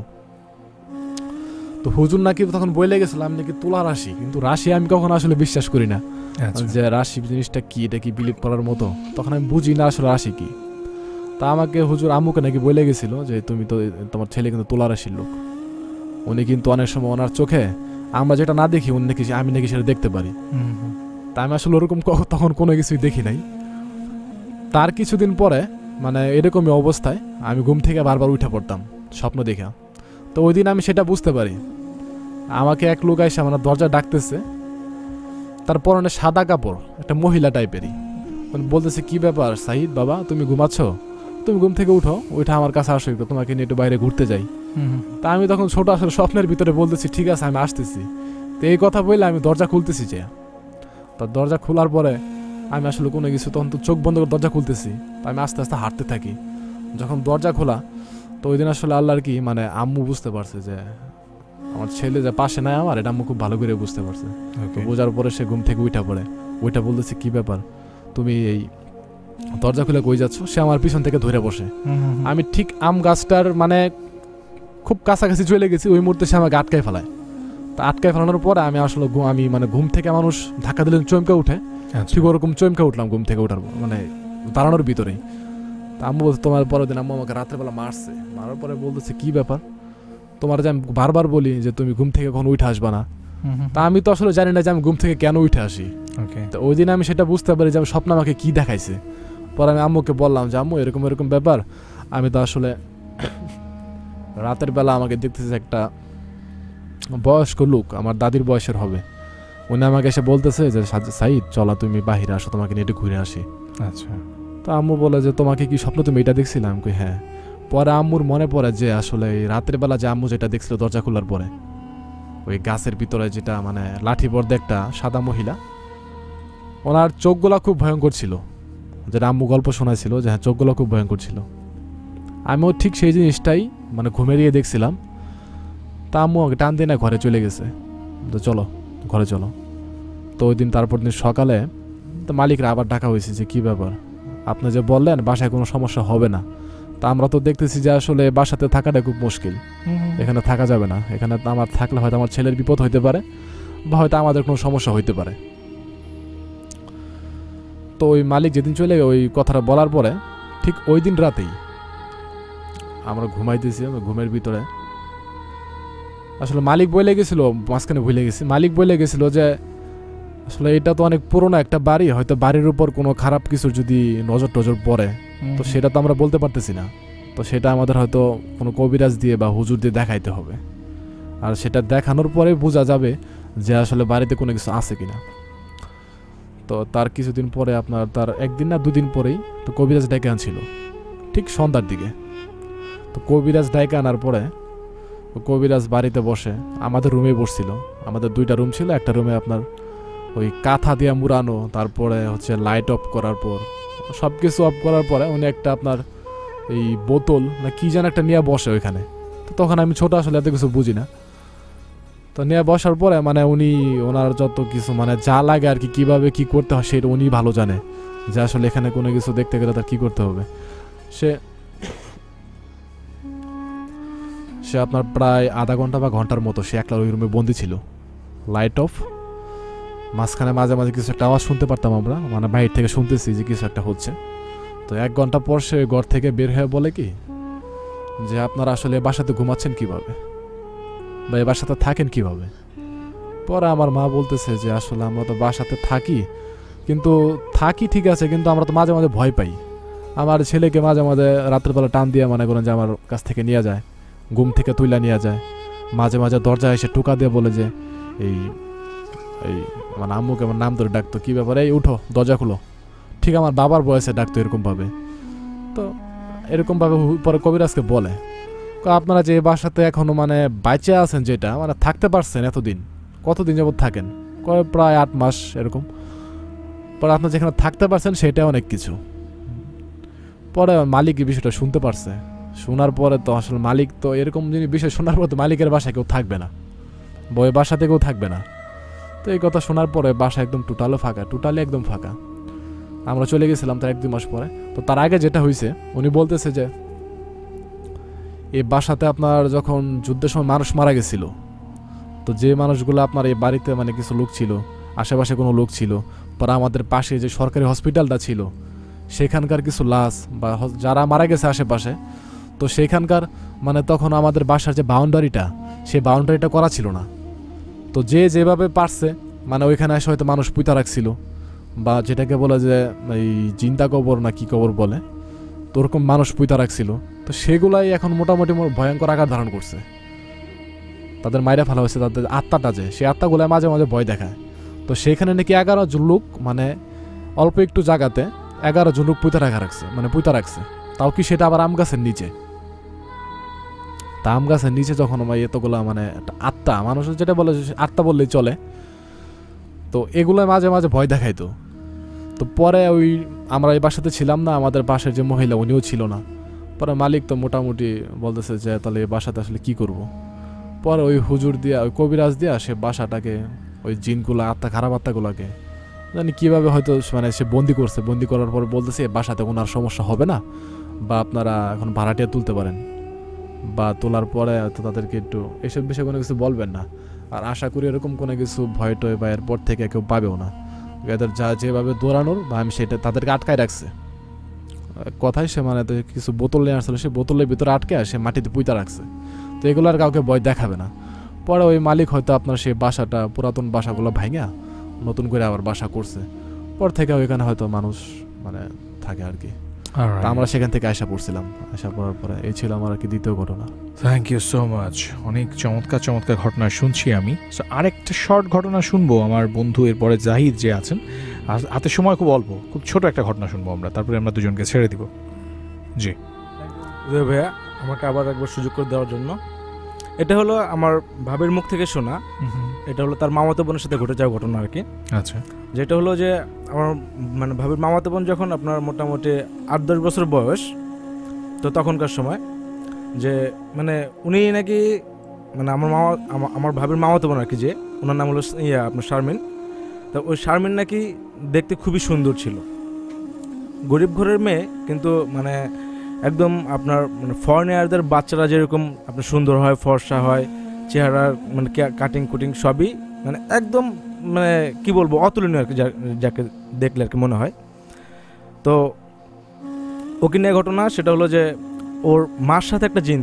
তো হুজুর নাকি তখন বলে গেছিল আমি নাকি তুলা রাশি, কিন্তু রাশি আমি কখনো আসলে বিশ্বাস করি না যে রাশি জিনিসটা কি, এটা কি বিলিভ করার মতো, তখন আমি বুঝি না আসলে রাশি কি। তা আমাকে হুজুর আম্মুকে নাকি বলে গেছিল যে তুমি তো তোমার ছেলে কিন্তু তুলা রাশির লোক, উনি কিন্তু অনেক সময় ওনার চোখে আমরা যেটা না দেখি উনি নাকি আমি নাকি সেটা দেখতে পারি। তা আমি আসলে ওরকম তখন কোনো কিছুই দেখি নাই। তার কিছুদিন পরে মানে এরকমই অবস্থায় আমি ঘুম থেকে বারবার উঠে পড়তাম স্বপ্ন দেখা। তো ওই দিন আমি সেটা বুঝতে পারি, আমাকে এক লোক এসে আমার দরজা ডাকতেছে, তার পরনে সাদা কাপড়, একটা মহিলা টাইপেরই, বলতেছে কি ব্যাপার সাহিদ বাবা, তুমি ঘুমাচ্ছ, তুমি ঘুম থেকে উঠো, ওইটা আমার কাছে আসো, একটু তোমাকে নিয়ে একটু বাইরে ঘুরতে যাই। তা আমি তখন ছোট আসলে স্বপ্নের ভিতরে বলতেছি ঠিক আছে আমি আসতেছি। তো এই কথা বললে আমি দরজা খুলতেছি, যে তার দরজা খোলার পরে আমি আসলে কোনো কিছু, তখন তো চোখ বন্ধ করে দরজা খুলতেছি, তো আমি আস্তে আস্তে হাঁটতে থাকি। যখন দরজা খোলা, তো ওই দিন আসলে আল্লাহর কি মানে আম্মু বুঝতে পারছে যে আমার ছেলে যে পাশে নাই আমার, এটা আম্মু খুব ভালো করে বুঝতে পারছে। তো বোঝার পরে সে ঘুম থেকে উঠা পড়ে, ওইটা বলতেছে কি ব্যাপার তুমি এই দরজা খুলে কই যাচ্ছ? সে আমার পিছন থেকে ধরে বসে। আমি ঠিক আম গাছটার মানে খুব কাছাকাছি চলে গেছি, ওই মুহূর্তে সে আমাকে আটকায় ফেলায়। তা আটকায় ফেলানোর পরে আমি আসলে আমি মানে ঘুম থেকে মানুষ ধাক্কা দিলে চমকে উঠে, ঠিক ওরকম চমকে উঠলাম ঘুম থেকে ওঠার মানে দাঁড়ানোর ভিতরেই। তা আম্মু বলছে তোমার পরের দিন আম্মু আমাকে রাত্রেবেলা মারছে, মারার পরে বলতেছে কি ব্যাপার, তোমার যে আমি বারবার বলি যে তুমি ঘুম থেকে কখনো উঠে আসবা না। তা আমি তো আসলে জানি না যে আমি ঘুম থেকে কেন উঠে আসি। তো ওই দিন আমি সেটা বুঝতে পারি যে আমি স্বপ্ন আমাকে কি দেখাইছে। পরে আমি আম্মুকে বললাম যে আম্মু এরকম এরকম ব্যাপার, আমি তো আসলে রাতের বেলা আমাকে দেখতেছে একটা বয়স্ক লোক, আমার দাদির বয়সের হবে, উনি আমাকে এসে বলতেছে যে সাইদ চলা তুমি বাহিরে আসো, তোমাকে নিয়ে একটু ঘুরে আসি। আচ্ছা। তো আম্মু বলে যে তোমাকে কি স্বপ্ন তুমি এটা দেখছিলাম? আমি কই হ্যাঁ। পরে আম্মুর মনে পড়ে যে আসলে রাতের বেলা যে আম্মু যেটা দেখছিল দরজা খোলার পরে, ওই গাছের ভিতরে যেটা মানে লাঠি বর্দে একটা সাদা মহিলা, ওনার চোখগুলা খুব ভয়ঙ্কর ছিল, যেটা আম্মু গল্প শোনাইছিল যে হ্যাঁ চোখগুলো খুব ভয়ঙ্কর ছিল। আমিও ঠিক সেই জিনিসটাই মানে ঘুমেরিয়ে দেখছিলাম। তা আম্মু আমাকে টান দিয়ে না ঘরে চলে গেছে, তো চলো ঘরে চলো। তো ওই দিন তারপর দিন সকালে তো মালিকরা আবার ডাকা হয়েছে যে কী ব্যাপার, আপনি যে বললেন বাসায় কোনো সমস্যা হবে না, তা আমরা তো দেখতেছি যে আসলে বাসাতে থাকাটা খুব মুশকিল, এখানে থাকা যাবে না, এখানে আমার থাকলে হয়তো আমার ছেলের বিপদ হইতে পারে বা হয়তো আমাদের কোনো সমস্যা হইতে পারে। তো ওই মালিক যেদিন চলে ওই কথাটা বলার পরে ঠিক ওই দিন রাতেই আমরা ঘুমাইতেছি, ঘুমের ভিতরে আসলে মালিক বলে গেছিল, মাঝখানে ভুলে গেছি, মালিক বলে গেছিল যে আসলে এটা তো অনেক পুরোনো একটা বাড়ি, হয়তো বাড়ির উপর কোনো খারাপ কিছু যদি নজর টজর পড়ে তো সেটা তো আমরা বলতে পারতেছি না, তো সেটা আমাদের হয়তো কোনো কবিরাজ দিয়ে বা হুজুর দিয়ে দেখাইতে হবে, আর সেটা দেখানোর পরে বোঝা যাবে যে আসলে বাড়িতে কোনো কিছু আছে কিনা। তো তার কিছুদিন পরে আপনার তার একদিন না দুদিন পরেই তো কবিরাজ ডেকে আনছিল ঠিক সন্ধ্যার দিকে। তো তো কবিরাজ ডাইকে আনার পরে কবিরাজ বাড়িতে বসে আমাদের রুমে বসছিল। আমাদের 2টা রুম ছিল, একটা রুমে আপনার ওই কাঁথা দিয়ে মুড়ানো, তারপরে হচ্ছে লাইট অফ করার পর সব কিছু অফ করার পরে উনি একটা আপনার এই বোতল না কি যেন একটা নিয়ে বসে ওইখানে। তো তখন আমি ছোট, আসলে এত কিছু বুঝি না। তো নিয়ে বসার পরে মানে উনি ওনার যত কিছু মানে যা লাগে আর কি, কীভাবে কী করতে হয় সেটা উনি ভালো জানে, যে আসলে এখানে কোনো কিছু দেখতে গেলে তার কী করতে হবে। সে আপনার প্রায় আধা ঘন্টা বা ঘন্টার মতো সে একলা ওই রুমে বন্দি ছিল, লাইট অফ। মাঝখানে মাঝে মাঝে কিছু একটা আওয়াজ শুনতে পারতাম আমরা, মানে বাইরে থেকে শুনতেছি যে কিছু একটা হচ্ছে। তো 1 ঘন্টা পর সে ঘর থেকে বের হয়ে বলে কি যে আপনারা আসলে বাসাতে ঘুমাচ্ছেন কিভাবে, বা এই বাসাতে থাকেন কিভাবে। পরে আমার মা বলতেছে যে আসলে আমরা তো বাসাতে থাকি, কিন্তু থাকি ঠিক আছে, কিন্তু আমরা তো মাঝে মাঝে ভয় পাই। আমার ছেলেকে মাঝে মাঝে রাত্রেবেলা টান দিয়ে মনে করেন যে আমার কাছ থেকে নিয়ে যায়, ঘুম থেকে তুইলা নিয়ে যায়। মাঝে মাঝে দরজায় এসে টোকা দিয়ে বলে যে এই এই আমার আম্মুকে আমার নাম ধরে ডাকতো, কী ব্যাপারে, এই উঠো দরজা খুলো। ঠিক আমার বাবার বয়সে ডাকতো এরকমভাবে। তো এরকমভাবে পরে কবিরাজকে বলে আপনারা যে বাসাতে এখনও মানে বাইচে আছেন, যেটা মানে থাকতে পারছেন এতদিন, কতদিন যাবত থাকেন, প্রায় 8 মাস এরকম। পরে আপনার যেখানে থাকতে পারছেন সেটা অনেক কিছু। পরে মালিক এই বিষয়টা শুনতে পারছে, শোনার পরে তো আসলে মালিক তো এরকম জিনিস বিষয় শোনার পরে তো মালিকের বাসায় কেউ থাকবে না, বই বাসাতে কেউ থাকবে না। তো এই কথা শোনার পরে বাসা একদম টোটালি একদম ফাঁকা। আমরা চলে গেছিলাম তার 1-2 মাস পরে। তো তার আগে যেটা হয়েছে উনি বলতেছে যে এই বাসাতে আপনার যখন যুদ্ধের সময় মানুষ মারা গেছিল, তো যে মানুষগুলো আপনার এই বাড়িতে মানে কিছু লোক ছিল, আশেপাশে কোনো লোক ছিল, পরে আমাদের পাশে যে সরকারি হসপিটালটা ছিল সেখানকার কিছু লাশ বা যারা মারা গেছে আশেপাশে, তো সেখানকার মানে তখন আমাদের বাসার যে বাউন্ডারিটা, সেই বাউন্ডারিটা করা ছিল না। তো যে যেভাবে পারছে মানে ওইখানে এসে হয়তো মানুষ পুঁতা রাখছিল, বা যেটাকে বলে যে এই চিন্তা কবর না কি কবর বলে, তো ওরকম মানুষ পুঁতা রাখছিল। তো সেগুলাই এখন মোটামুটি ভয়ঙ্কর আকার ধারণ করছে। তাদের মাইরা ফেলা হয়েছে, তাদের আত্মাটা যে সেই আত্মাগুলো মাঝে মাঝে ভয় দেখায়। তো সেইখানে নাকি 11 জন লোক মানে অল্প একটু জায়গাতে 11 জন লোক পুঁতা রাখছে। তাও কি সেটা আবার আম গাছের নিচে। তা আম গাছের নিচে যখন এতগুলা মানে একটা আত্মা, মানুষের যেটা বলে আত্মা বললেই চলে, তো এগুলো মাঝে মাঝে ভয় দেখাইতো। তো পরে ওই আমরা এই বাসাতে ছিলাম না, আমাদের পাশের যে মহিলা উনিও ছিল না। পরে মালিক তো মোটামুটি বলতেছে যে তাহলে এই বাসাতে আসলে কি করব। পরে ওই হুজুর দিয়া, ওই কবিরাজ দিয়া সে বাসাটাকে ওই জিনগুলো খারাপ আত্মাগুলোকে জানি কীভাবে হয়তো মানে সে বন্দি করার পর বলতেছে এই বাসাতে কোনো আর সমস্যা হবে না, বা আপনারা এখন ভাড়াটিয়া তুলতে পারেন, বা তোলার পরে হয়তো তাদেরকে একটু এইসব বিষয়ে কোনো কিছু বলবেন না। আর আশা করি এরকম কোনো কিছু ভয় টয় বা এরপর থেকে কেউ পাবেও না। এদের যা যেভাবে দৌড়ানোর বা আমি সেটা তাদেরকে আটকায় রাখছে কথাই, সে মানে কিছু বোতল নিয়ে আসলে সে বোতলের ভিতরে আটকে সে মাটিতে পুঁতা রাখছে। তো এগুলো আর কাউকে ভয় দেখাবে না। পরে ওই মালিক হয়তো আপনার সেই বাসাটা, পুরাতন বাসাগুলো ভাঙা নতুন করে আবার বাসা করছে। পর থেকে ওইখানে হয়তো মানুষ মানে থাকে আর কি। আমরা সেখান থেকে আশা পড়ার পরে এই ছিল আমার আর কি দ্বিতীয় ঘটনা। Thank you so much. অনেক চমৎকার ঘটনা শুনছি আমি। আরেকটা শর্ট ঘটনা শুনবো আমার বন্ধু এরপরে জাহিদ যে আছেন, হাতে সময় খুব অল্প, খুব ছোট একটা ঘটনা শুনবো আমরা, তারপরে আমরা দুজনকে ছেড়ে দিব। জি ভাইয়া, আমাকে আবার একবার সুযোগ করে দেওয়ার জন্য। এটা হলো আমার ভাবির মুখ থেকে শোনা। এটা হলো তার মামাতো বোনের সাথে ঘটে যাওয়া ঘটনা আর কি। আচ্ছা। যেটা হলো যে আমার মানে ভাবির মামাতো বোন যখন আপনার মোটামুটি 8-10 বছর বয়স, তো তখনকার সময় যে মানে উনি নাকি মানে আমার ভাবির মামাতো বোন আর কি, যে ওনার নাম হলো আপনার শারমিন। তো ওই শারমিন নাকি দেখতে খুবই সুন্দর ছিল, গরিব ঘরের মেয়ে, কিন্তু মানে একদম আপনার মানে ফরেনারদের বাচ্চারা যেরকম আপনার সুন্দর হয়, ফর্সা হয়, চেহারার মানে কাটিং কুটিং সবই মানে একদম মানে কি বলবো অতুলনীয় আর কি, যাকে দেখলে আর কি মনে হয়। তো ওকে নিয়ে ঘটনা সেটা হলো যে ওর মার সাথে একটা জিন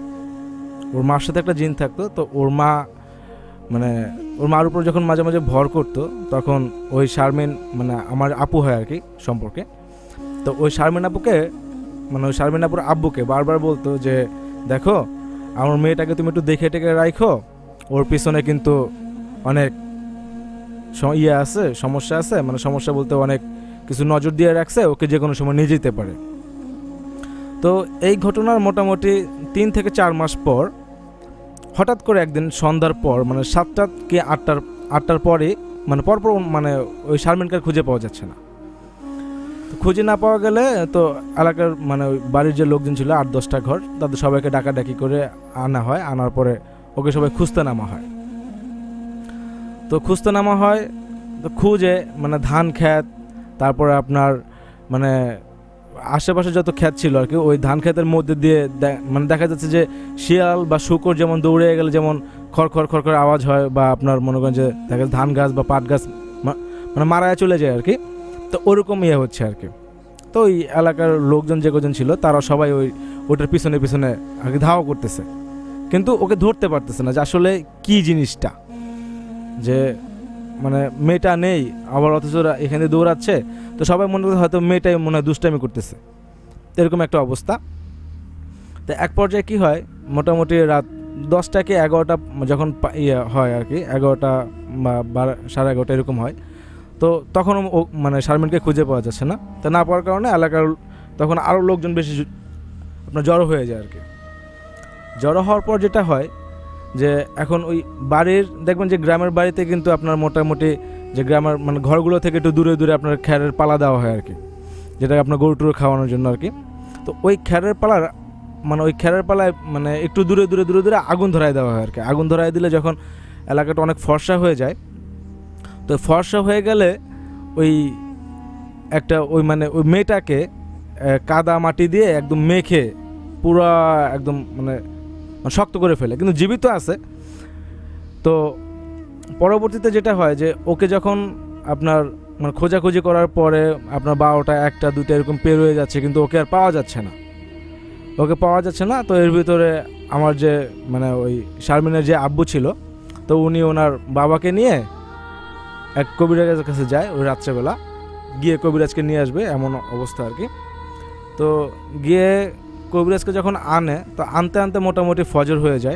থাকতো। তো ওর মা মানে ওর মার উপর যখন মাঝে মাঝে ভর করতো, তখন ওই শারমিন মানে আমার আপু হয় আর কি সম্পর্কে। তো ওই শারমিন আপুর আব্বুকে বারবার বলতো যে দেখো আমার মেয়েটাকে তুমি একটু দেখে টেকে রাখো, ওর পিছনে কিন্তু অনেক সমস্যা আছে, মানে সমস্যা বলতে অনেক কিছু নজর দিয়ে রাখছে, ওকে যে কোনো সময় নিয়ে যেতে পারে। তো এই ঘটনার মোটামুটি 3 থেকে 4 মাস পর হঠাৎ করে একদিন সন্ধ্যার পর মানে 7টা কি 8টার পরে মানে পরপর মানে ওই শারমিনকে খুঁজে পাওয়া যাচ্ছে না। তো খুঁজে না পাওয়া গেলে তো এলাকার মানে ওই বাড়ির যে লোকজন ছিল 8-10টা ঘর তাদের সবাইকে ডাকাডাকি করে আনা হয়। আনার পরে ওকে সবাই খুঁজতে নামা হয়। তো খুঁজতে নামা হয়, তো খুঁজে মানে ধান ক্ষেত, তারপরে আপনার মানে আশেপাশে যত ক্ষেত ছিল আর কি, ওই ধান ক্ষেতের মধ্যে দিয়ে মানে দেখা যাচ্ছে যে শিয়াল বা শূকর যেমন দৌড়ে গেলে যেমন খড়খড় খড়খড় আওয়াজ হয়, বা আপনার মনে করেন যে দেখা ধান গাছ বা পাট গাছ মানে মারায় চলে যায় আর কি। তো ওরকম হচ্ছে আর কি। তো ওই এলাকার লোকজন যে কজন ছিল তারা সবাই ওটার পিছনে পিছনে আর কি ধাওয়া করতেছে, কিন্তু ওকে ধরতে পারতেছে না যে আসলে কি জিনিসটা, যে মানে মেয়েটা নেই আবার অথচ এখানে দৌড়াচ্ছে। তো সবাই মনে করতে হয়তো মেয়েটাই মনে হয় দুষ্টামি করতেছে, এরকম একটা অবস্থা। তো এক পর্যায়ে কি হয়, মোটামুটি রাত 10টা কি 11টা যখন হয় আর কি, 11টা বা 11:30 এরকম হয়। তো তখন মানে শারমিনকে খুঁজে পাওয়া যাচ্ছে না। তা না পাওয়ার কারণে এলাকার তখন আরও লোকজন বেশি আপনার জড়ো হয়ে যায় আর কি। জড়ো হওয়ার পর যেটা হয় যে এখন ওই বাড়ির দেখবেন যে গ্রামের বাড়িতে কিন্তু আপনার মোটামুটি যে গ্রামের মানে ঘরগুলো থেকে একটু দূরে দূরে আপনার খ্যারের পালা দেওয়া হয় আর কি, যেটা আপনার গরু টুরু খাওয়ানোর জন্য আর কি। তো ওই খ্যারের পালার মানে ওই খ্যারের পালায় মানে একটু দূরে দূরে দূরে দূরে আগুন ধরায় দেওয়া হয় আর কি। আগুন ধরায় দিলে যখন এলাকাটা অনেক ফর্সা হয়ে যায়, তো ফর্সা হয়ে গেলে ওই একটা ওই মানে ওই মেয়েটাকে কাদা মাটি দিয়ে একদম মেখে পুরা একদম মানে শক্ত করে ফেলে, কিন্তু জীবিত আছে। তো পরবর্তীতে যেটা হয় যে ওকে যখন আপনার মানে খোঁজাখুঁজি করার পরে আপনার 12টা 1টা 2টা এরকম পের হয়ে যাচ্ছে, কিন্তু ওকে আর পাওয়া যাচ্ছে না, ওকে পাওয়া যাচ্ছে না। তো এর ভিতরে আমার যে মানে ওই শারমিনের যে আব্বু ছিল, তো উনি ওনার বাবাকে নিয়ে এক কবিরাজের কাছে যায় ওই রাত্রেবেলা, গিয়ে কবিরাজকে নিয়ে আসবে এমন অবস্থা আর কি। তো গিয়ে কবিরাজকে যখন আনে, তো আনতে আনতে মোটামুটি ফজর হয়ে যায়।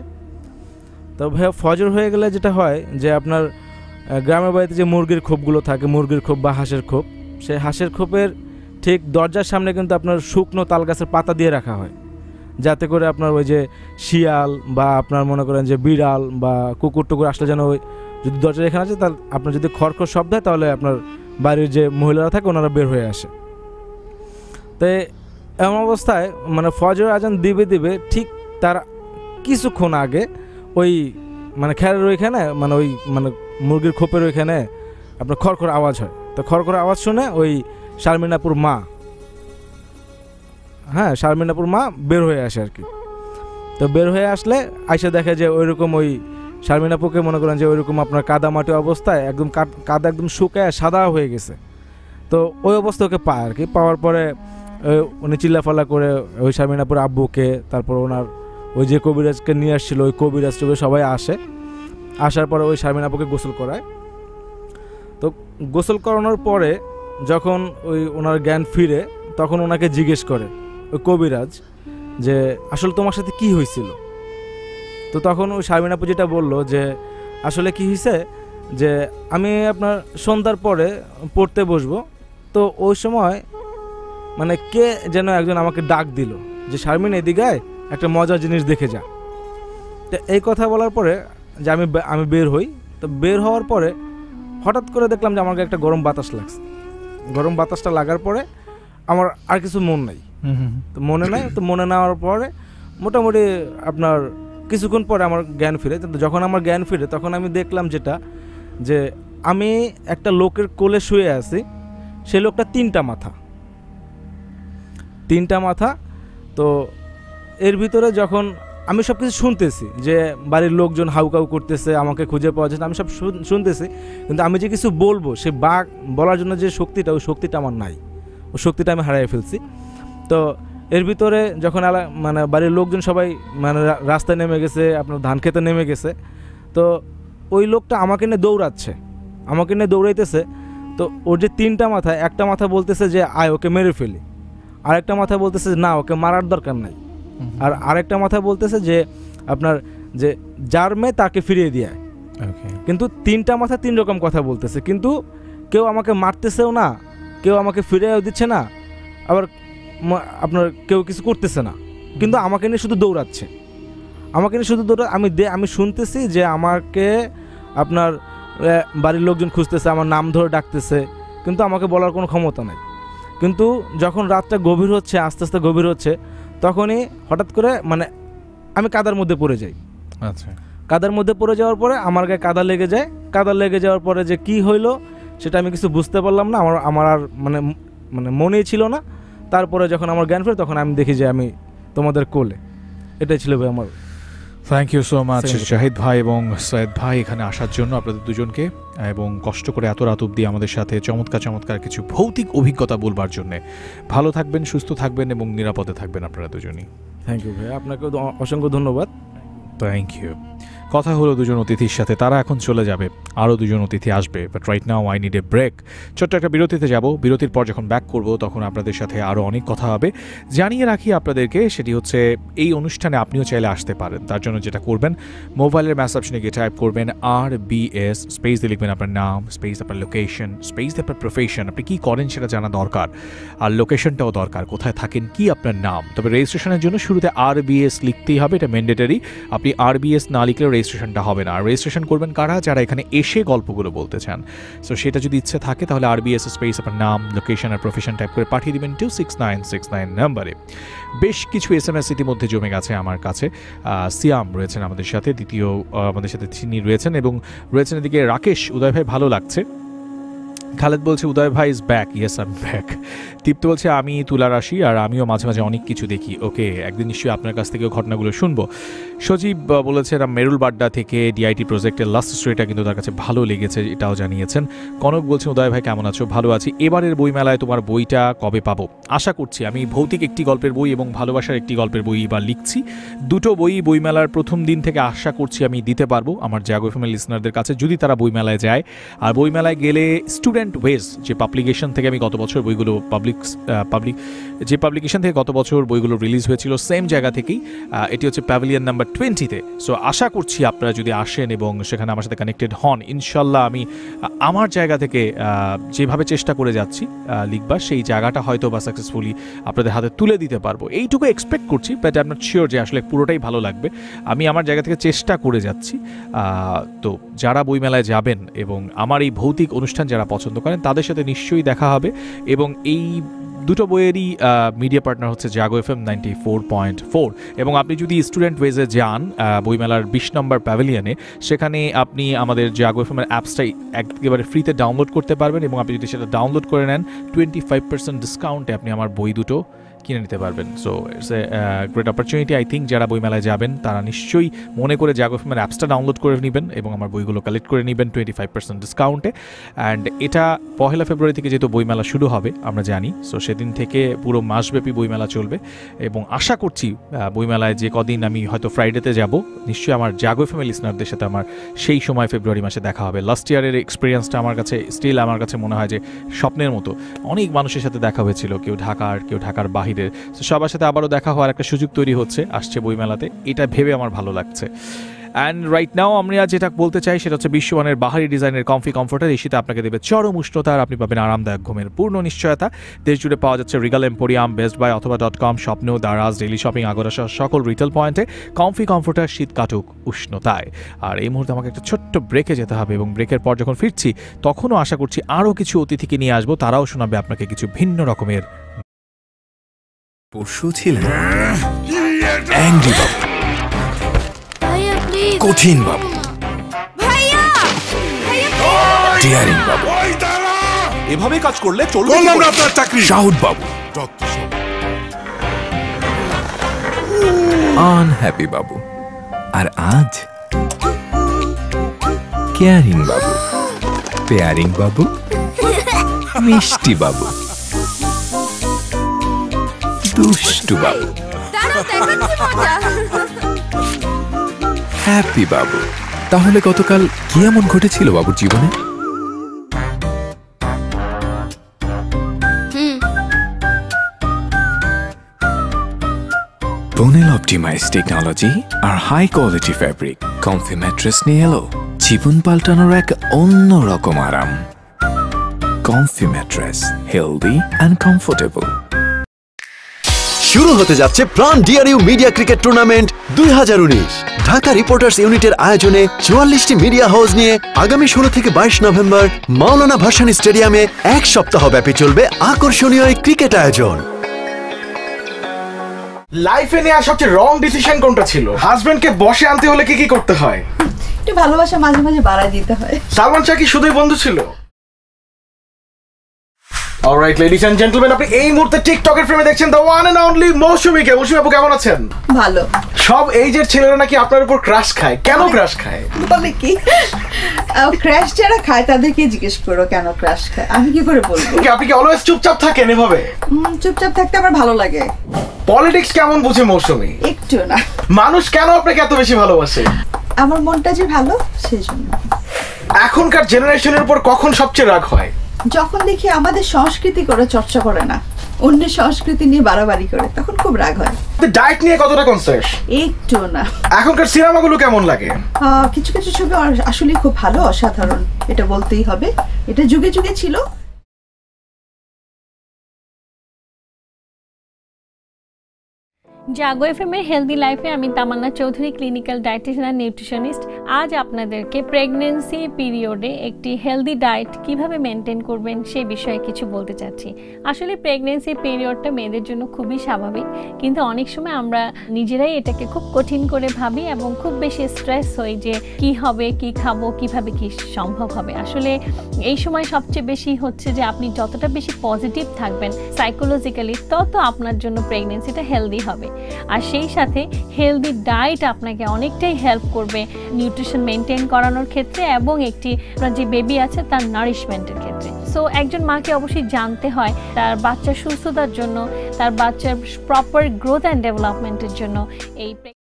তো ফজর হয়ে গেলে যেটা হয় যে আপনার গ্রামের বাড়িতে যে মুরগির খোপগুলো থাকে, মুরগির খোপ বা হাঁসের খোপ, সেই হাঁসের খোপের ঠিক দরজার সামনে কিন্তু আপনার শুকনো তাল গাছের পাতা দিয়ে রাখা হয়, যাতে করে আপনার ওই যে শিয়াল বা আপনার মনে করেন যে বিড়াল বা কুকুর টুকুর আসলে যেন ওই যদি দরজা এখানে আছে তাহলে আপনার যদি খড়খড় শব্দ হয় তাহলে আপনার বাড়ির যে মহিলারা থাকে ওনারা বের হয়ে আসে। তো এমন অবস্থায় মানে ফজর আজান দিবে ঠিক তার কিছুক্ষণ আগে ওই মানে খ্যারের ওইখানে মানে ওই মানে মুরগির খোপের ওইখানে আপনার খড়খড় আওয়াজ হয়। তো খড়খড় আওয়াজ শুনে ওই শারমিনাপুর মা, হ্যাঁ শারমিনাপুর মা বের হয়ে আসে আর কি। তো বের হয়ে আসলে আইসা দেখে যে ওইরকম ওই শারমিনাপুকে মনে করেন যে ওইরকম আপনার কাদা মাটি অবস্থায় একদম কাদা একদম শুকায় সাদা হয়ে গেছে। তো ওই অবস্থা ওকে পায় আর কি। পাওয়ার পরে উনি চিল্লাফাল্লা করে ওই শারমিনাপুর আব্বুকে, তারপর ওনার ওই যে কবিরাজকে নিয়ে আসছিল ওই কবিরাজ টুবে সবাই আসে। আসার পরে ওই শারমিনাপুকে গোসল করায়। তো গোসল করানোর পরে যখন ওই ওনার জ্ঞান ফিরে, তখন ওনাকে জিজ্ঞেস করে ওই কবিরাজ যে আসলে তোমার সাথে কি হয়েছিল। তো তখন ওই শারমিনাপু যেটা বললো যে আসলে কি হয়েছে যে আমি আপনার সন্ধ্যার পরে পড়তে বসবো, তো ওই সময় মানে কে যেন একজন আমাকে ডাক দিল যে শারমিন এদিকে একটা মজার জিনিস দেখে যা। তো এই কথা বলার পরে যে আমি বের হই। তো বের হওয়ার পরে হঠাৎ করে দেখলাম যে আমাকে একটা গরম বাতাস লাগছে। গরম বাতাসটা লাগার পরে আমার আর কিছু মন নাই, তো মনে নাই। তো মনে নেওয়ার পরে মোটামুটি আপনার কিছুক্ষণ পরে আমার জ্ঞান ফিরে। কিন্তু যখন আমার জ্ঞান ফিরে তখন আমি দেখলাম যেটা যে আমি একটা লোকের কোলে শুয়ে আছি, সেই লোকটা 3টা মাথা। তো এর ভিতরে যখন আমি সব কিছু শুনতেছি যে বাড়ির লোকজন হাউকাউ করতেছে, আমাকে খুঁজে পাওয়া যাচ্ছে, আমি সব শুনতেছি, কিন্তু আমি যে কিছু বলবো সে বলার জন্য যে শক্তিটা, ওই শক্তিটা আমার নাই, ওই শক্তিটা আমি হারিয়ে ফেলছি। তো এর ভিতরে যখন মানে বাড়ির লোকজন সবাই মানে রাস্তায় নেমে গেছে, আপনার ধান খেতে নেমে গেছে, তো ওই লোকটা আমাকে নিয়ে দৌড়াইতেছে। তো ওর যে 3টা মাথা, একটা মাথা বলতেছে যে আয় ওকে মেরে ফেলি, আরেকটা মাথা বলতেছে না ওকে মারার দরকার নাই, আর আরেকটা মাথা বলতেছে যে আপনার যে যার মেয়ে তাকে ফিরিয়ে দিয়ে। কিন্তু 3টা মাথা 3 রকম কথা বলতেছে, কিন্তু কেউ আমাকে মারতেছেও না, কেউ আমাকে ফিরিয়েও দিচ্ছে না, আবার আপনার কেউ কিছু করতেছে না। কিন্তু আমাকে নিয়ে শুধু দৌড়াচ্ছে, আমি শুনতেছি যে আমাকে আপনার বাড়ির লোকজন খুঁজতেছে, আমার নাম ধরে ডাকতেছে, কিন্তু আমাকে বলার কোনো ক্ষমতা নাই। কিন্তু যখন রাতটা গভীর হচ্ছে, আস্তে আস্তে গভীর হচ্ছে, তখনই হঠাৎ করে মানে আমি কাদার মধ্যে পড়ে যাই। আচ্ছা, কাদার মধ্যে পড়ে যাওয়ার পরে আমার গায়ে কাদা লেগে যায়। কাদা লেগে যাওয়ার পরে যে কি হইলো সেটা আমি কিছু বুঝতে পারলাম না, আমার আর মানে মনেই ছিল না। তারপরে যখন আমার জ্ঞান ফেরে তখন আমি দেখি যে আমি তোমাদের কোলে। এটাই ছিল ভাই আমার। Thank you so much Zahid ভাই এবং সৈয়দ ভাই এখানে আসার জন্য, আপনাদের দুজনকে, এবং কষ্ট করে এত রাত অবধি আমাদের সাথে চমৎকার কিছু ভৌতিক অভিজ্ঞতা বলবার জন্য। ভালো থাকবেন, সুস্থ থাকবেন এবং নিরাপদে থাকবেন আপনারা দুজনই। থ্যাংক ইউ ভাই, আপনাকেও অসংখ্য ধন্যবাদ। Thank you. কথা হলো দুজন অতিথির সাথে, তারা এখন চলে যাবে, আরও দুজন অতিথি আসবে, but right now I need a break. ছোট্ট একটা বিরতিতে যাব, বিরতির পর যখন ব্যাক করব তখন আপনাদের সাথে আরও অনেক কথা হবে। জানিয়ে রাখি আপনাদেরকে, সেটি হচ্ছে এই অনুষ্ঠানে আপনিও চাইলে আসতে পারেন। তার জন্য যেটা করবেন, মোবাইলের মেসেজ অপশনে গিয়ে টাইপ করবেন RBS, স্পেস দিয়ে লিখবেন আপনার নাম, স্পেস আপনার লোকেশন, স্পেস দিয়ে আপনার প্রফেশন, আপনি কী করেন সেটা জানা দরকার, আর লোকেশনটাও দরকার, কোথায় থাকেন, কি আপনার নাম। তবে রেজিস্ট্রেশনের জন্য শুরুতে RBS লিখতেই হবে, এটা ম্যান্ডেটরি। আপনি RBS না লিখলেও রেজিস্ট্রেশনটা হবে না। আর রেজিস্ট্রেশন করবেন কারা? যারা এখানে এসে গল্পগুলো বলতে চান। সো সেটা যদি ইচ্ছে থাকে তাহলে RBS স্পেস আপনার নাম, লোকেশন আর প্রফেশন টাইপ করে পাঠিয়ে দিবেন 26969 নাম্বারে। বেশ কিছু SMS ইতিমধ্যে জমে গেছে আমার কাছে। সিয়াম রয়েছেন আমাদের সাথে, দ্বিতীয় আমাদের সাথে তিনি রয়েছেন, এবং রয়েছেন এদিকে রাকেশ। উদয় ভাই ভালো লাগছে। খালেদ বলছে উদয় ভাই is back. Yes I am back. Dipto বলছে আমি তুলা রাশি আর আমিও মাঝে মাঝে অনেক কিছু দেখি। ওকে, একদিন নিশ্চয়ই আপনার কাছ থেকেও ঘটনাগুলো শুনবো। সজীব বলেছে এরা মেরুল বাড্ডা থেকে ডিআইটি প্রজেক্টের লাস্ট স্টোরিটা কিন্তু তার কাছে ভালো লেগেছে, এটাও জানিয়েছেন। কনক বলছে উদয় ভাই কেমন আছো? ভালো আছি। এবারের বইমেলায় তোমার বইটা কবে পাবো? আশা করছি। আমি ভৌতিক একটি গল্পের বই এবং ভালোবাসার একটি গল্পের বই এবার লিখছি। দুটো বই বইমেলার প্রথম দিন থেকে আশা করছি আমি দিতে পারবো আমার জাগো এফএম লিসনারদের কাছে, যদি তারা বইমেলায় যায়। আর বইমেলায় গেলে স্টুডেন্ট ওয়েজ যে পাবলিকেশন থেকে আমি গত বছর বইগুলো যে পাবলিকেশন থেকে গত বছর বইগুলো রিলিজ হয়েছিল, সেম জায়গা থেকেই। এটি হচ্ছে প্যাভিলিয়ন নাম্বার 20-তে। সো আশা করছি আপনারা যদি আসেন এবং সেখানে আমার সাথে কানেক্টেড হন, ইনশাল্লাহ আমি আমার জায়গা থেকে যেভাবে চেষ্টা করে যাচ্ছি লিখবার, সেই জায়গাটা হয়তো বা সাকসেসফুলি আপনাদের হাতে তুলে দিতে পারবো, এইটুকু এক্সপেক্ট করছি। But I am not sure যে আসলে পুরোটাই ভালো লাগবে। আমি আমার জায়গা থেকে চেষ্টা করে যাচ্ছি। তো যারা বইমেলায় যাবেন এবং আমার এই ভৌতিক অনুষ্ঠান যারা পছন্দ করেন, তাদের সাথে নিশ্চয়ই দেখা হবে। এবং এই দুটো বইয়েরই মিডিয়া পার্টনার হচ্ছে জাগো এফএম 94.4। এবং আপনি যদি স্টুডেন্ট ওয়েজে যান বইমেলার 20 নম্বর প্যাভিলিয়নে, সেখানে আপনি আমাদের জাগো এফএমের অ্যাপসটাই একেবারে ফ্রিতে ডাউনলোড করতে পারবেন। এবং আপনি যদি সেটা ডাউনলোড করে নেন 25% ডিসকাউন্টে আপনি আমার বই দুটো কিনে নিতে পারবেন। So it's a great opportunity. I think যারা বইমেলায় যাবেন তারা নিশ্চয়ই মনে করে জাগো এফএমের অ্যাপসটা ডাউনলোড করে নেবেন এবং আমার বইগুলো কালেক্ট করে নেবেন 25% ডিসকাউন্টে। অ্যান্ড এটা 1 ফেব্রুয়ারি থেকে যেহেতু বইমেলা শুরু হবে আমরা জানি, সো সেদিন থেকে পুরো মাসব্যাপী বইমেলা চলবে। এবং আশা করছি বইমেলায় যে কদিন আমি হয়তো ফ্রাইডেতে যাব, নিশ্চয়ই আমার জাগো এফএমের লিসনারদের সাথে আমার সেই সময় ফেব্রুয়ারি মাসে দেখা হবে। লাস্ট ইয়ারের এক্সপিরিয়েন্সটা আমার কাছে স্টিল আমার কাছে মনে হয় যে স্বপ্নের মতো। অনেক মানুষের সাথে দেখা হয়েছিল, কেউ ঢাকার বাহিরে। সবার সাথে আবারও দেখা হওয়ার একটা সুযোগ তৈরি হচ্ছে আসছে বইমেলাতে, এটা ভেবে আমার ভালো লাগছে। অ্যান্ড রাইট নাও আমরা যেটা বলতে চাই সেটা হচ্ছে বিশ্বমানের বাহারি ডিজাইনের কমফি কমফোর্টার। এই শীতে আপনাকে দেবে চরম উষ্ণতা আর আপনি পাবেন আরামদায়ক ঘুমের পূর্ণ নিশ্চয়তা। দেশ জুড়ে পাওয়া যাচ্ছে রিগাল এম্পোরিয়াম, বেস্ট বাই অথবা .com, স্বপ্ন, দারাজ, ডেইলি শপিং, আগরা সহ সকল রিটেল পয়েন্টে কমফি কমফোর্টার শীত কাটুক উষ্ণতায়। আর এই মুহূর্তে আমাকে একটা ছোট্ট ব্রেকে যেতে হবে এবং ব্রেকের পর যখন ফিরছি তখনও আশা করছি আরও কিছু অতিথিকে নিয়ে আসবো, তারাও শোনাবে আপনাকে কিছু ভিন্ন রকমের। পরশু ছিলেন অ্যাংরি বাবু, কঠিন বাবু, ডিয়ারিং বাবু, এভাবে কাজ করলে চলবে না আপনার চাকরি, শাহুদ বাবু, আনহ্যাপি বাবু, আর আজ কেয়ারিং বাবু, পেয়ারিং বাবু, মিষ্টি বাবু, দুষ্টু বাবু, হ্যাপি বাবু। তাহলে গতকাল কি এমন ঘটেছিল বাবুর জীবনে? Bonil optimized technology আর high quality fabric comfy mattress নিয়ে এলো জীবন পাল্টানোর এক অন্য রকম আরাম। Comfy mattress, healthy and comfortable. শুরু হতে যাচ্ছে Pran DRU media cricket tournament 2019। Dhaka reporters ইউনিটের আয়োজনে 44টি মিডিয়া হাউস নিয়ে আগামী 16 থেকে 22 নভেম্বর মাওলানা ভাসানী স্টেডিয়ামে এক সপ্তাহ ব্যাপী চলবে আকর্ষণীয় এই ক্রিকেট আয়োজন। লাইফে নেওয়া সবচেয়ে রং ডিসিশন কোনটা ছিল? হাজবেন্ডকে বসে আনতে হলে কি কি করতে হয়? একটু ভালোবাসা মাঝে মাঝে বাড়ায় দিতে হয়। সালমান শাহ কি শুধুই বন্ধু ছিল? অলরাইট লেডিস এন্ড জেন্টলম্যান, আপনি এই মুহূর্তে টিকটকের ফ্রেমে দেখছেন দ্য ওয়ান এন্ড অনলি মৌসুমীকে। মৌসুমী আপু কেমন আছেন? ভালো। সব এইজের ছেলেরা নাকি আপনার উপর ক্রাশ খায়, কেন ক্রাশ খায়? বলে কি ক্রাশ যারা খায় তাদেরকে জিজ্ঞেস করো কেন ক্রাশ খায়, আমি কি করে বলবো? আপনি কি অলওয়েজ চুপচাপ থাকেন এভাবে? চুপচাপ থাকতে আমার ভালো লাগে। পলিটিক্স কেমন বুঝে মৌসুমী? একটু না। মানুষ কেন আপনাকে এত বেশি ভালোবাসে? আমার মনটা যে ভালো সেজন্য। এখনকার জেনারেশনের উপর কখন সবচেয়ে রাগ হয়? যখন দেখি আমাদের সংস্কৃতি করে চর্চা করে না, অন্যের সংস্কৃতি নিয়ে বাড়াবাড়ি করে, তখন খুব রাগ হয়। ডায়েট নিয়ে কতটা কনসাস? একটু না। এখনকার সিনেমাগুলো কেমন লাগে? কিছু কিছু ছবি আসলে খুব ভালো, অসাধারণ, এটা বলতেই হবে। এটা যুগে যুগে ছিল। জাগো এফএমের হেলদি লাইফে আমি তামান্না চৌধুরী, ক্লিনিক্যাল ডায়েটিশিয়ান আর নিউট্রিশনিস্ট। আজ আপনাদেরকে প্রেগনেন্সি পিরিয়ডে একটি হেলদি ডায়েট কিভাবে মেনটেন করবেন সে বিষয়ে কিছু বলতে চাচ্ছি। আসলে প্রেগনেন্সি পিরিয়ডটা মেয়েদের জন্য খুবই স্বাভাবিক, কিন্তু অনেক সময় আমরা নিজেরাই এটাকে খুব কঠিন করে ভাবি এবং খুব বেশি স্ট্রেস হই যে কি হবে, কি খাবো, কিভাবে কি সম্ভব হবে। আসলে এই সময় সবচেয়ে বেশি হচ্ছে যে আপনি যতটা বেশি পজিটিভ থাকবেন সাইকোলজিক্যালি, তত আপনার জন্য প্রেগনেন্সিটা হেলদি হবে। আর সেই সাথে হেলদি ডায়েট আপনাকে অনেকটাই হেল্প করবে নিউট্রিশন মেনটেন করানোর ক্ষেত্রে এবং একটি আপনার যে বেবি আছে তার নারিশমেন্টের ক্ষেত্রে। সো একজন মাকে অবশ্যই জানতে হয় তার বাচ্চার সুস্থতার জন্য, তার বাচ্চার প্রপার গ্রোথ অ্যান্ড ডেভেলপমেন্টের জন্য এই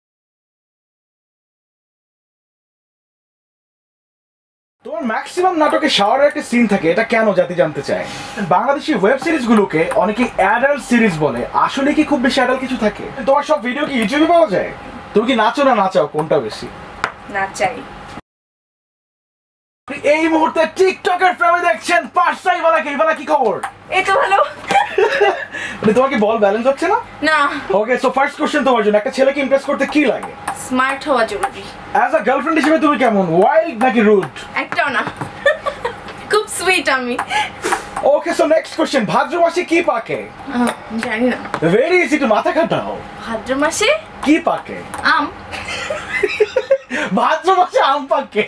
তোমার ম্যাক্সিমাম নাটকে শাওয়ারের একটা সিন থাকে, এটা কেন জাতি জানতে চায়? বাংলাদেশি ওয়েব সিরিজগুলোকে অনেকে অ্যাডাল্ট সিরিজ বলে, আসলে কি খুব বেশি অ্যাডাল্ট কিছু থাকে? তোমার সব ভিডিও কি ইউটিউবে পাওয়া যায়? তুমি কি নাচো না নাচাও, কোনটা বেশি? নাচাই। এই মুহূর্তে টিকটকের ফ্রেমে দেখছেন পাঁচটাই বালাকে। ইবালা কি খবর? এই তো ভালো। তোমার কি বল ব্যালেন্স হচ্ছে না? না। ওকে, সো ফার্স্ট কোশ্চেন তোমার জন্য, একটা ছেলেকে ইমপ্রেস করতে কি লাগে? স্মার্ট হওয়া জরুরি। অ্যাজ আ গার্লফ্রেন্ড হিসেবে তুমি কেমন, ওয়াইল্ড নাকি রুড? একটাও না, খুব সুইট আমি। Okay, so next question, Bhadra মাসে কি পাকে? জানি না। ভেরি ইজি টু মাথা খাটাও। ভাদ্র মাসে কি পাকে? আম। ভাদ্র মাসে আম পাকে।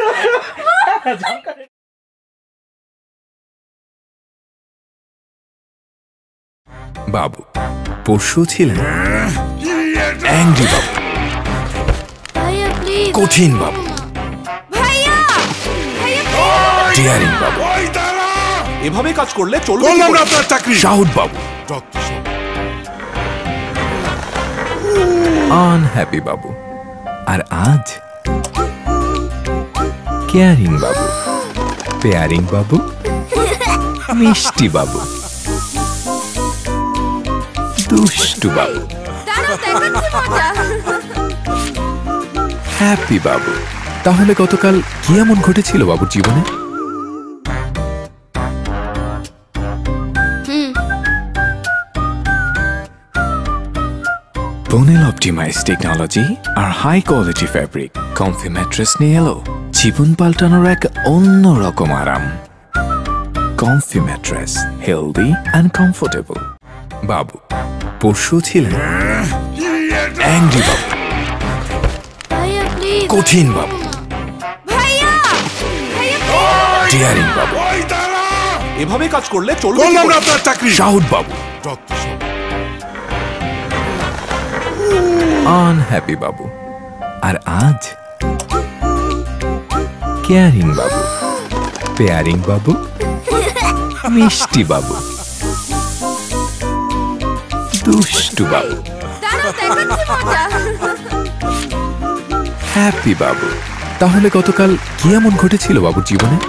বাবু পরশু ছিলেন অ্যাংরি বাবু, কঠিন বাবু, ডিয়ারিং বাবু, এভাবে কাজ করলে চলবে না আপনার চাকরি। শাহুদ বাবু, আনহ্যাপি বাবু, আর আজ কেয়ারিং বাবু, পেয়ারিং বাবু, মিষ্টি বাবু, দুষ্টু বাবু, হ্যাপি বাবু। তাহলে গতকাল কি এমন ঘটেছিল বাবুর জীবনে? Bonil Optimized Technology আর high quality fabric comfy mattress নিয়ে এলো জীবন পাল্টানোর এক অন্যরকম আরাম। Comfy mattress, healthy and comfortable. বাবু পরশু ছিলেন অ্যাংরি বাবু, কঠিন বাবু, ডিয়ারিং বাবু, এভাবে কাজ করলে চলবে না আপনার চাকরি। শাহুদ বাবু, আনহ্যাপি বাবু, আর আজ কেয়ারিং বাবু, পেয়ারিং বাবু, মিষ্টি বাবু, দুষ্টু বাবু, হ্যাপি বাবু। তাহলে গতকাল কি এমন ঘটেছিল বাবুর জীবনে?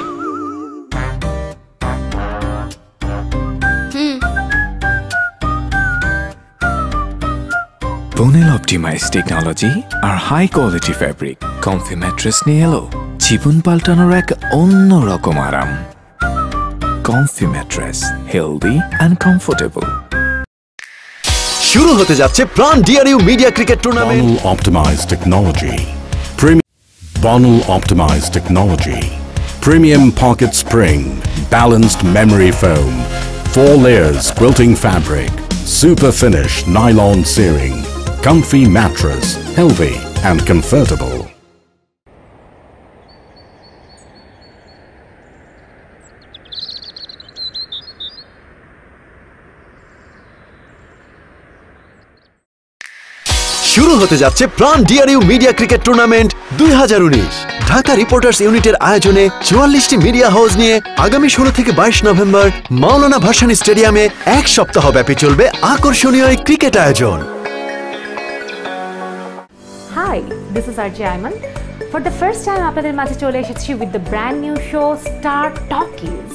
Bonil Optimized Technology আর high quality fabric comfy mattress নিয়ে এলো জীবন পাল্টানোর এক অন্যরকম আরাম। Comfy mattress, healthy and comfortable. শুরু হতে যাচ্ছে Pran DRU media cricket tournament. Bonal optimized technology. Bonal optimized technology. Premium pocket spring, balanced memory foam, 4 layers quilting fabric, super finish nylon searing, comfy mattress, healthy and comfortable. শুরু হতে যাচ্ছে Pran DRU media cricket tournament 2019। Dhaka reporters ইউনিটের আয়োজনে 44টি media house নিয়ে আগামী 16 থেকে 22 November মাওলানা ভাসানী স্টেডিয়ামে এক সপ্তাহ ব্যাপী চলবে আকর্ষণীয় এই ক্রিকেট আয়োজন। Hi, this is RJ Ayman. For the first time আপনাদের মাঝে চলে এসেছি with the brand new show Star Talkies.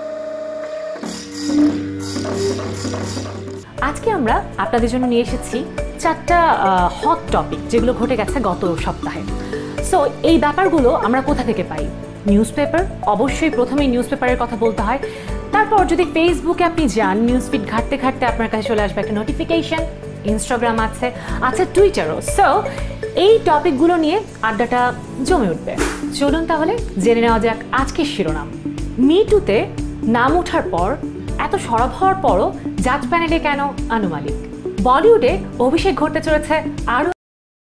আজকে আমরা আপনাদের জন্য নিয়ে এসেছি 4টা হট টপিক যেগুলো ঘটে গেছে গত সপ্তাহে। সো এই ব্যাপারগুলো আমরা কোথা থেকে পাই? নিউজ পেপার, অবশ্যই প্রথমেই নিউজ পেপারের কথা বলতে হয়। তারপর যদি ফেসবুকে আপনি যান, নিউজ ফিড ঘাটতে ঘাটতে আপনার কাছে চলে আসবে একটা নোটিফিকেশন। ইনস্টাগ্রাম আছে টুইটারও। সো এই টপিকগুলো নিয়ে আড্ডাটা জমে উঠবে। চলুন তাহলে জেনে নেওয়া যাক আজকের শিরোনাম। মিটুতে নাম ওঠার পর, এত সরব হওয়ার পরও জাজ প্যানেলে কেন আনু মালিক? বলিউডে অভিষেক ঘটতে চলেছে আরও।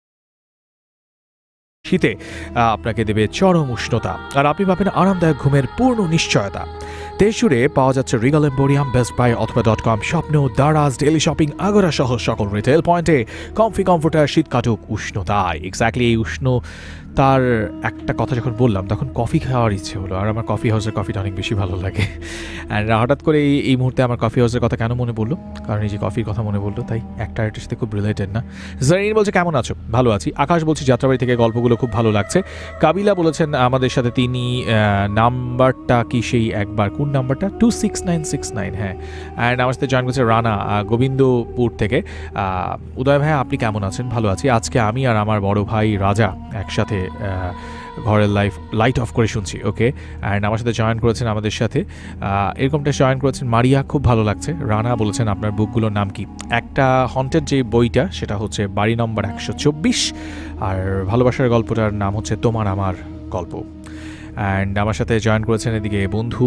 শীতে আপনাকে দেবে চরম উষ্ণতা, আর আপনি পাবেন আরামদায়ক ঘুমের পূর্ণ নিশ্চয়তা। দেশ জুড়ে পাওয়া যাচ্ছে রিগাল এম্পোরিয়াম, বেস্ট বাই অথবা .com, স্বপ্ন, দারাজ, ডেইলি শপিং, আগরা সহ সকল রিটেল পয়েন্টে কমফর্টার শীত কাটুক উষ্ণতায়। এক্স্যাক্টলি এই উষ্ণ তার একটা কথা যখন বললাম তখন কফি খাওয়ার ইচ্ছে হলো, আর আমার কফি হাউসের কফিটা অনেক বেশি ভালো লাগে। অ্যান্ড হঠাৎ করে এই মুহূর্তে আমার কফি হাউসের কথা কেন মনে পড়লো? কারণ এই যে কফির কথা মনে পড়লো, তাই একটা আরেকটার সাথে খুব রিলেটেড না? জারিন বলছে কেমন আছো? ভালো আছি। আকাশ বলছি যাত্রাবাড়ি থেকে গল্পগুলো খুব ভালো লাগছে। কাবিলা বলেছেন আমাদের সাথে তিনি নাম্বারটা কি সেই একবার, কোন নাম্বারটা? 26969। হ্যাঁ। অ্যান্ড আমার সাথে জয়েন করছে রানা গোবিন্দপুর থেকে। উদয় ভাই আপনি কেমন আছেন? ভালো আছি। আজকে আমি আর আমার বড় ভাই রাজা একসাথে ঘরের লাইট অফ করে শুনছি। ওকে। অ্যান্ড আমার সাথে জয়েন করেছেন আমাদের সাথে এরকমটা জয়েন করেছেন মারিয়া, খুব ভালো লাগছে। রানা বলেছেন আপনার বুকগুলোর নাম কি? একটা হন্টেড যে বইটা সেটা হচ্ছে বাড়ি নম্বর 124, আর ভালোবাসার গল্পটার নাম হচ্ছে তোমার আমার গল্প। অ্যান্ড আমার সাথে জয়েন করেছেন এদিকে বন্ধু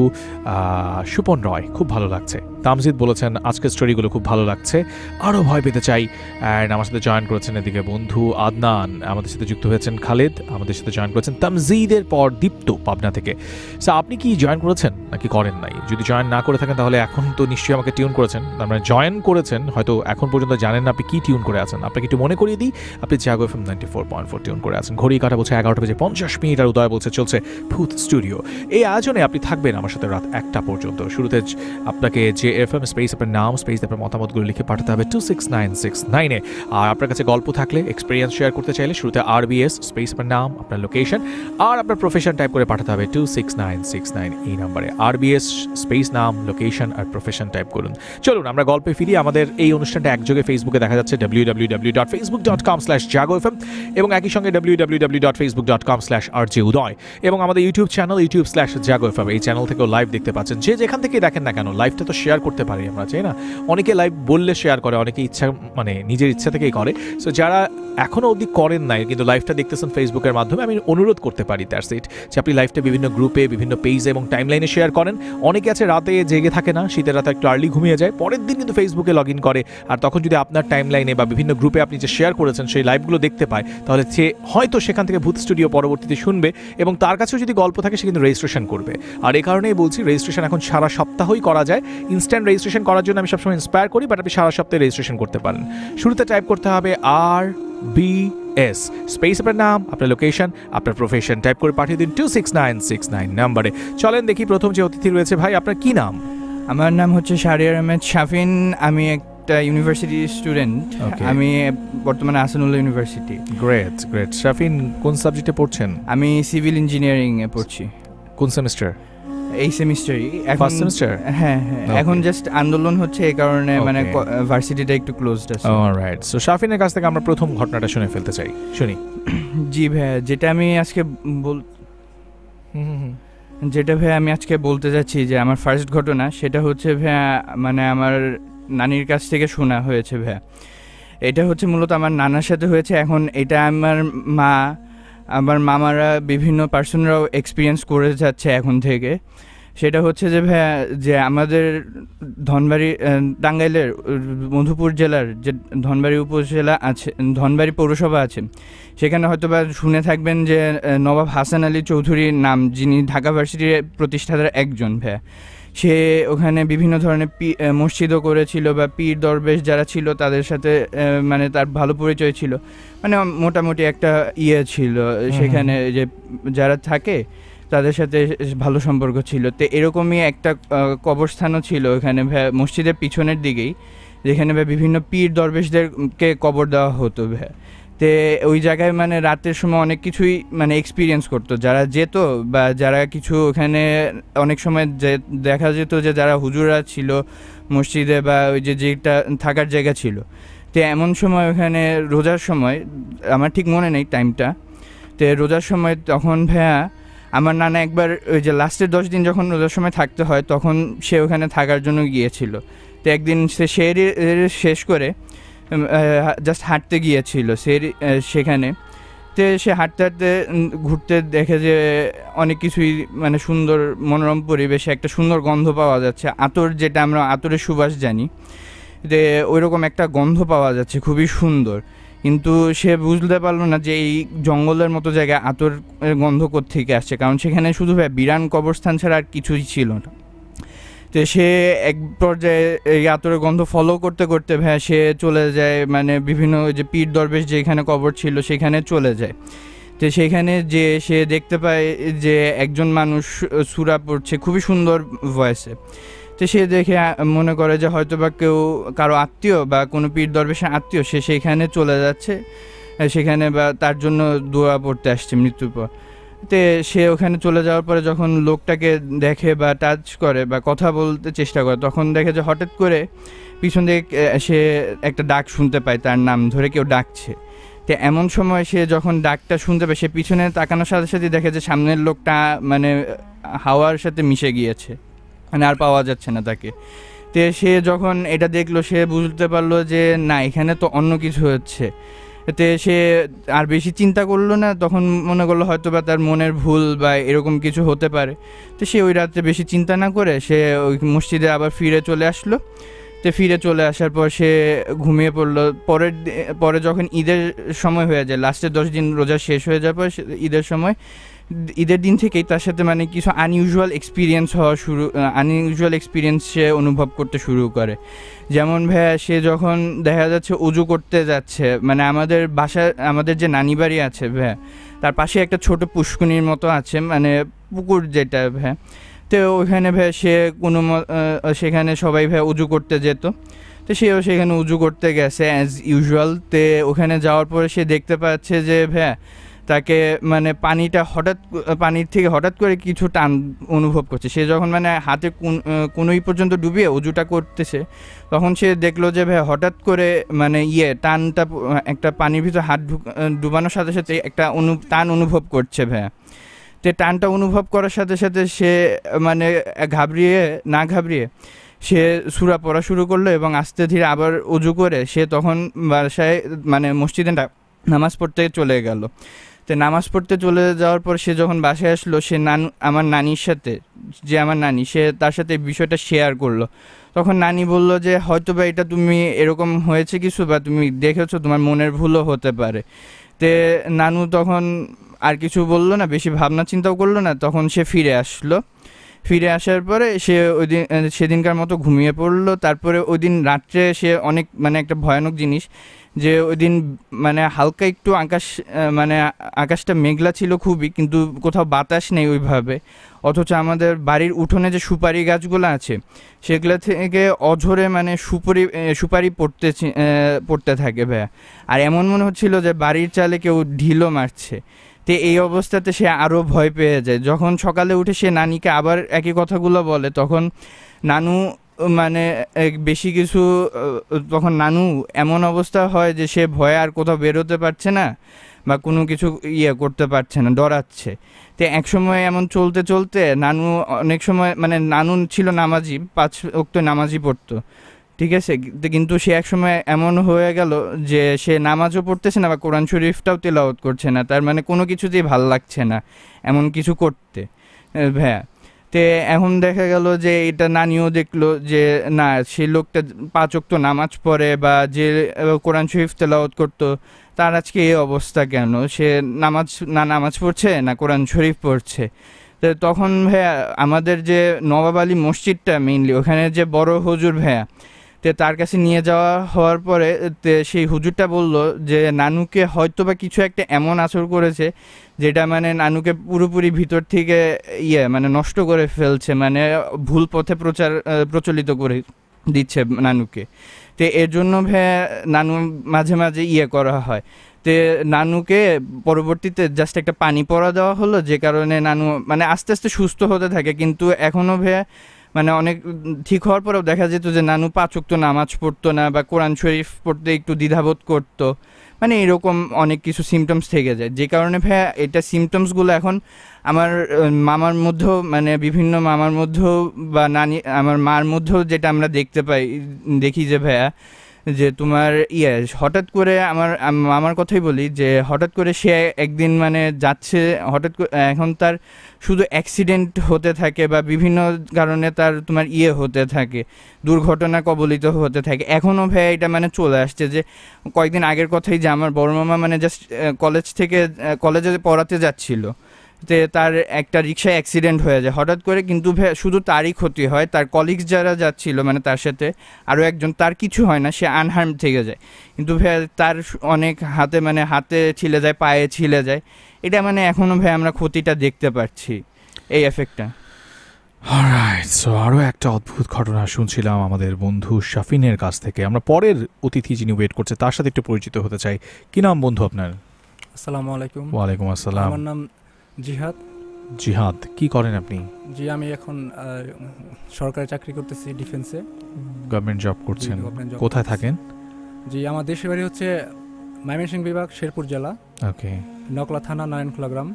সুপন রয়, খুব ভালো লাগছে। তামজিদ বলেছেন আজকের স্টোরিগুলো খুব ভালো লাগছে, আরও ভয় পেতে চাই। অ্যান্ড আমার সাথে জয়েন করেছেন এদিকে বন্ধু আদনান, আমাদের সাথে যুক্ত হয়েছেন খালেদ, আমাদের সাথে জয়েন করেছেন তামজিদের পর দীপ্ত পাবনা থেকে। সো আপনি কি জয়েন করেছেন নাকি করেন নাই? যদি জয়েন না করে থাকেন তাহলে এখন তো নিশ্চয়ই আমাকে টিউন করেছেন, তার মানে জয়েন করেছেন, হয়তো এখন পর্যন্ত জানেন না আপনি কি টিউন করে আছেন। আপনাকে একটু মনে করিয়ে দিই, আপনি জাগো FM 94.4 টিউন করে আছেন। ঘড়ি কাটা বলছে 11:50 আর উদয় বলছে চলছে ভূত স্টুডিও। এই আয়োজনে আপনি থাকবেন আমার সাথে রাত 1টা পর্যন্ত। শুরুতে আপনাকে যে FM স্পেস আপনার নাম স্পেস আপনার মতামতগুলো লিখে পাঠাতে হবে 26969-এ। আর আপনার কাছে গল্প থাকলে, এক্সপিরিয়েন্স শেয়ার করতে চাইলে শুরুতে RBS স্পেস আপনার নাম, আপনার লোকেশন আর আপনার প্রফেশন টাইপ করে পাঠাতে হবে 26969 এই নম্বরে। RBS স্পেস নাম, লোকেশন আর প্রফেশন টাইপ করুন। চলুন আমরা গল্পে ফিরি। আমাদের এই অনুষ্ঠানটা একযোগে ফেসবুকে দেখা যাচ্ছে www.facebook.com/jagofm এবং একই সঙ্গে www.facebook.com/rjudoy এবং আমাদের ইউটিউব চ্যানেল youtube/jagofm, এই চ্যানেল থেকেও লাইভ দেখতে পাচ্ছেন। যে যেখান থেকে দেখেন না কেন লাইভটা তো শেয়ার করতে পারি আমরা, চাই না? অনেকে লাইভ বললে শেয়ার করে, অনেকে ইচ্ছা মানে নিজের ইচ্ছা থেকেই করে। সো যারা এখনও অবধি করেন নাই কিন্তু লাইভটা দেখতেছেন ফেসবুকের মাধ্যমে, আমি অনুরোধ করতে পারি দ্যাটস ইট, যে আপনি লাইভটা বিভিন্ন গ্রুপে, বিভিন্ন পেজে এবং টাইমলাইনে শেয়ার করেন। অনেকে আছে রাতে জেগে থাকে না, শীতের রাতে একটু আর্লি ঘুমিয়ে যায়, পরের দিন কিন্তু ফেসবুকে লগ ইন করে, আর তখন যদি আপনার টাইমলাইনে বা বিভিন্ন গ্রুপে আপনি যে শেয়ার করেছেন সেই লাইভগুলো দেখতে পায়, তাহলে সে হয়তো সেখান থেকে ভূত স্টুডিও পরবর্তীতে শুনবে এবং তার কাছেও যদি গল্প থাকে সে কিন্তু রেজিস্ট্রেশন করবে। আর এই কারণেই বলছি রেজিস্ট্রেশন এখন সারা সপ্তাহই করা যায়। ইনস্ট্যান্ট রেজিস্ট্রেশন করার জন্য আমি সবসময় ইন্সপায়ার করি, বাট আপনি সারা সপ্তাহে রেজিস্ট্রেশন করতে পারেন। শুরুতে টাইপ করতে হবে RBS স্পেস আপনার নাম, আপনার লোকেশন, আপনার প্রফেশন টাইপ করে পাঠিয়ে দিন 26969 নম্বরে। চলেন দেখি প্রথম যে অতিথি রয়েছে। ভাই আপনার কি নাম? আমার নাম হচ্ছে শাহরিয়ার আহমেদ শাফিন। আমি একটা ইউনিভার্সিটি স্টুডেন্ট। আমি বর্তমানে Ahsanullah university. Great great. Shafin কোন সাবজেক্টে পড়ছেন? আমি সিভিল ইঞ্জিনিয়ারিং এ পড়ছি। কোন সেমিস্টার? এই সেমিস্টারই। First semester? হ্যাঁ হ্যাঁ, এখন জাস্ট আন্দোলন হচ্ছে এই কারণে মানে ভার্সিটিটা একটু ক্লোজড আছে। অলরাইট। সো শাফিনের কাছ থেকে আমরা প্রথম ঘটনাটা শুনে ফেলতে চাই, শুনি। জি ভাই, যেটা আমি আজকে যেটা ভাই আমি আজকে বলতে যাচ্ছি যে আমার ফার্স্ট ঘটনা, সেটা হচ্ছে ভাই মানে আমার নানির কাছ থেকে শোনা হয়েছে ভাইয়া। এটা হচ্ছে মূলত আমার নানার সাথে হয়েছে। এখন এটা আমার মামারা বিভিন্ন পার্সনরাও এক্সপিরিয়েন্স করে যাচ্ছে এখন থেকে। সেটা হচ্ছে যে ভাইয়া, যে আমাদের ধনবাড়ি টাঙ্গাইলের মধুপুর জেলার যে ধনবাড়ি উপজেলা আছে, ধনবাড়ি পৌরসভা আছে, সেখানে হয়তো বা শুনে থাকবেন যে নবাব হাসান আলী চৌধুরীর নাম, যিনি ঢাকা ভার্সিটির প্রতিষ্ঠাতার একজন ভাইয়া। সে ওখানে বিভিন্ন ধরনের মসজিদও করেছিল বা পীর দরবেশ যারা ছিল তাদের সাথে মানে তার ভালো পরিচয় ছিল, মানে মোটামুটি একটা ছিল সেখানে, যে যারা থাকে তাদের সাথে ভালো সম্পর্ক ছিল। তো এরকমই একটা কবরস্থানও ছিল ওখানে মসজিদের পিছনের দিকেই, যেখানে বিভিন্ন পীর দরবেশদেরকে কবর দেওয়া হতো ভাই। তো ওই জায়গায় মানে রাতের সময় অনেক কিছুই মানে এক্সপিরিয়েন্স করতো যারা যেত, বা যারা কিছু ওখানে অনেক সময় দেখা যেত যে যারা হুজুররা ছিল মসজিদে বা ওই যেটা থাকার জায়গা ছিল। তো এমন সময় ওখানে রোজার সময়, আমার ঠিক মনে নেই টাইমটা, তো রোজার সময় তখন ভাইয়া আমার নানা একবার ওই যে লাস্টের 10 দিন যখন রোজার সময় থাকতে হয় তখন সে ওখানে থাকার জন্য গিয়েছিল। তো একদিন সে শেষ করে জাস্ট হাঁটতে গিয়েছিল সেখানে। তো সে হাঁটতে হাঁটতে ঘুরতে দেখে যে অনেক কিছুই মানে সুন্দর মনোরম পরিবেশে একটা সুন্দর গন্ধ পাওয়া যাচ্ছে, আতর, যেটা আমরা আতরের সুবাস জানি, যে ওইরকম একটা গন্ধ পাওয়া যাচ্ছে খুবই সুন্দর। কিন্তু সে বুঝতে পারলো না যে এই জঙ্গলের মতো জায়গায় আতর গন্ধ কোত্থেকে আসছে, কারণ সেখানে শুধু বিরান কবরস্থান ছাড়া আর কিছুই ছিল না। তো সে এক পর্যায়ে এই আতরের গন্ধ ফলো করতে করতে সে চলে যায় মানে বিভিন্ন যে পীর দরবেশ যেখানে কবর ছিল সেখানে চলে যায়। তো সেখানে যে সে দেখতে পায় যে একজন মানুষ সূরা পড়ছে খুবই সুন্দর ভয়েসে। তো সে দেখে মনে করে যে হয়তো বা কারো আত্মীয় বা কোনো পীর দরবেশের আত্মীয়, সে সেখানে চলে যাচ্ছে সেখানে, বা তার জন্য দোয়া পড়তে আসছে মৃত্যুর পর। তো সে ওখানে চলে যাওয়ার পরে যখন লোকটাকে দেখে বা টাচ করে বা কথা বলতে চেষ্টা করে, তখন দেখে যে হঠাৎ করে পিছন থেকে সে একটা ডাক শুনতে পায়, তার নাম ধরে কেউ ডাকছে। তো এমন সময় সে যখন ডাকটা শুনতে পায়, সে পিছনে তাকানোর সাথে সাথে দেখে যে সামনের লোকটা মানে হাওয়ার সাথে মিশে গিয়েছে, মানে আর পাওয়া যাচ্ছে না তাকে। তো সে যখন এটা দেখলো, সে বুঝতে পারলো যে না, এখানে তো অন্য কিছু হচ্ছে। এতে সে আর বেশি চিন্তা করলো না, তখন মনে করলো হয়তো বা তার মনের ভুল বা এরকম কিছু হতে পারে। তো সে ওই রাত্রে বেশি চিন্তা না করে সে ওই মসজিদে আবার ফিরে চলে আসলো। তো ফিরে চলে আসার পর সে ঘুমিয়ে পড়লো। পরে যখন ঈদের সময় হয়ে যায়, লাস্টের 10 দিন রোজা শেষ হয়ে যাওয়ার পর ঈদের সময়, ঈদের দিন থেকেই তার সাথে মানে কিছু আনইউজুয়াল এক্সপিরিয়েন্স সে অনুভব করতে শুরু করে। যেমন সে যখন দেখা যাচ্ছে উজু করতে যাচ্ছে, মানে আমাদের যে নানি বাড়ি আছে তার পাশে একটা ছোট পুষ্কুনির মতো আছে, মানে পুকুর যেটা তো ওইখানে সে সেখানে সবাই উজু করতে যেত। তো সেও সেখানে উজু করতে গেছে অ্যাজ ইউজুয়াল। তো ওখানে যাওয়ার পরে সে দেখতে পাচ্ছে যে তাকে মানে পানির থেকে হঠাৎ করে কিছু টান অনুভব করছে। সে যখন মানে হাতে কোনোই পর্যন্ত ডুবিয়ে উজুটা করতেছে, তখন সে দেখলো যে হঠাৎ করে মানে টানটা একটা পানির ভিতরে হাত ডুবানোর সাথে সাথে একটা টান অনুভব করছে তো টানটা অনুভব করার সাথে সাথে সে মানে না ঘাবড়িয়ে সে সূরা পড়া শুরু করলো, এবং আস্তে ধীরে আবার উজু করে সে তখন বাসায় মানে মসজিদে নামাজ পড়তে চলে গেল। তো নামাজ পড়তে চলে যাওয়ার পর সে যখন বাসায় আসলো, সে আমার নানির সাথে, যে আমার নানি, সে তার সাথে বিষয়টা শেয়ার করলো। তখন নানি বলল যে হয়তো বা এটা তুমি এরকম হয়েছে কিছু, বা তুমি দেখেছো, তোমার মনের ভুলও হতে পারে। তো নানু তখন আর কিছু বললো না, বেশি ভাবনা চিন্তাও করলো না। তখন সে ফিরে আসলো। ফিরে আসার পরে সে সেদিনকার মতো ঘুমিয়ে পড়লো। তারপরে ওই দিন রাত্রে সে অনেক মানে একটা ভয়ানক জিনিস, যে ওই দিন মানে হালকা একটু আকাশটা মেঘলা ছিল খুবই, কিন্তু কোথাও বাতাস নেই ওইভাবে। অথচ আমাদের বাড়ির উঠোনে যে সুপারি গাছগুলো আছে, সেগুলো থেকে অঝরে মানে সুপারি পড়তে থাকে আর এমন মনে হচ্ছিল যে বাড়ির চালে কেউ ঢিলও মারছে। তো এই অবস্থাতে সে আরও ভয় পেয়ে যায়। যখন সকালে উঠে সে নানিকে আবার একই কথাগুলো বলে, তখন নানু মানে বেশি কিছু, তখন নানু এমন অবস্থা হয় যে সে ভয়ে আর কোথাও বেরোতে পারছে না বা কোনো কিছু করতে পারছে না, ডরাচ্ছে। তো এক সময় এমন চলতে চলতে নানু অনেক সময় মানে নানু ছিল নামাজি, 5 ওয়াক্ত নামাজি পড়তো। তো ঠিক আছে, কিন্তু সে একসময় এমন হয়ে গেল যে সে নামাজও পড়তেছে না বা কোরআন শরীফটাও তেলাওয়াত করছে না, তার মানে কোনো কিছুতেই ভাল লাগছে না এমন কিছু করতে ভাইয়া। তো এখন দেখা গেল যে এটা নানিও দেখলো যে না, সেই লোকটা 5 ওয়াক্ত নামাজ পড়ে বা যে কোরআন শরীফ তেলাওয়াত করতো তার আজকে এই অবস্থা কেন, সে নামাজ পড়ছে না কোরআন শরীফ পড়ছে। তো তখন ভাইয়া আমাদের যে নবাব আলী মসজিদটা মেইনলি, ওখানে যে বড় হুজুর ভাইয়া, তো তার কাছে নিয়ে যাওয়া হওয়ার পরে সেই হুজুরটা বলল যে নানুকে হয়তো বা কিছু একটা এমন আচর করেছে যেটা মানে নানুকে পুরোপুরি ভিতর থেকে মানে নষ্ট করে ফেলছে, মানে ভুল পথে প্রচলিত করে দিচ্ছে নানুকে। তো এর জন্য ভাইয়া নানু মাঝে মাঝে করা হয়। তো নানুকে পরবর্তীতে জাস্ট একটা পানি পড়া দেওয়া হলো, যে কারণে নানু মানে আস্তে আস্তে সুস্থ হতে থাকে। কিন্তু এখনও ভাইয়া মানে অনেক ঠিক হওয়ার পরেও দেখা যেত যে নানু 5 ওয়াক্ত নামাজ পড়তো না বা কোরআন শরীফ পড়তে একটু দ্বিধাবোধ করতো, মানে এরকম অনেক কিছু সিমটমস থেকে যায়। যে কারণে ভাইয়া এটা সিমটমসগুলো এখন আমার মামার মধ্যেও, মানে বিভিন্ন মামার মধ্যেও বা আমার মার মধ্যেও যেটা আমরা দেখি যে ভাইয়া যে তোমার হঠাৎ করে আমার কথাই বলি যে হঠাৎ করে সে একদিন মানে যাচ্ছে, হঠাৎ করে এখন তার শুধু অ্যাক্সিডেন্ট হতে থাকে বা বিভিন্ন কারণে তার তোমার হতে থাকে, দুর্ঘটনা কবলিত হতে থাকে। এখনও ভাইয়া এটা মানে চলে আসছে। যে কয়েকদিন আগের কথাই যে আমার বড় মামা মানে জাস্ট কলেজে পড়াতে যাচ্ছিল, তে তার একটা রিক্সায় অ্যাক্সিডেন্ট হয়ে যায় হঠাৎ করে। কিন্তু শুধু তারই ক্ষতি হয়, তার কলিগস যারা যাচ্ছিল মানে তার সাথে আরও একজন, তার কিছু হয় না, সে আনহার্ম থেকে যায়। কিন্তু ভাইয়া তার অনেক হাতে ছিলে যায়, পায়ে ছিলে যায়। এটা মানে এখনও ভাই আমরা ক্ষতিটা দেখতে পাচ্ছি, এই এফেক্টটা। অলরাইট, সো আরও একটা অদ্ভুত ঘটনা শুনছিলাম আমাদের বন্ধু শাফিনের কাছ থেকে। আমরা পরের অতিথি যিনি ওয়েট করছে তার সাথে একটু পরিচিত হতে চাই। কি নাম বন্ধু আপনার? আসসালামু আলাইকুম। ওয়ালাইকুম আসসালাম। আমার নাম জিহাদ। জিহাদ, কি করেন আপনি? জি, আমি এখন সরকারি চাকরি করতেছি, ডিফেন্সে গভর্নমেন্ট জব করছেন। কোথায় থাকেন? জি, আমার দেশের বাড়ি হচ্ছে ময়মনসিংহ বিভাগ, শেরপুর জেলা। ওকে। নকলা থানা, নারায়ণখোলা গ্রাম।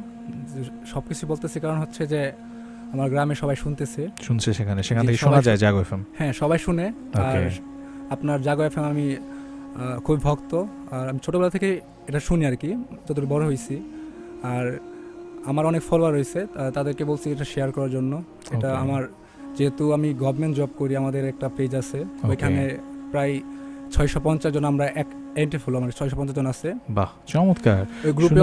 সব কিছু বলতেছি কারণ হচ্ছে যে আমার গ্রামে সবাই শুনছে, সেখান থেকে শোনা যায় জাগো এফএম। হ্যাঁ, সবাই শুনে। আর আপনার জাগো এফএম আমি খুব ভক্ত, আর আমি ছোটোবেলা থেকে এটা শুনি আর কি, যতটুকু বড় হয়েছি। আর আমার অনেক ফলোয়ার রয়েছে, তাদেরকে বলছি এটা শেয়ার করার জন্য। এটা আমার, যেহেতু আমি গভর্নমেন্ট জব করি, আমাদের একটা পেজ আছে, ওইখানে প্রায় 650 জন আমরা এন্ট্রি ফলো, মানে 650 জন আছে। বাহ, চমৎকার। ওই গ্রুপে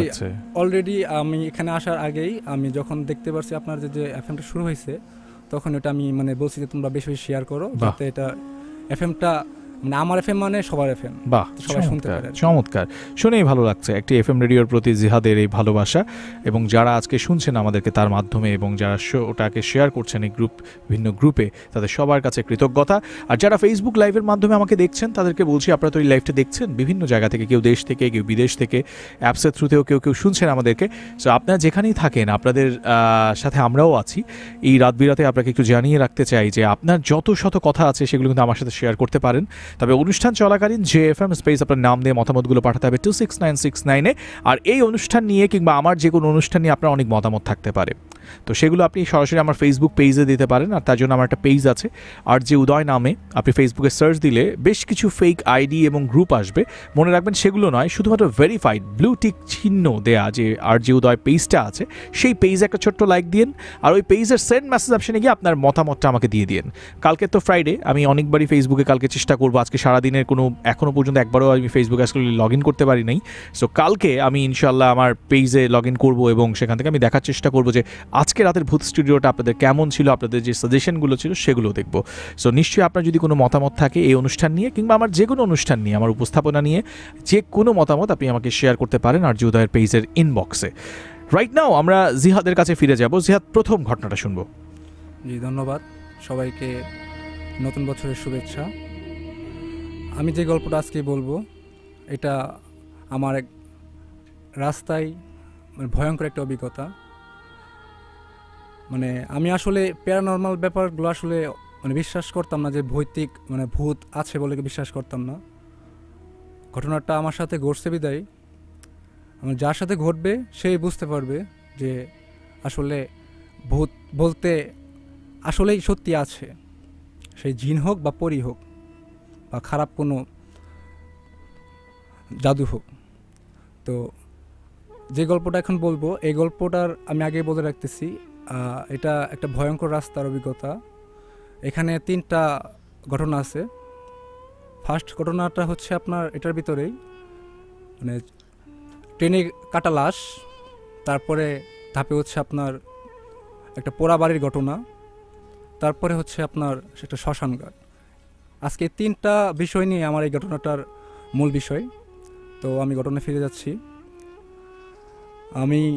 অলরেডি আমি এখানে আসার আগেই আমি যখন দেখতে পারছি আপনার যে এফএমটা শুরু হয়েছে, তখন এটা আমি মানে বলছি যে তোমরা বেশি বেশি শেয়ার করো, যাতে এটা এফএমটা মানে আমার এফএম মানে সবার এফএম, বাহ সবাই শুনতে পারে। চমৎকার, শুনেই ভালো লাগছে একটি এফএম রেডিওর প্রতি জিহাদের এই ভালোবাসা, এবং যারা আজকে শুনছেন আমাদেরকে তার মাধ্যমে, এবং যারা ওটাকে শেয়ার করছেন এই ভিন্ন গ্রুপে, তাদের সবার কাছে কৃতজ্ঞতা। আর যারা ফেসবুক লাইভের মাধ্যমে আমাকে দেখছেন তাদেরকে বলছি, আপনারা তো এই লাইভটা দেখছেন বিভিন্ন জায়গা থেকে, কেউ দেশ থেকে, কেউ বিদেশ থেকে, অ্যাপসের থ্রুতেও কেউ শুনছেন আমাদেরকে। সো আপনারা যেখানেই থাকেন, আপনাদের সাথে আমরাও আছি। এই রাত বিরাতে আপনাকে একটু জানিয়ে রাখতে চাই যে আপনার যত শত কথা আছে সেগুলো কিন্তু আমার সাথে শেয়ার করতে পারেন। তবে অনুষ্ঠান চলাকালীন JFM স্পেস আপনার নাম দিয়ে মতামতগুলো পাঠাতে হবে 26969-এ। আর এই অনুষ্ঠান নিয়ে কিংবা আমার যে কোনো অনুষ্ঠান নিয়ে আপনার অনেক মতামত থাকতে পারে, তো সেগুলো আপনি সরাসরি আমার ফেসবুক পেজে দিতে পারেন। আর তার জন্য আমার একটা পেজ আছে RJ উদয় নামে, আপনি ফেসবুকে সার্চ দিলে বেশ কিছু ফেক আইডি এবং গ্রুপ আসবে। মনে রাখবেন সেগুলো নয়, শুধুমাত্র ভেরিফাইড ব্লু টিক চিহ্ন দেয়া যে RJ উদয় পেজটা আছে, সেই পেজে একটা ছোট্ট লাইক দিন। আর ওই পেজের সেন্ড মেসেজ অপশনে গিয়ে আপনার মতামতটা আমাকে দিয়ে দিন। কালকে তো ফ্রাইডে, আমি অনেকবারই ফেসবুকে কালকে চেষ্টা করবো, আজকে সারাদিনের কোনো এখনও পর্যন্ত একবারও আমি ফেসবুকে আসলে লগ ইন করতে পারি নাই। সো কালকে আমি ইনশাল্লাহ আমার পেজে লগ ইন করবো, এবং সেখান থেকে আমি দেখার চেষ্টা করবো যে আজকে রাতের ভূত স্টুডিওটা আপনাদের কেমন ছিল, আপনাদের যে সাজেশনগুলো ছিল সেগুলো দেখবো। সো নিশ্চয়ই আপনার যদি কোনো মতামত থাকে এই অনুষ্ঠান নিয়ে কিংবা আমার যে কোনো অনুষ্ঠান নিয়ে, আমার উপস্থাপনা নিয়ে যে কোনো মতামত আপনি আমাকে শেয়ার করতে পারেন RJ উদয়ের পেজের ইনবক্সে। রাইট নাও আমরা জিহাদের কাছে ফিরে যাব। জিহাদ, প্রথম ঘটনাটা শুনবো। জি, ধন্যবাদ সবাইকে, নতুন বছরের শুভেচ্ছা। আমি যে গল্পটা আজকে বলবো, এটা আমার এক রাস্তায় ভয়ঙ্কর একটা অভিজ্ঞতা। মানে আমি আসলে প্যারানর্মাল ব্যাপারগুলো আসলে মানে বিশ্বাস করতাম না, যে ভৌতিক মানে ভূত আছে বলে বিশ্বাস করতাম না। ঘটনাটা আমার সাথে ঘটছে বিদায়, আমার যার সাথে ঘটবে সেই বুঝতে পারবে যে আসলে ভূত বলতে আসলেই সত্যি আছে, সেই জিন হোক বা পরি হোক। বা খারাপ কোনো জাদু হোক। তো যে গল্পটা এখন বলবো এই গল্পটার আমি আগেই বলে রাখতেছি, এটা একটা ভয়ঙ্কর রাস্তার অভিজ্ঞতা। এখানে 3টা ঘটনা আছে। ফার্স্ট ঘটনাটা হচ্ছে আপনার এটার ভিতরেই, মানে ট্রেনে কাটা লাশ, তারপরে ধাপে হচ্ছে আপনার একটা পোড়া বাড়ির ঘটনা, তারপরে হচ্ছে আপনার সেটা শ্মশানঘাট। আজকে 3টা বিষয় নিয়ে আমার এই ঘটনাটার মূল বিষয়। তো আমি ঘটনায় ফিরে যাচ্ছি। আমি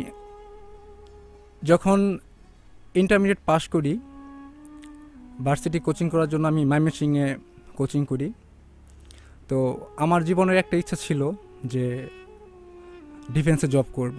যখন ইন্টারমিডিয়েট পাস করি, ভার্সিটি কোচিং করার জন্য আমি ময়মনসিংহে কোচিং করি। তো আমার জীবনের একটা ইচ্ছা ছিল যে ডিফেন্সে জব করব,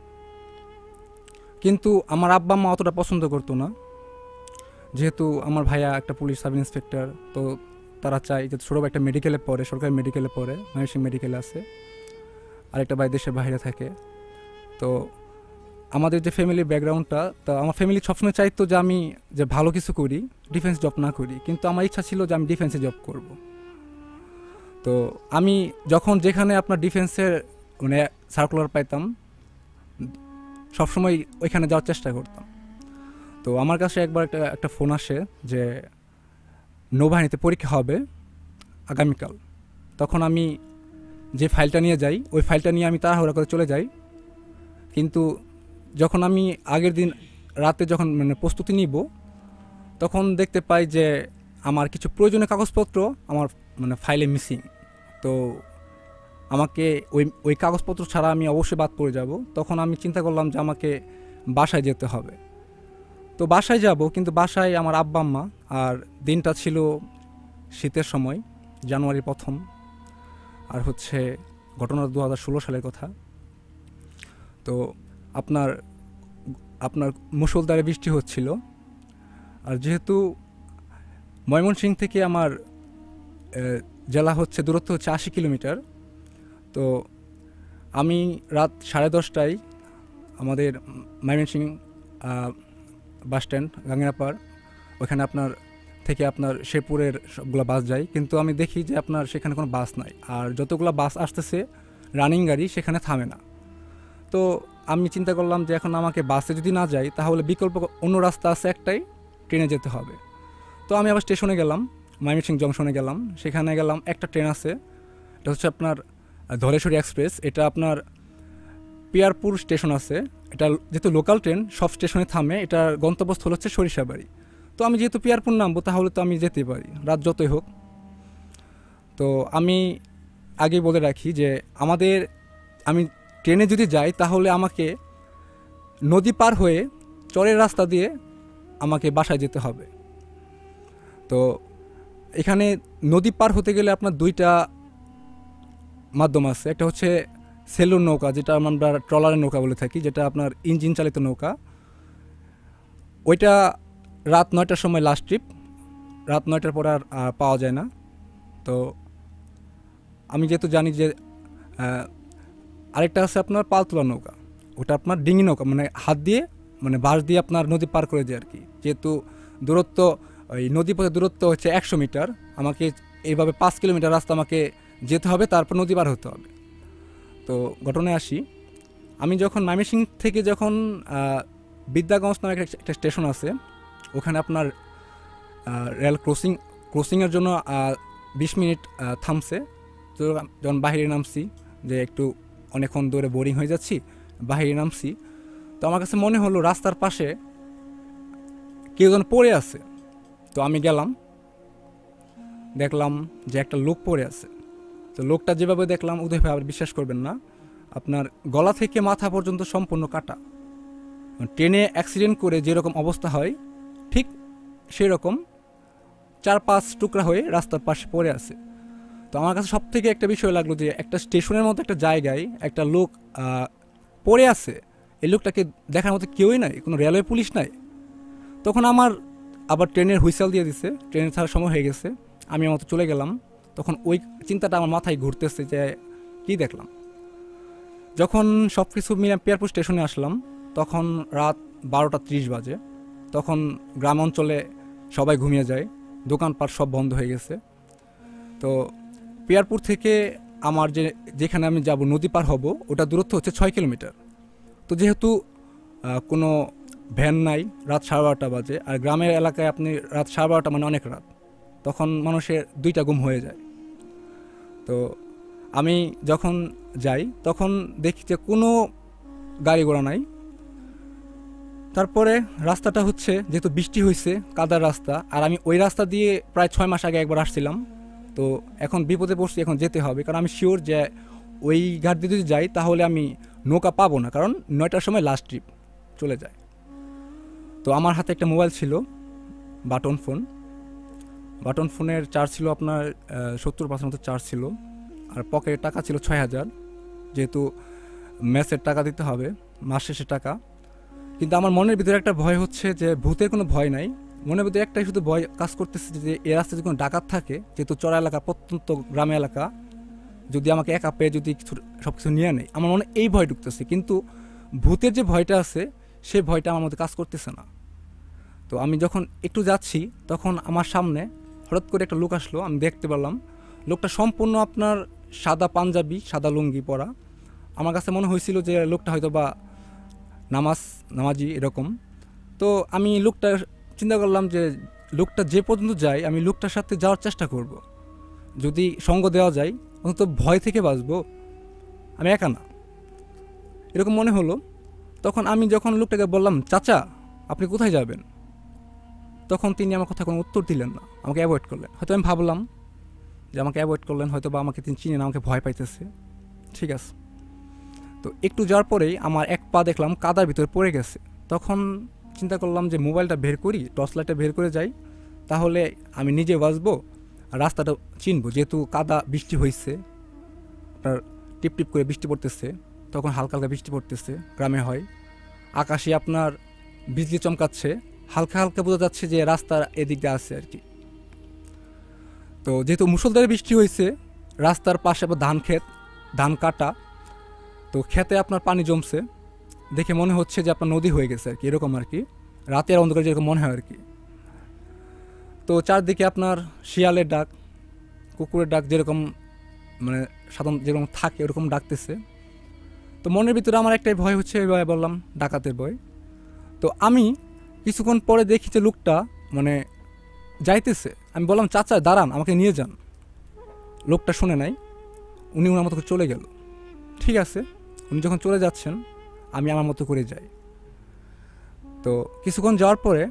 কিন্তু আমার আব্বা আম্মা অতটা পছন্দ করতো না। যেহেতু আমার ভাইয়া একটা পুলিশ সাব ইন্সপেক্টর, তো তারা চায় যে ছোটো একটা মেডিকেলে পড়ে, সরকারি মেডিকেলে পড়ে, ময়মনসিংহ মেডিকেলে আছে, আরেকটা ভাই দেশের বাইরে থাকে। তো আমাদের যে ফ্যামিলির ব্যাকগ্রাউন্ডটা, তো আমার ফ্যামিলি সবসময় চাইতো যে আমি যে ভালো কিছু করি, ডিফেন্স জব না করি, কিন্তু আমার ইচ্ছা ছিল যে আমি ডিফেন্সে জব করব। তো আমি যখন যেখানে আপনার ডিফেন্সের মানে সার্কুলার পাইতাম, সবসময় ওইখানে যাওয়ার চেষ্টা করতাম। তো আমার কাছে একবার একটা ফোন আসে যে নৌবাহিনীতে পরীক্ষা হবে আগামীকাল। তখন আমি যে ফাইলটা নিয়ে যাই, ওই ফাইলটা নিয়ে আমি তাড়াহুড়া করে চলে যাই। কিন্তু যখন আমি আগের দিন রাতে যখন মানে প্রস্তুতি নিব, তখন দেখতে পাই যে আমার কিছু প্রয়োজনীয় কাগজপত্র আমার মানে ফাইলে মিসিং। তো আমাকে ওই কাগজপত্র ছাড়া আমি অবশ্যই বাদ পড়ে যাব। তখন আমি চিন্তা করলাম যে আমাকে বাসায় যেতে হবে। তো বাসায় যাব, কিন্তু বাসায় আমার আব্বা আম্মা, আর দিনটা ছিল শীতের সময়, জানুয়ারির প্রথম, আর হচ্ছে ঘটনা 2016 সালের কথা। তো আপনার মুষলধারে বৃষ্টি হচ্ছিল। আর যেহেতু ময়মনসিংহ থেকে আমার জেলা হচ্ছে দূরত্ব হচ্ছে 80 কিলোমিটার, তো আমি রাত 10:30টায় আমাদের ময়মনসিংহ বাস স্ট্যান্ড গাঙ্গিনাপাড়, ওখানে আপনার থেকে আপনার শেরপুরের সবগুলো বাস যায়, কিন্তু আমি দেখি যে আপনার সেখানে কোনো বাস নাই, আর যতগুলো বাস আসতেছে রানিং গাড়ি সেখানে থামে না। তো আমি চিন্তা করলাম যে এখন আমাকে বাসে যদি না যাই, তাহলে বিকল্প অন্য রাস্তা আছে একটাই, ট্রেনে যেতে হবে। তো আমি আবার স্টেশনে গেলাম, ময়মনসিংহ জংশনে গেলাম। সেখানে গেলাম, একটা ট্রেন আছে, এটা হচ্ছে আপনার ধলেশ্বরী এক্সপ্রেস। এটা আপনার পিয়ারপুর স্টেশন আছে। এটা যেহেতু লোকাল ট্রেন, সব স্টেশনে থামে। এটার গন্তব্যস্থল হচ্ছে সরিষাবাড়ি। তো আমি যেহেতু পিয়ারপুর নামবো, তাহলে তো আমি যেতে পারি, রাত যতই হোক। তো আমি আগে বলে রাখি যে আমি ট্রেনে যদি যাই, তাহলে আমাকে নদী পার হয়ে চরের রাস্তা দিয়ে আমাকে বাসায় যেতে হবে। তো এখানে নদী পার হতে গেলে আপনার 2টা মাধ্যম আছে। একটা হচ্ছে সেলুর নৌকা, যেটা আমরা ট্রলারের নৌকা বলে থাকি, যেটা আপনার ইঞ্জিন চালিত নৌকা। ওইটা রাত 9টার সময় লাস্ট ট্রিপ, রাত 9টার পর আর পাওয়া যায় না। তো আমি যেহেতু জানি যে আরেকটা আছে আপনার পালতোলা নৌকা, ওটা আপনার ডিঙি নৌকা, মানে হাত দিয়ে মানে বাঁশ দিয়ে আপনার নদী পার করে যায় আর কি। যেহেতু দূরত্ব ওই নদী পথের দূরত্ব হচ্ছে 100 মিটার, আমাকে এইভাবে 5 কিলোমিটার রাস্তা আমাকে যেতে হবে, তারপর নদী পার হতে হবে। তো ঘটনায় আসি, আমি যখন ময়মনসিংহ থেকে যখন বিদ্যাগঞ্জ নামে একটা স্টেশন আছে, ওখানে আপনার রেল ক্রসিংয়ের জন্য 20 মিনিট থামছে। তো যখন বাহিরে নামছি, যে একটু অনেকক্ষণ দূরে বোরিং হয়ে যাচ্ছি, বাহিরে নামছি, তো আমার কাছে মনে হলো রাস্তার পাশে কেউ যেন পড়ে আছে। তো আমি গেলাম, দেখলাম যে একটা লোক পড়ে আছে। তো লোকটা যেভাবে দেখলাম, উদয় ভাই আবার বিশ্বাস করবেন না, আপনার গলা থেকে মাথা পর্যন্ত সম্পূর্ণ কাটা। ট্রেনে অ্যাক্সিডেন্ট করে যেরকম অবস্থা হয়, ঠিক সেই রকম 4-5 টুকরা হয়ে রাস্তার পাশে পড়ে আছে। তো আমার কাছে সব থেকে একটা বিষয় লাগলো যে একটা স্টেশনের মতো একটা জায়গায় একটা লোক পড়ে আছে, এই লোকটাকে দেখার মতো কেউই নাই, কোনো রেলওয়ে পুলিশ নাই। তখন আমার আবার ট্রেনের হুইসেল দিয়ে দিছে, ট্রেনের ছাড়ার সময় হয়ে গেছে, আমি আমার মতো চলে গেলাম। তখন ওই চিন্তাটা আমার মাথায় ঘুরতেছে যে কী দেখলাম। যখন সব কিছু মিলে পিয়ারপুর স্টেশনে আসলাম, তখন রাত 12:30 বাজে। তখন গ্রাম অঞ্চলে সবাই ঘুমিয়ে যায়, দোকানপাট সব বন্ধ হয়ে গেছে। তো পিয়ারপুর থেকে আমার যেখানে আমি যাব নদী পার হব ওটা দূরত্ব হচ্ছে 6 কিলোমিটার। তো যেহেতু কোনো ভ্যান নাই, রাত 12:30 বাজে, আর গ্রামের এলাকায় আপনি রাত 12:30 মানে অনেক রাত, তখন মানুষের 2টা ঘুম হয়ে যায়। তো আমি যখন যাই তখন দেখি যে কোনো গাড়ি ঘোড়া নাই। তারপরে রাস্তাটা হচ্ছে যেহেতু বৃষ্টি হয়েছে, কাদার রাস্তা, আর আমি ওই রাস্তা দিয়ে প্রায় 6 মাস আগে একবার আসছিলাম। তো এখন বিপদে পড়ছি, এখন যেতে হবে, কারণ আমি শিওর যে ওই ঘাট দিয়ে যদি যাই তাহলে আমি নৌকা পাবো না, কারণ 9টার সময় লাস্ট ট্রিপ চলে যায়। তো আমার হাতে একটা মোবাইল ছিল, বাটন ফোনের চার্জ ছিল আপনার 70% মতো চার্জ ছিল, আর পকেটে টাকা ছিল 6000, যেহেতু মেসের টাকা দিতে হবে, মাস শেষে টাকা। কিন্তু আমার মনের ভিতরে একটা ভয় হচ্ছে যে ভূতের কোনো ভয় নাই, মনের ভিতরে একটাই শুধু ভয় কাজ করতেছে যে এ রাস্তায় যদি কোনো ডাকাত থাকে, যেহেতু চড়া এলাকা, প্রত্যন্ত গ্রামে এলাকা, যদি আমাকে একা পেয়ে যদি সব কিছু নিয়ে নেয়, আমার মনে এই ভয় ঢুকতেছে। কিন্তু ভূতের যে ভয়টা আছে সেই ভয়টা আমার মধ্যে কাজ করতেছে না। তো আমি যখন একটু যাচ্ছি তখন আমার সামনে হঠাৎ করে একটা লোক আসলো, আমি দেখতে পারলাম লোকটা সম্পূর্ণ আপনার সাদা পাঞ্জাবি, সাদা লুঙ্গি পরা। আমার কাছে মনে হয়েছিল যে লোকটা হয়তো বা নামাজি এরকম। তো আমি লোকটা চিন্তা করলাম যে লোকটা যে পর্যন্ত যায় আমি লোকটার সাথে যাওয়ার চেষ্টা করব, যদি সঙ্গ দেওয়া যায় অন্তত ভয় থেকে বাঁচবো, আমি একা না, এরকম মনে হলো। তখন আমি যখন লোকটাকে বললাম, চাচা আপনি কোথায় যাবেন, তখন তিনি আমার কথা কোনো উত্তর দিলেন না, আমাকে অ্যাভয়েড করলেন। হয়তো আমি ভাবলাম যে আমাকে অ্যাভয়েড করলেন, হয়তো বা আমাকে তিনি চিনেন, আমাকে ভয় পাইতেছে, ঠিক আছে। তো একটু যাওয়ার পরেই আমার এক পা দেখলাম কাদার ভিতরে পড়ে গেছে। তখন চিন্তা করলাম যে মোবাইলটা বের করি, টর্চ লাইটটা বের করে যাই, তাহলে আমি নিজে বাঁচবো আর রাস্তাটা চিনবো। যেহেতু কাদা, বৃষ্টি হয়েছে, আপনার টিপ টিপ করে বৃষ্টি পড়তেছে, তখন হালকা হালকা বৃষ্টি পড়তেছে, গ্রামে হয়, আকাশে আপনার বিজলি চমকাচ্ছে, হালকা হালকা বোঝা যাচ্ছে যে রাস্তার এদিক দিয়ে আছে আর কি। তো যেহেতু মুষলধারে বৃষ্টি হয়েছে, রাস্তার পাশে আবার ধান ক্ষেত, ধান কাটা, তো ক্ষেতে আপনার পানি জমছে, দেখে মনে হচ্ছে যে আপনার নদী হয়ে গেছে আর কি, এরকম আর কি, রাতের অন্ধকারে যেরকম মনে হয় আর কি। তো চারদিকে আপনার শিয়ালের ডাক, কুকুরের ডাক, যেরকম মানে সাধারণ যেরকম থাকে ওরকম ডাকতেছে। তো মনের ভিতরে আমার একটাই ভয় হচ্ছে, ভয় বললাম ডাকাতের ভয়। তো আমি কিছুক্ষণ পরে দেখি যে লোকটা মানে যাইতেছে, আমি বললাম চাচা দাঁড়ান, আমাকে নিয়ে যান। লোকটা শুনে নাই, উনি ওনার মতো করে চলে গেল। ঠিক আছে, উনি যখন চলে যাচ্ছেন আমি আমার মতো করে যাই। তো কিছুক্ষণ যাওয়ার পরে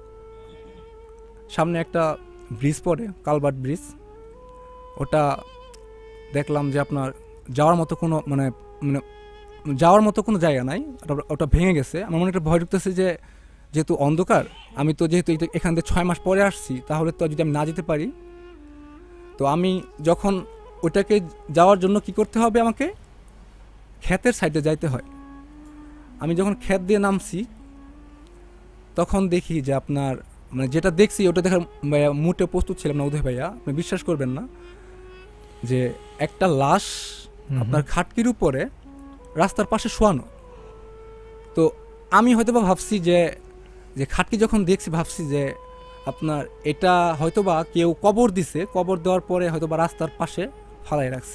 সামনে একটা ব্রিজ পড়ে, কালভার্ট ব্রিজ, ওটা দেখলাম যে আপনার যাওয়ার মতো কোনো মানে মানে যাওয়ার মতো কোনো জায়গা নাই, ওটা ভেঙে গেছে। আমার মনে একটা ভয় ঢুকতেছে যে যেহেতু অন্ধকার, আমি তো যেহেতু এখান থেকে 6 মাস পরে আসছি, তাহলে তো যদি আমি না যেতে পারি, তো আমি যখন ওটাকে যাওয়ার জন্য কি করতে হবে, আমাকে ক্ষেতের সাইডে যাইতে হয়। আমি যখন ক্ষেত দিয়ে নামছি তখন দেখি যে আপনার মানে যেটা দেখছি ওটা দেখার মুটে প্রস্তুত ছিলাম না উদয় ভাইয়া, আপনি বিশ্বাস করবেন না, যে একটা লাশ আপনার খাটকির উপরে রাস্তার পাশে শোয়ানো। তো আমি হয়তো বা ভাবছি যে খাটকি যখন দেখছি ভাবছি যে আপনার এটা হয়তোবা কেউ কবর দিছে, কবর দেওয়ার পরে হয়তোবা রাস্তার পাশে ফালাই রাখছে।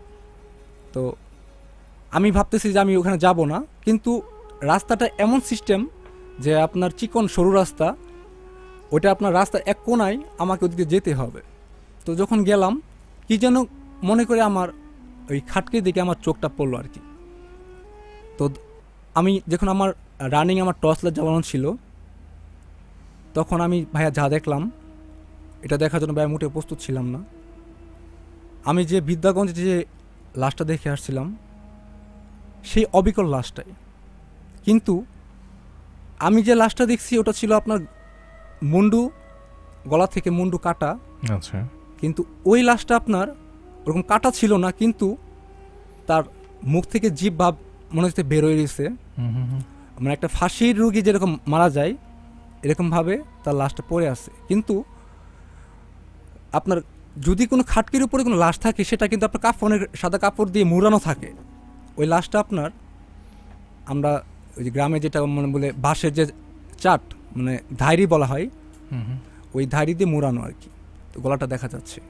তো আমি ভাবতেছি যে আমি ওখানে যাব না, কিন্তু রাস্তাটা এমন সিস্টেম যে আপনার চিকন সরু রাস্তা, ওটা আপনার রাস্তার এক কোনায় আমাকে ওদিকে যেতে হবে। তো যখন গেলাম কি যেন মনে করে আমার ওই খাটকির দিকে আমার চোখটা পড়লো আর কি। তো আমি যখন আমার রানিং আমার টর্চ লাইট জ্বালানো ছিল, তখন আমি ভাইয়া যা দেখলাম এটা দেখার জন্য ভাইয়া মোটেও প্রস্তুত ছিলাম না। আমি যে বিদ্যাগঞ্জে যে লাশটা দেখে আসছিলাম সেই অবিকল লাশটাই, কিন্তু আমি যে লাশটা দেখছি ওটা ছিল আপনার মুন্ডু, গলা থেকে মুন্ডু কাটা। আচ্ছা, কিন্তু ওই লাশটা আপনার ওরকম কাটা ছিল না, কিন্তু তার মুখ থেকে জিভ ভাব মনে হচ্ছে বেরোয় গেছে, মানে একটা ফাঁসির রোগী যেরকম মারা যায় এরকমভাবে তার লাশটা পড়ে আছে। কিন্তু আপনার যদি কোনো খাটকির উপরে কোনো লাশ থাকে সেটা কিন্তু আপনার কাফনের সাদা কাপড় দিয়ে মুড়ানো থাকে। ওই লাশটা আপনার আমরা ওই যে গ্রামে যেটা মানে বলে বাঁশের যে চাট মানে ধাইরি বলা হয়, ওই ধাইরি দিয়ে মুড়ানো আর কি। তো গলাটা দেখা যাচ্ছে,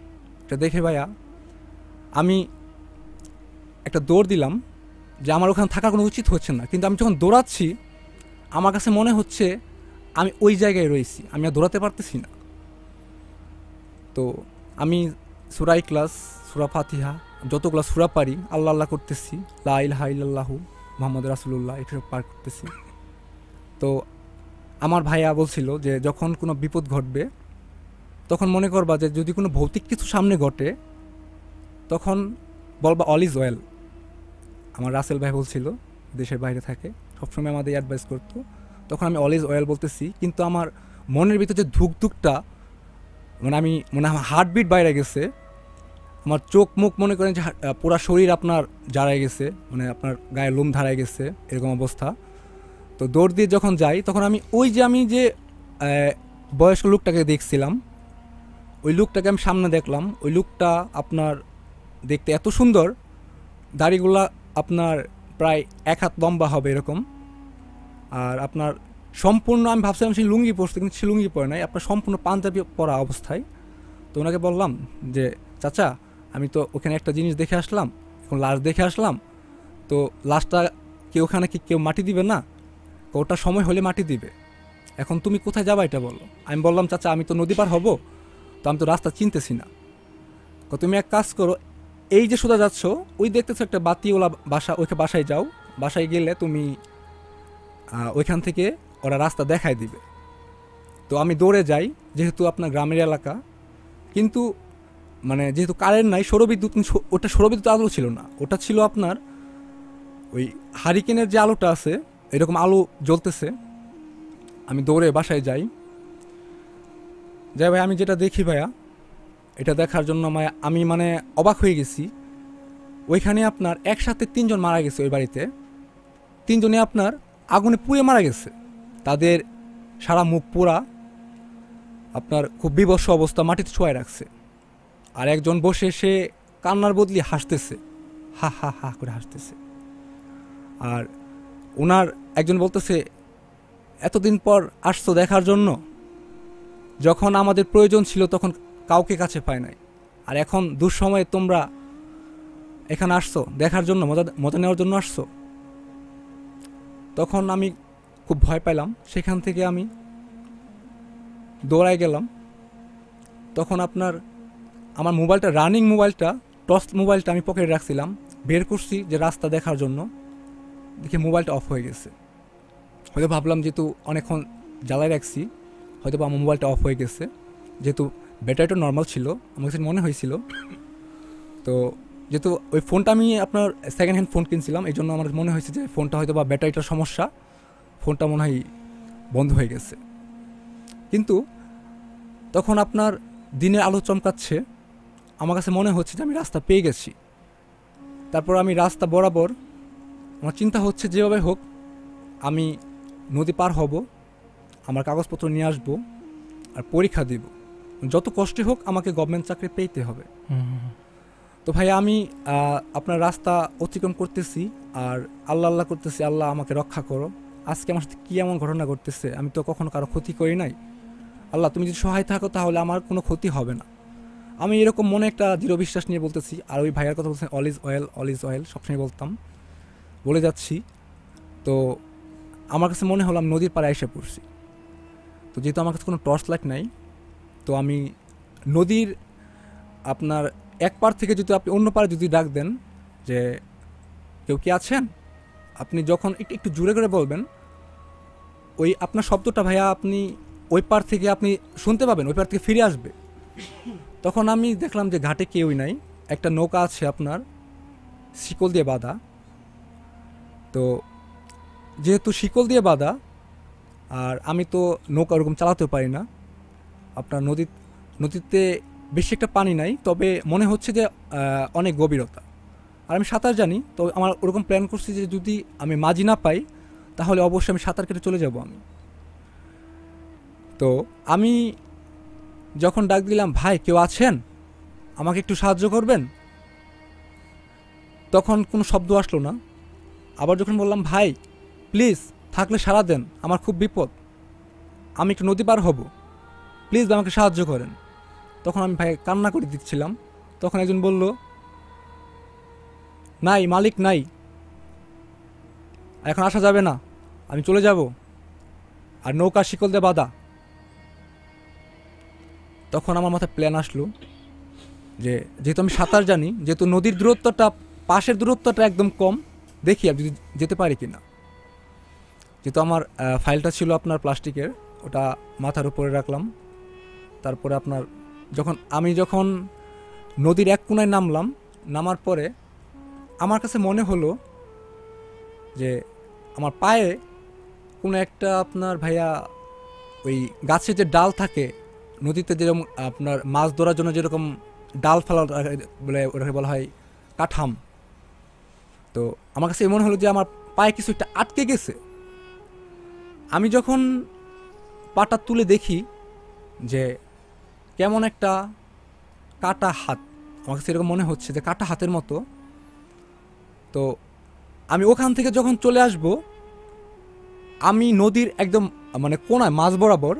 এটা দেখে ভাইয়া আমি একটা দৌড় দিলাম যে আমার ওখানে থাকার কোনো উচিত হচ্ছে না, কিন্তু আমি যখন দৌড়াচ্ছি আমার কাছে মনে হচ্ছে আমি ওই জায়গায় রয়েছি, আমি আর দৌড়াতে পারতেছি না। তো আমি সূরা ইখলাস, সূরা ফাতিহা, যতগুলো সূরা পারি আল্লাহ আল্লাহ করতেছি, লা ইলাহা ইল্লাল্লাহু মুহাম্মাদুর রাসূলুল্লাহ এটা পার করতেছি। তো আমার ভাইয়া বলছিল যে যখন কোনো বিপদ ঘটবে তখন মনে করবা যে যদি কোনো ভৌতিক কিছু সামনে ঘটে তখন বলবা অল ইজ ওয়েল। আমার রাসেল ভাই বলছিল, দেশের বাইরে থাকে, সবসময় আমাদের অ্যাডভাইস করতো। তখন আমি অল ইজ ওয়েল বলতেছি, কিন্তু আমার মনের ভিতরে যে ধুকধুকটা, মানে আমি মনে হয় হার্টবিট বাইরে গেছে, আমার চোখ মুখ মনে করেন যে পুরা শরীর আপনার জারায় গেছে, মানে আপনার গায়ে লোম ধারায় গেছে, এরকম অবস্থা। তো দৌড় দিয়ে যখন যাই তখন আমি আমি যে বয়স্ক লোকটাকে দেখছিলাম, ওই লোকটাকে আমি সামনে দেখলাম। ওই লোকটা আপনার দেখতে এত সুন্দর, দাড়িগুলা আপনার প্রায় 1 হাত লম্বা হবে এরকম, আর আপনার সম্পূর্ণ আমি ভাবছিলাম সে লুঙ্গি পরছে, কিন্তু সে লুঙ্গি পরে নাই, আপনার সম্পূর্ণ পাঞ্জাবি পরা অবস্থায়। তো ওনাকে বললাম যে চাচা আমি তো ওখানে একটা জিনিস দেখে আসলাম, এখন লাশ দেখে আসলাম, তো লাশটা ওখানে কি কেউ মাটি দিবে না? ওটা সময় হলে মাটি দিবে, এখন তুমি কোথায় যাবা এটা বলো। আমি বললাম চাচা আমি তো নদী পার হব, তো আমি তো রাস্তা চিনতেছি না। তুমি এক কাজ করো, এই যে সোজা যাচ্ছ ওই দেখতেছো একটা বাতিওয়ালা বাসা, ওইখানে বাসায় যাও, বাসায় গেলে তুমি ওইখান থেকে ওরা রাস্তা দেখায় দিবে। তো আমি দৌড়ে যাই, যেহেতু আপনার গ্রামের এলাকা, কিন্তু মানে যেহেতু কারেন্ট নাই, সৌরবিদ্যুৎ, ওটা সৌরবিদ্যুৎ আলো ছিল না, ওটা ছিল আপনার ওই হারিকেনের যে আলোটা আছে এরকম আলো জ্বলতেছে। আমি দৌড়ে বাসায় যাই ভাই, আমি যেটা দেখি ভাইয়া, এটা দেখার জন্য আমি মানে অবাক হয়ে গেছি। ওইখানে আপনার একসাথে 3 জন মারা গেছে, ওই বাড়িতে 3 জনে আপনার আগুনে পুড়ে মারা গেছে, তাদের সারা মুখ পোড়া, আপনার খুব বিভৎস অবস্থা, মাটিতে ছোঁয়ায় রাখছে। আর একজন বসে সে কান্নার বদলি হাসতেছে, হা হা হা করে হাসতেছে। আর ওনার একজন বলতেছে এতদিন পর আসছো দেখার জন্য, যখন আমাদের প্রয়োজন ছিল তখন কাউকে কাছে পায় নাই, আর এখন দুঃসময়ে তোমরা এখানে আসছো দেখার জন্য, মজা নেওয়ার জন্য আসছো। তখন আমি খুব ভয় পেলাম, সেখান থেকে আমি দৌড়ায় গেলাম। তখন আমার মোবাইলটা, রানিং মোবাইলটা, টর্চ মোবাইলটা আমি পকেটে রাখছিলাম, বের করছি যে রাস্তা দেখার জন্য, দেখে মোবাইলটা অফ হয়ে গেছে। হয়তো ভাবলাম যেহেতু অনেকক্ষণ জ্বালায় রাখছি, হয়তো আমার মোবাইলটা অফ হয়ে গেছে, যেহেতু ব্যাটারিটা নর্মাল ছিল আমার কাছে মনে হয়েছিল। তো যেহেতু ওই ফোনটা আমি আপনার সেকেন্ড হ্যান্ড ফোন কিনছিলাম, এই জন্য আমার মনে হয়েছে যে ফোনটা হয়তো বা ব্যাটারিটার সমস্যা, ফোনটা মনে হয় বন্ধ হয়ে গেছে। কিন্তু তখন আপনার দিনের আলো চমকাচ্ছে, আমার কাছে মনে হচ্ছে যে আমি রাস্তা পেয়ে গেছি। তারপর আমি রাস্তা বরাবর, আমার চিন্তা হচ্ছে যেভাবে হোক আমি নদী পার হব, আমার কাগজপত্র নিয়ে আসবো আর পরীক্ষা দিব, যত কষ্টে হোক আমাকে গভর্নমেন্ট চাকরি পেতে হবে। তো ভাই আমি আপনার রাস্তা অতিক্রম করতেছি আর আল্লাহ আল্লাহ করতেছি, আল্লাহ আমাকে রক্ষা করো, আজকে আমার সাথে কী এমন ঘটনা ঘটতেছে, আমি তো কখনো কারো ক্ষতি করি নাই, আল্লাহ তুমি যদি সহায় থাকো তাহলে আমার কোনো ক্ষতি হবে না। আমি এরকম মনে একটা দৃঢ় বিশ্বাস নিয়ে বলতেছি। আর ওই ভাইয়ের কথা বলছেন all is well, all is well সবসময় বলতাম, বলে যাচ্ছি। তো আমার কাছে মনে হলো আমি নদীর পাড়ে এসে পড়ছি। তো যেহেতু আমার কাছে কোনো টর্চ লাইট নাই, তো আমি নদীর আপনার এক পার থেকে যদি আপনি অন্য পাড়ে যদি ডাক দেন যে কেউ কি আছেন, আপনি যখন একটু জোরে করে বলবেন, ওই আপনার শব্দটা ভাইয়া আপনি ওই পার থেকে আপনি শুনতে পাবেন, ওই পার থেকে ফিরে আসবে। তখন আমি দেখলাম যে ঘাটে কেউই নাই, একটা নৌকা আছে আপনার শিকল দিয়ে বাঁধা। তো যেহেতু শিকল দিয়ে বাঁধা আর আমি তো নৌকা ওরকম চালাতেও পারি না, আপনার নদীতে বেশি একটা পানি নাই, তবে মনে হচ্ছে যে অনেক গভীরতা। আর আমি সাঁতার জানি, তো আমার ওরকম প্ল্যান করছি যে যদি আমি মাঝি না পাই তাহলে অবশ্যই আমি সাঁতার কেটে চলে যাব আমি। তো আমি যখন ডাক দিলাম ভাই কেউ আছেন, আমাকে একটু সাহায্য করবেন, তখন কোনো শব্দ আসলো না। আবার যখন বললাম ভাই প্লিজ থাকলে সাড়া দেন, আমার খুব বিপদ, আমি একটু নদী পার হব, প্লিজ আমাকে সাহায্য করেন, তখন আমি ভাই কান্না করে দিচ্ছিলাম। তখন একজন বলল, নাই, মালিক নাই, এখন আসা যাবে না, আমি চলে যাব, আর নৌকা শিকল দিয়ে বাঁধা। তখন আমার মাথায় প্ল্যান আসলো যে যেহেতু আমি সাঁতার জানি, যেহেতু নদীর দূরত্বটা, পাশের দূরত্বটা একদম কম, দেখি আমি যদি যেতে পারি কিনা। যেহেতু আমার ফাইলটা ছিল আপনার প্লাস্টিকের, ওটা মাথার উপরে রাখলাম। তারপরে আপনার যখন নদীর এক কোণায় নামলাম, নামার পরে আমার কাছে মনে হলো যে আমার পায়ে কোনো একটা আপনার ভাইয়া ওই গাছের যে ডাল থাকে নদীতে, যেরকম আপনার মাছ ধরার জন্য যেরকম ডাল ফেলা বলে, ওটাকে বলা হয় কাঠাম। তো আমার কাছে মনে হলো যে আমার পায়ে কিছু একটা আটকে গেছে। আমি যখন পাটা তুলে দেখি যে কেমন একটা কাটা হাত, আমার কাছে এরকম মনে হচ্ছে যে কাটা হাতের মতো। তো আমি ওখান থেকে যখন চলে আসব, আমি নদীর একদম মানে কোনায় মাঝ বরাবর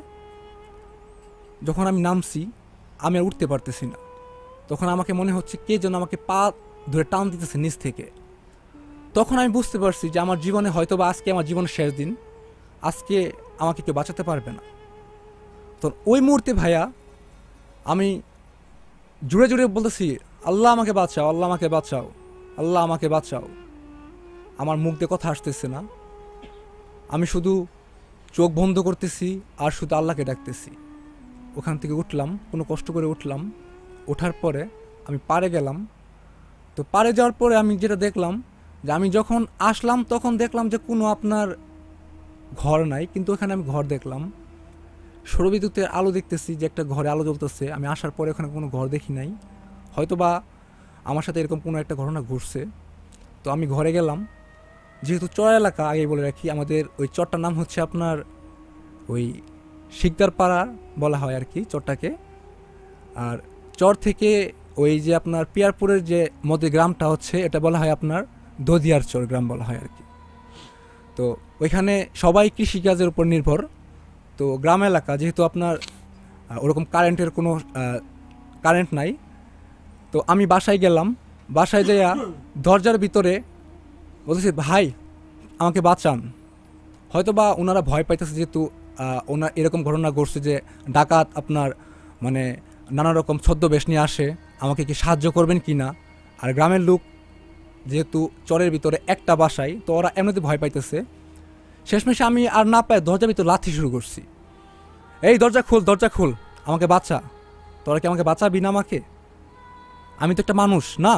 যখন আমি নামছি, আমি আর উঠতে পারতেছি না। তখন আমাকে মনে হচ্ছে কে যেন আমাকে পা ধরে টান দিতেছে নিচ থেকে। তখন আমি বুঝতে পারছি যে আমার জীবনে হয়তো বা আজকে আমার জীবনের শেষ দিন, আজকে আমাকে কেউ বাঁচাতে পারবে না। তো ওই মুহূর্তে ভাইয়া আমি জুড়ে জুড়ে বলতেছি, আল্লাহ আমাকে বাঁচাও, আল্লাহ আমাকে বাঁচাও, আল্লাহ আমাকে বাঁচাও। আমার মুখ দিয়ে কথা আসতেছে না, আমি শুধু চোখ বন্ধ করতেছি আর শুধু আল্লাহকে ডাকতেছি। ওখান থেকে উঠলাম, কোনো কষ্ট করে উঠলাম। ওঠার পরে আমি পাড়ে গেলাম। তো পাড়ে যাওয়ার পরে আমি যেটা দেখলাম যে আমি যখন আসলাম তখন দেখলাম যে কোনো আপনার ঘর নাই, কিন্তু ওখানে আমি ঘর দেখলাম। সৌরবিদ্যুতের আলো দেখতেছি যে একটা ঘরে আলো জ্বলতেছে। আমি আসার পরে ওখানে কোনো ঘর দেখি নাই, হয়তো বা আমার সাথে এরকম কোনো একটা ঘটনা ঘটছে। তো আমি ঘরে গেলাম। যেহেতু চর এলাকা, আগে বলে রাখি, আমাদের ওই চরটার নাম হচ্ছে আপনার ওই শিকদার পাড়া বলা হয় আর কি চরটাকে। আর চর থেকে ওই যে আপনার পিয়ারপুরের যে মধ্যে গ্রামটা হচ্ছে, এটা বলা হয় আপনার দদিয়ার চর গ্রাম বলা হয় আর কি। তো ওইখানে সবাই কৃষিকাজের উপর নির্ভর। তো গ্রাম এলাকা, যেহেতু আপনার ওরকম কারেন্টের কোনো কারেন্ট নাই। তো আমি বাসায় গেলাম। বাসায় যাইয়া দরজার ভিতরে বলতেছি, ভাই আমাকে বাঁচান। হয়তো বা ওনারা ভয় পাইতেছে, যেহেতু ওনার এরকম ঘটনা ঘটছে যে ডাকাত আপনার মানে নানা রকম ছদ্মবেশ নিয়ে আসে, আমাকে কি সাহায্য করবেন কি না। আর গ্রামের লোক যেহেতু চরের ভিতরে একটা বাসায়, তো ওরা এমনিতে ভয় পাইতেছে। শেষমেশে আমি আর না পাই দরজার ভিতরে লাথি শুরু করছি, এই দরজা খুল, দরজা খুল, আমাকে বাঁচা। তোরা কি আমাকে বাঁচাবি না? আমাকে, আমি তো একটা মানুষ না।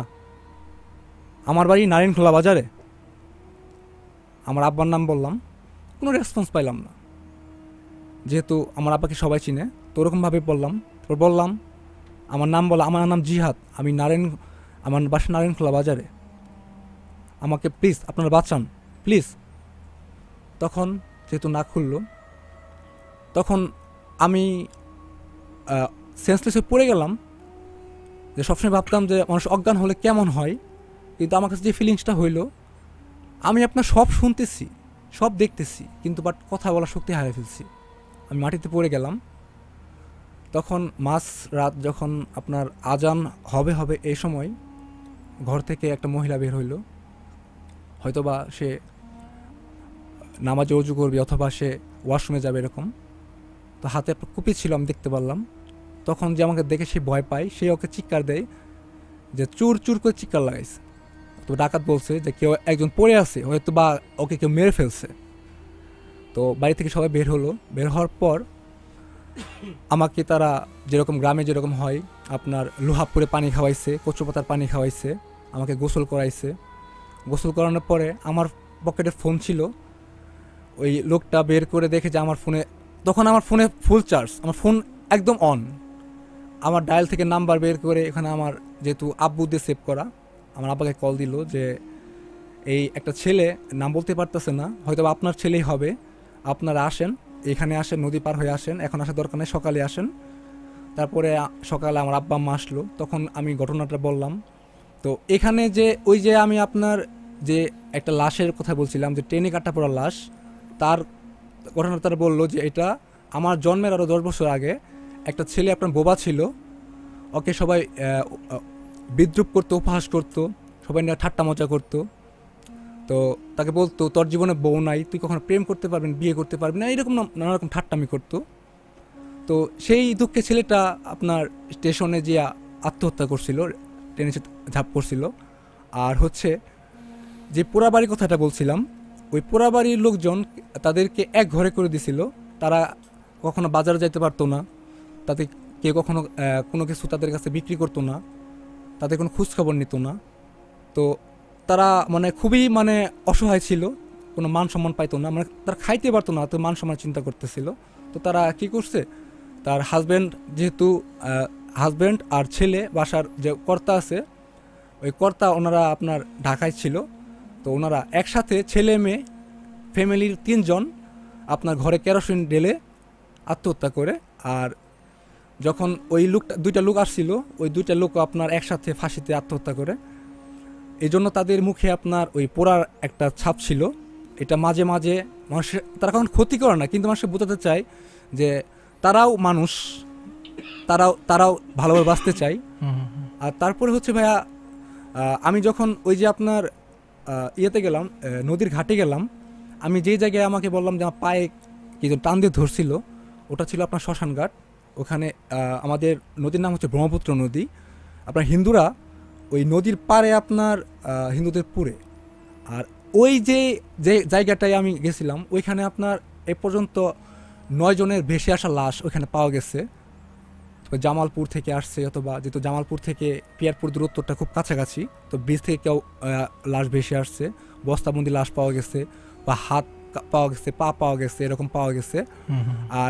আমার বাড়ি নারায়ণখোলা বাজারে। আমার আব্বার নাম বললাম, কোনো রেসপন্স পাইলাম না। যেহেতু আমার আব্বাকে সবাই চিনে, তো ওরকমভাবে বললাম। তারপর বললাম আমার নাম বলা, আমার নাম জিহাদ, আমি আমার বাসা নারায়ণখোলা বাজারে, আমাকে প্লিজ আপনারা বাঁচান প্লিজ। তখন যেহেতু না খুললো, তখন আমি সেন্সলেসে পড়ে গেলাম। যে সবসময় ভাবতাম যে মানুষ অজ্ঞান হলে কেমন হয়, কিন্তু আমার কাছে যে ফিলিংসটা হইলো, আমি আপনার সব শুনতেছি, সব দেখতেছি, কিন্তু বাট কথা বলার শক্তি হারিয়ে ফেলছি। আমি মাটিতে পড়ে গেলাম। তখন মাঝ রাত যখন আপনার আজান হবে এই সময় ঘর থেকে একটা মহিলা বের হইল। হয়তোবা সে নামাজে অজু করবে অথবা সে ওয়াশরুমে যাবে এরকম। তো হাতে একটা কুপি ছিল, আমি দেখতে পারলাম। তখন যে আমাকে দেখে সে ভয় পায়, সে ওকে চিৎকার দেয়, যে চুর চুর করে চিৎকার লাগাইছে। তো ডাকাত বলছে যে কেউ একজন পড়ে আছে, হয়তো বা ওকে কেউ মেরে ফেলছে। তো বাড়ি থেকে সবাই বের হলো। বের হওয়ার পর আমাকে তারা যেরকম গ্রামে যেরকম হয় আপনার লোহাপুরে পানি খাওয়াইছে, কচুপাতার পানি খাওয়াইছে, আমাকে গোসল করাইছে। গোসল করানোর পরে আমার পকেটে ফোন ছিল। ওই লোকটা বের করে দেখে যে আমার ফোনে, তখন আমার ফোনে ফুল চার্জ, আমার ফোন একদম অন। আমার ডায়াল থেকে নাম্বার বের করে এখানে আমার যেহেতু আব্বু দিয়ে সেভ করা, আমার আব্বাকে কল দিল যে এই একটা ছেলে, নাম বলতে পারতেছে না, হয়তো আপনার ছেলেই হবে, আপনারা আসেন, এখানে আসেন, নদী পার হয়ে আসেন, এখন আসার দরকার নেই, সকালে আসেন। তারপরে সকালে আমার আব্বা আম্মা আসলো, তখন আমি ঘটনাটা বললাম। তো এখানে যে ওই যে আমি আপনার যে একটা লাশের কথা বলছিলাম, যে ট্রেনে কাটা পড়া লাশ, তার ঘটনা তারা বললো যে এটা আমার জন্মের আরও 10 বছর আগে একটা ছেলে আপনার বোবা ছিল, ওকে সবাই বিদ্রুপ করতো, উপহাস করতো, সবাই নিয়ে ঠাট্টা মজা করতো। তো তাকে বলতো তোর জীবনে বউ নাই, তুই কখনো প্রেম করতে পারবি না, বিয়ে করতে পারবি না, এরকম নানা রকম ঠাট্টামি করতো। তো সেই দুঃখে ছেলেটা আপনার স্টেশনে যে আত্মহত্যা করছিল, ট্রেনে ঝাঁপ করছিল। আর হচ্ছে যে পোড়াবাড়ির কথাটা বলছিলাম, ওই পোড়াবাড়ির লোকজন তাদেরকে এক ঘরে করে দিছিল। তারা কখনো বাজারে যাইতে পারতো না, তাদের কেউ কখনো কোনো কিছু তাদের কাছে বিক্রি করতো না, তাদের কোনো খোঁজখবর নিত না। তো তারা মানে খুবই মানে অসহায় ছিল, কোনো মান সম্মান পাইতো না, মানে তারা খাইতে পারতো না, তো মান সম্মান চিন্তা করতেছিল। তো তারা কি করছে, তার হাজব্যান্ড যেহেতু হাজব্যান্ড আর ছেলে বাসার যে কর্তা আছে, ওই কর্তা ওনারা আপনার ঢাকায় ছিল। তো ওনারা একসাথে ছেলে মেয়ে ফ্যামিলির 3 জন আপনার ঘরে কেরোসিন ঢেলে আত্মহত্যা করে। আর যখন ওই দুইটা লোক আসছিল, ওই দুইটা লোক আপনার একসাথে ফাঁসিতে আত্মহত্যা করে। এই জন্য তাদের মুখে আপনার ওই পোড়ার একটা ছাপ ছিল। এটা মাঝে মাঝে মানুষের, তারা কখন ক্ষতি করে না, কিন্তু মানুষকে বোঝাতে চায় যে তারাও মানুষ, তারাও ভালোভাবে বাঁচতে চায়। আর তারপরে হচ্ছে ভাইয়া, আমি যখন ওই যে আপনার ইয়েতে গেলাম, নদীর ঘাটে গেলাম, আমি যেই জায়গায় আমাকে বললাম যে আমার পায়ে কি টান দিয়ে ধরছিল, ওটা ছিল আপনার শ্মশানঘাট। ওখানে আমাদের নদীর নাম হচ্ছে ব্রহ্মপুত্র নদী। আপনার হিন্দুরা ওই নদীর পাড়ে আপনার হিন্দুদের পুরে। আর ওই যে জায়গাটায় আমি গেছিলাম, ওইখানে আপনার এ পর্যন্ত 9 জনের ভেসে আসা লাশ ওইখানে পাওয়া গেছে। জামালপুর থেকে আসছে, অথবা যেহেতু জামালপুর থেকে পিয়ারপুর দূরত্বটা খুব কাছাকাছি, তো ব্রিজ থেকে কেউ লাশ ভেসে আসছে, বস্তাবন্দি লাশ পাওয়া গেছে, বা হাত পাওয়া গেছে, পা পাওয়া গেছে, এরকম পাওয়া গেছে। আর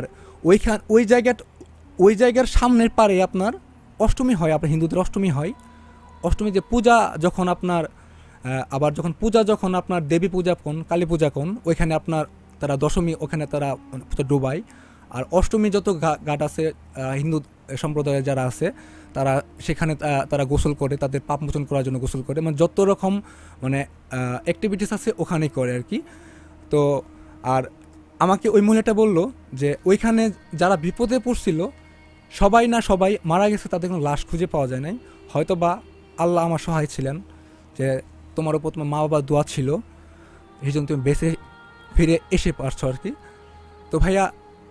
ওই জায়গার সামনের পারে আপনার অষ্টমী হয়, আপনার হিন্দুদের অষ্টমী হয়। অষ্টমী যে পূজা যখন আপনার আবার যখন আপনার দেবী পূজা কোন, কালী পূজা কোন, ওইখানে আপনার তারা দশমী ওখানে তারা ডুবায়। আর অষ্টমী যত ঘাট আছে হিন্দু সম্প্রদায়ের যারা আছে, তারা সেখানে তারা গোসল করে, তাদের পাপ মোচন করার জন্য গোসল করে, মানে যত রকম মানে অ্যাক্টিভিটিস আছে ওখানেই করে আর কি। তো আর আমাকে ওই মহিলাটা বলল যে ওইখানে যারা বিপদে পড়ছিল সবাই মারা গেছে, তাদের কোনো লাশ খুঁজে পাওয়া যায় নাই। হয়তো বা আল্লাহ আমার সহায় ছিলেন, যে তোমার উপর তোমার মা বাবার দোয়া ছিল, এই জন্য তুমি বেঁচে ফিরে এসে পারছো আর কি। তো ভাইয়া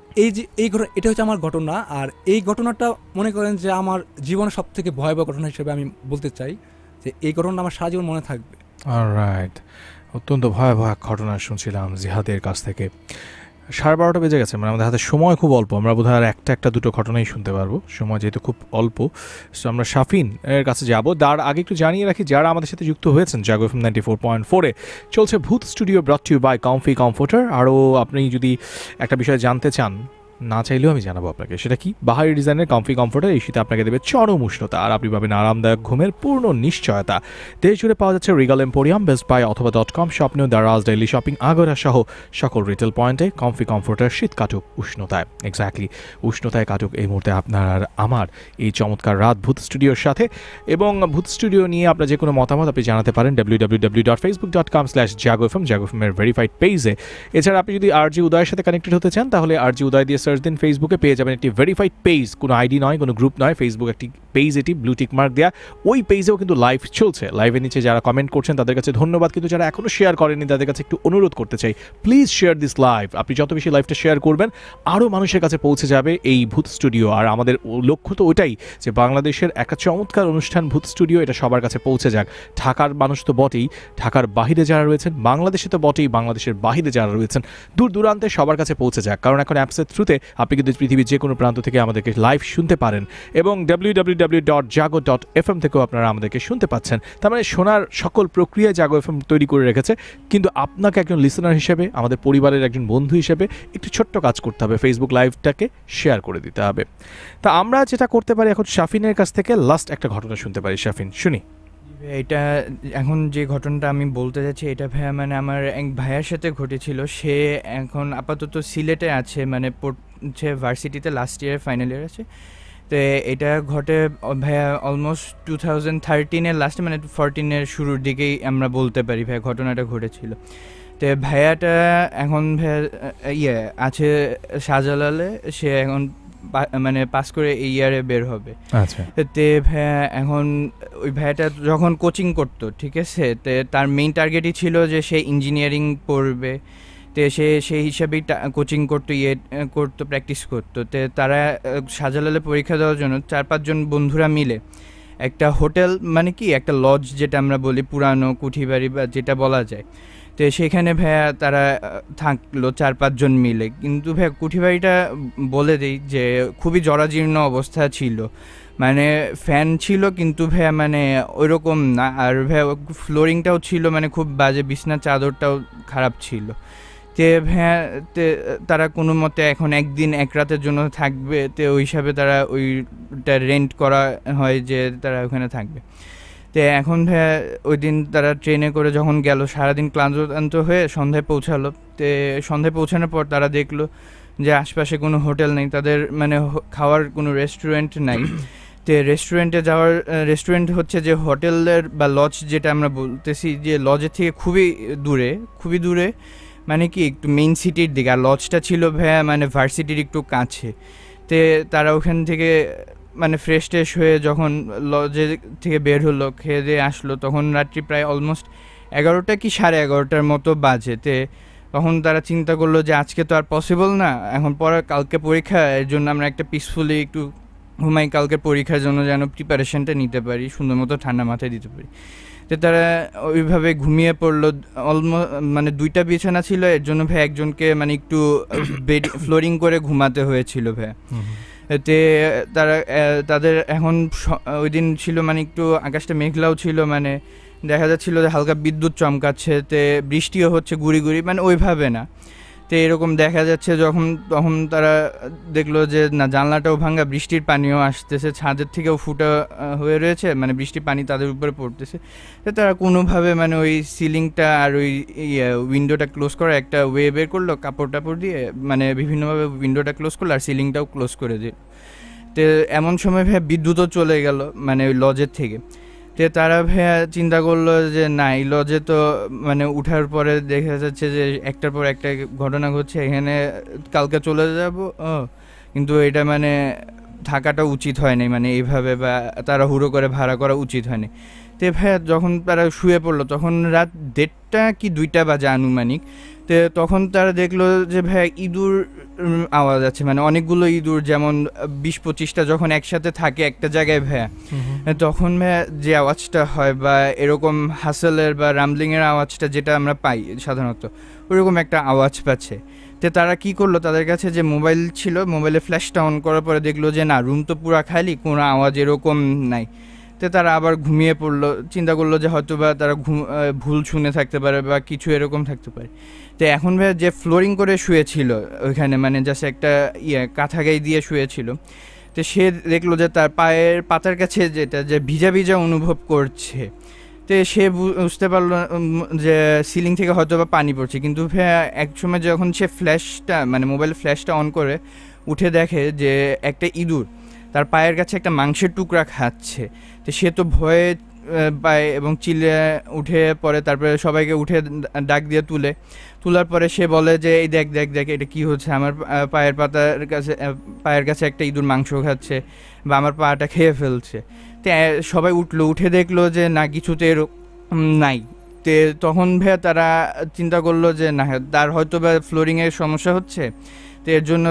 এটা হচ্ছে আমার ঘটনা। আর এই ঘটনাটা মনে করেন যে আমার জীবনের সব থেকে ভয়াবহ ঘটনা হিসেবে আমি বলতে চাই, যে এই ঘটনাটা আমার সারা জীবন মনে থাকবে। অলরাইট, অত্যন্ত ভয়াবহ ঘটনা শুনছিলাম জিহাদের কাছ থেকে। 12:30 বেজে গেছে, মানে আমাদের হাতে সময় খুব অল্প, আমরা বোধহয় আর একটা দুটো ঘটনাই শুনতে পারবো, সময় যেহেতু খুব অল্প। সো আমরা শাফিন এর কাছে যাব। তার আগে একটু জানিয়ে রাখি, যারা আমাদের সাথে যুক্ত হয়েছেন জাগো এফএম 94.4-এ চলছে Bhoot studio, brought you by comfy comforter. আরও আপনি যদি একটা বিষয় জানতে চান, না চাইলেও আমি জানাবো আপনাকে, সেটা কি, বাহারি ডিজাইনের কমফি কমফোর্টার এই শীতে আপনাকে দেবে চরম উষ্ণতা, আর আপনি পাবেন আরামদায়ক ঘুমের পূর্ণ নিশ্চয়তা। দেশ জুড়ে পাওয়া যাচ্ছে রিগাল এম্পোরিয়াম, বেস্ট বাই অথবা .com, স্বপ্নেও দারাজ, ডেইলি শপিং, আগরা সহ সকল রিটেল পয়েন্টে কমফি কমফোর্টার শীত কাটুক উষ্ণতায়, এক্স্যাক্টলি উষ্ণতায় কাটুক এই মুহূর্তে আপনার আর আমার এই চমৎকার রাত ভূত স্টুডিওর সাথে। এবং ভূত স্টুডিও নিয়ে আপনার যে কোনো মতামত আপনি জানাতে পারেন www.facebook.com/jagofm, জাগোফেমের ভেরিফাইড পেজে। এছাড়া আপনি যদি আরজি উদয়ের সাথে কানেক্টেড হতে চান, তাহলে আরজি উদয় দিয়ে সার্চ দিন, ফেসবুকে পেয়ে যাবেন একটি ভেরিফাইড পেজ, কোনো আইডি নয়, কোনো গ্রুপ নয়, ফেসবুক একটি পেজ, এটি ব্লু টিক মার্ক দেওয়া। ওই পেজেও কিন্তু লাইভ চলছে, লাইভের নিচে যারা কমেন্ট করছেন তাদের কাছে ধন্যবাদ, কিন্তু যারা এখনও শেয়ার করেনি তাদের কাছে একটু অনুরোধ করতে চাই, প্লিজ শেয়ার দিস লাইভ। আপনি যত বেশি লাইভটা শেয়ার করবেন, আরও মানুষের কাছে পৌঁছে যাবে এই ভূত স্টুডিও। আর আমাদের লক্ষ্য তো ওইটাই, যে বাংলাদেশের একটা চমৎকার অনুষ্ঠান ভূত স্টুডিও, এটা সবার কাছে পৌঁছে যাক। ঢাকার মানুষ তো বটেই, ঢাকার বাহিরে যারা রয়েছেন, বাংলাদেশে তো বটেই, বাংলাদেশের বাহিরে যারা রয়েছেন, দূর দূরান্তে সবার কাছে পৌঁছে যাক। কারণ এখন অ্যাপসের থ্রুতে আপনি কিন্তু পৃথিবীর যে কোনো প্রান্ত থেকে আমাদেরকে লাইভ শুনতে পারেন, এবং www.jago.fm থেকেও আপনারা আমাদেরকে শুনতে পাচ্ছেন। তার মানে শোনার সকল প্রক্রিয়া জাগো এফএম তৈরি করে রেখেছে, কিন্তু আপনাকে একজন লিসেনার হিসেবে, আমাদের পরিবারের একজন বন্ধু হিসেবে একটু ছোট্ট কাজ করতে হবে, ফেসবুক লাইভটাকে শেয়ার করে দিতে হবে। তা আমরা যেটা করতে পারি এখন, শাফিনের কাছ থেকে লাস্ট একটা ঘটনা শুনতে পারি। শাফিন, শুনি। এটা এখন যে ঘটনাটা আমি বলতে যাচ্ছি, এটা ভাইয়া মানে আমার এক ভাইয়ার সাথে ঘটেছিল। সে এখন আপাতত সিলেটে আছে, মানে পড়ছে ভার্সিটিতে, লাস্ট ইয়ার ফাইনাল ইয়ার আছে। তো এটা ঘটে ভাইয়া অলমোস্ট 2013-এর লাস্টে, মানে 14-এর শুরুর দিকেই আমরা বলতে পারি ভাইয়া ঘটনাটা ঘটেছিল। তো ভাইয়াটা এখন ভাইয়া আছে শাহজালালে, সে এখন মানে পাস করে এই ইয়ারে বের হবে। আচ্ছা। তে ভাইয়া এখন ওই ভাইয়াটা যখন কোচিং করতো, ঠিক আছে, তে তার মেইন টার্গেটই ছিল যে সে ইঞ্জিনিয়ারিং পড়বে। তে সে সেই হিসাবেই কোচিং করতো, করতো, প্র্যাকটিস করতো। তে তারা শাহজালালে পরীক্ষা দেওয়ার জন্য 4-5 জন বন্ধুরা মিলে একটা হোটেল, মানে কি একটা লজ যেটা আমরা বলি, পুরানো কুঠিবাড়ি বা যেটা বলা যায়, তো সেখানে ভাইয়া তারা থাকলো 4-5 জন মিলে। কিন্তু ভাইয়া কুঠিবাড়িটা বলে দিই যে খুবই জরাজীর্ণ অবস্থা ছিল, মানে ফ্যান ছিল কিন্তু ভাইয়া মানে ওইরকম না, আর ভাইয়া ফ্লোরিংটাও ছিল মানে খুব বাজে, বিছনার চাদরটাও খারাপ ছিল। তে ভাইয়া তারা কোনো মতে এখন একদিন এক রাতের জন্য থাকবে, তো ওই হিসাবে তারা ওইটা রেন্ট করা হয় যে তারা ওখানে থাকবে। তো এখন ভাইয়া ওই দিন তারা ট্রেনে করে যখন গেল, সারাদিন ক্লান্ত হয়ে সন্ধ্যায় পৌঁছালো। তো সন্ধ্যায় পৌঁছানোর পর তারা দেখলো যে আশপাশে কোনো হোটেল নেই, তাদের মানে খাওয়ার কোনো রেস্টুরেন্ট নাই। তো রেস্টুরেন্টে যাওয়ার, রেস্টুরেন্ট হচ্ছে যে হোটেলের বা লজ যেটা আমরা বলতেছি, যে লজের থেকে খুবই দূরে, মানে কি একটু মেইন সিটির দিকে, আর লজটা ছিল ভাইয়া মানে ভার্সিটির একটু কাছে। তে তারা ওখান থেকে মানে ফ্রেশ ট্রেশ হয়ে যখন লজে থেকে বের হলো, খেয়ে দিয়ে আসলো, তখন রাত্রি প্রায় অলমোস্ট 11টা কি 11:30টার মতো বাজে। তে তখন তারা চিন্তা করলো যে আজকে তো আর পসিবল না, এখন কালকে পরীক্ষা, এর জন্য আমরা একটা পিসফুলি একটু ঘুমাই, কালকে পরীক্ষার জন্য যেন প্রিপারেশনটা নিতে পারি, সুন্দর মতো ঠান্ডা মাথায় দিতে পারি। তো তারা ওইভাবে ঘুমিয়ে পড়লো। মানে 2টা বিছানা ছিল, এর জন্য ভাই একজনকে মানে একটু বেড ফ্লোরিং করে ঘুমাতে হয়েছিল ভাই। তে তাদের এখন ওই দিন ছিল মানে একটু আকাশটা মেঘলাও ছিল, মানে দেখা যাচ্ছিল যে হালকা বিদ্যুৎ চমকাচ্ছে, তে বৃষ্টিও হচ্ছে গুড়ি গুড়ি, মানে ওইভাবে না। তো এরকম দেখা যাচ্ছে তখন তারা দেখলো যে না, জানলাটাও ভাঙা, বৃষ্টির পানিও আসতেছে, ছাদের থেকেও ফুটা হয়ে রয়েছে, মানে বৃষ্টির পানি তাদের উপরে পড়তেছে। তো তারা কোনোভাবে মানে ওই সিলিংটা আর ওই উইন্ডোটা ক্লোজ করার একটা ওয়ে বের করলো, কাপড় টাপড় দিয়ে মানে বিভিন্নভাবে উইন্ডোটা ক্লোজ করলো, আর সিলিংটাও ক্লোজ করে দিল। তো এমন সময় ভাইয়া বিদ্যুৎও চলে গেল মানে ওই লজের থেকে। তো তারা ভাইয়া চিন্তা করলো যে না, এই লজে তো মানে উঠার পরে দেখা যাচ্ছে যে একটার পর একটা ঘটনা ঘটছে, এখানে কালকে চলে যাব, কিন্তু এটা মানে থাকাটা উচিত হয়নি, মানে এইভাবে বা তারা হুড়ো করে ভাড়া করা উচিত হয়নি। তো ভাইয়া যখন তারা শুয়ে পড়লো, তখন রাত 1:30 কি 2টা বাজে আনুমানিক। তো তখন তারা দেখলো যে ভাইয়া ইঁদুর আওয়াজ আছে, মানে অনেকগুলো ইঁদুর, যেমন 20-25টা যখন একসাথে থাকে একটা জায়গায় ভাইয়া, তখন ভাইয়া যে আওয়াজটা হয় বা এরকম হাসেলের বা রামলিংয়ের আওয়াজটা যেটা আমরা পাই সাধারণত, ওরকম একটা আওয়াজ পাচ্ছে। তো তারা কি করলো, তাদের কাছে যে মোবাইল ছিল, মোবাইলে ফ্ল্যাশটা অন করার পরে দেখলো যে না, রুম তো পুরা খালি, কোনো আওয়াজ এরকম নাই। তো তারা আবার ঘুমিয়ে পড়লো, চিন্তা করলো যে হয়তো বা তারা ভুল শুনে থাকতে পারে বা কিছু এরকম থাকতে পারে। তো এখন ভাই যে ফ্লোরিং করে শুয়েছিল ওইখানে, মানে জাস্ট একটা কাঁথা গায়ে দিয়ে শুয়েছিল, তো সে দেখলো যে তার পায়ের পাতার কাছে যেটা যে ভিজা ভিজা অনুভব করছে। তো সে বুঝতে পারলো যে সিলিং থেকে হয়তো বা পানি পড়ছে, কিন্তু এক সময় যখন সে ফ্ল্যাশটা মানে মোবাইল ফ্ল্যাশটা অন করে উঠে দেখে যে একটা ইঁদুর তার পায়ের কাছে একটা মাংসের টুকরা খাচ্ছে। তো সে তো ভয়ে পায় এবং চিল্লে উঠে পরে, তারপরে সবাইকে উঠে ডাক দিয়ে তোলার পরে সে বলে যে এই দেখ দেখ দেখ, এটা কি হচ্ছে, আমার পায়ের কাছে একটা ইঁদুর মাংস খাচ্ছে বা আমার পাটা খেয়ে ফেলছে। তো সবাই উঠে দেখলো যে না, কিছুতে এরকম নাই। তো তখন ভাইয়া তারা চিন্তা করলো যে না, তার হয়তো বা ফ্লোরিংয়ের সমস্যা হচ্ছে। তো এর জন্য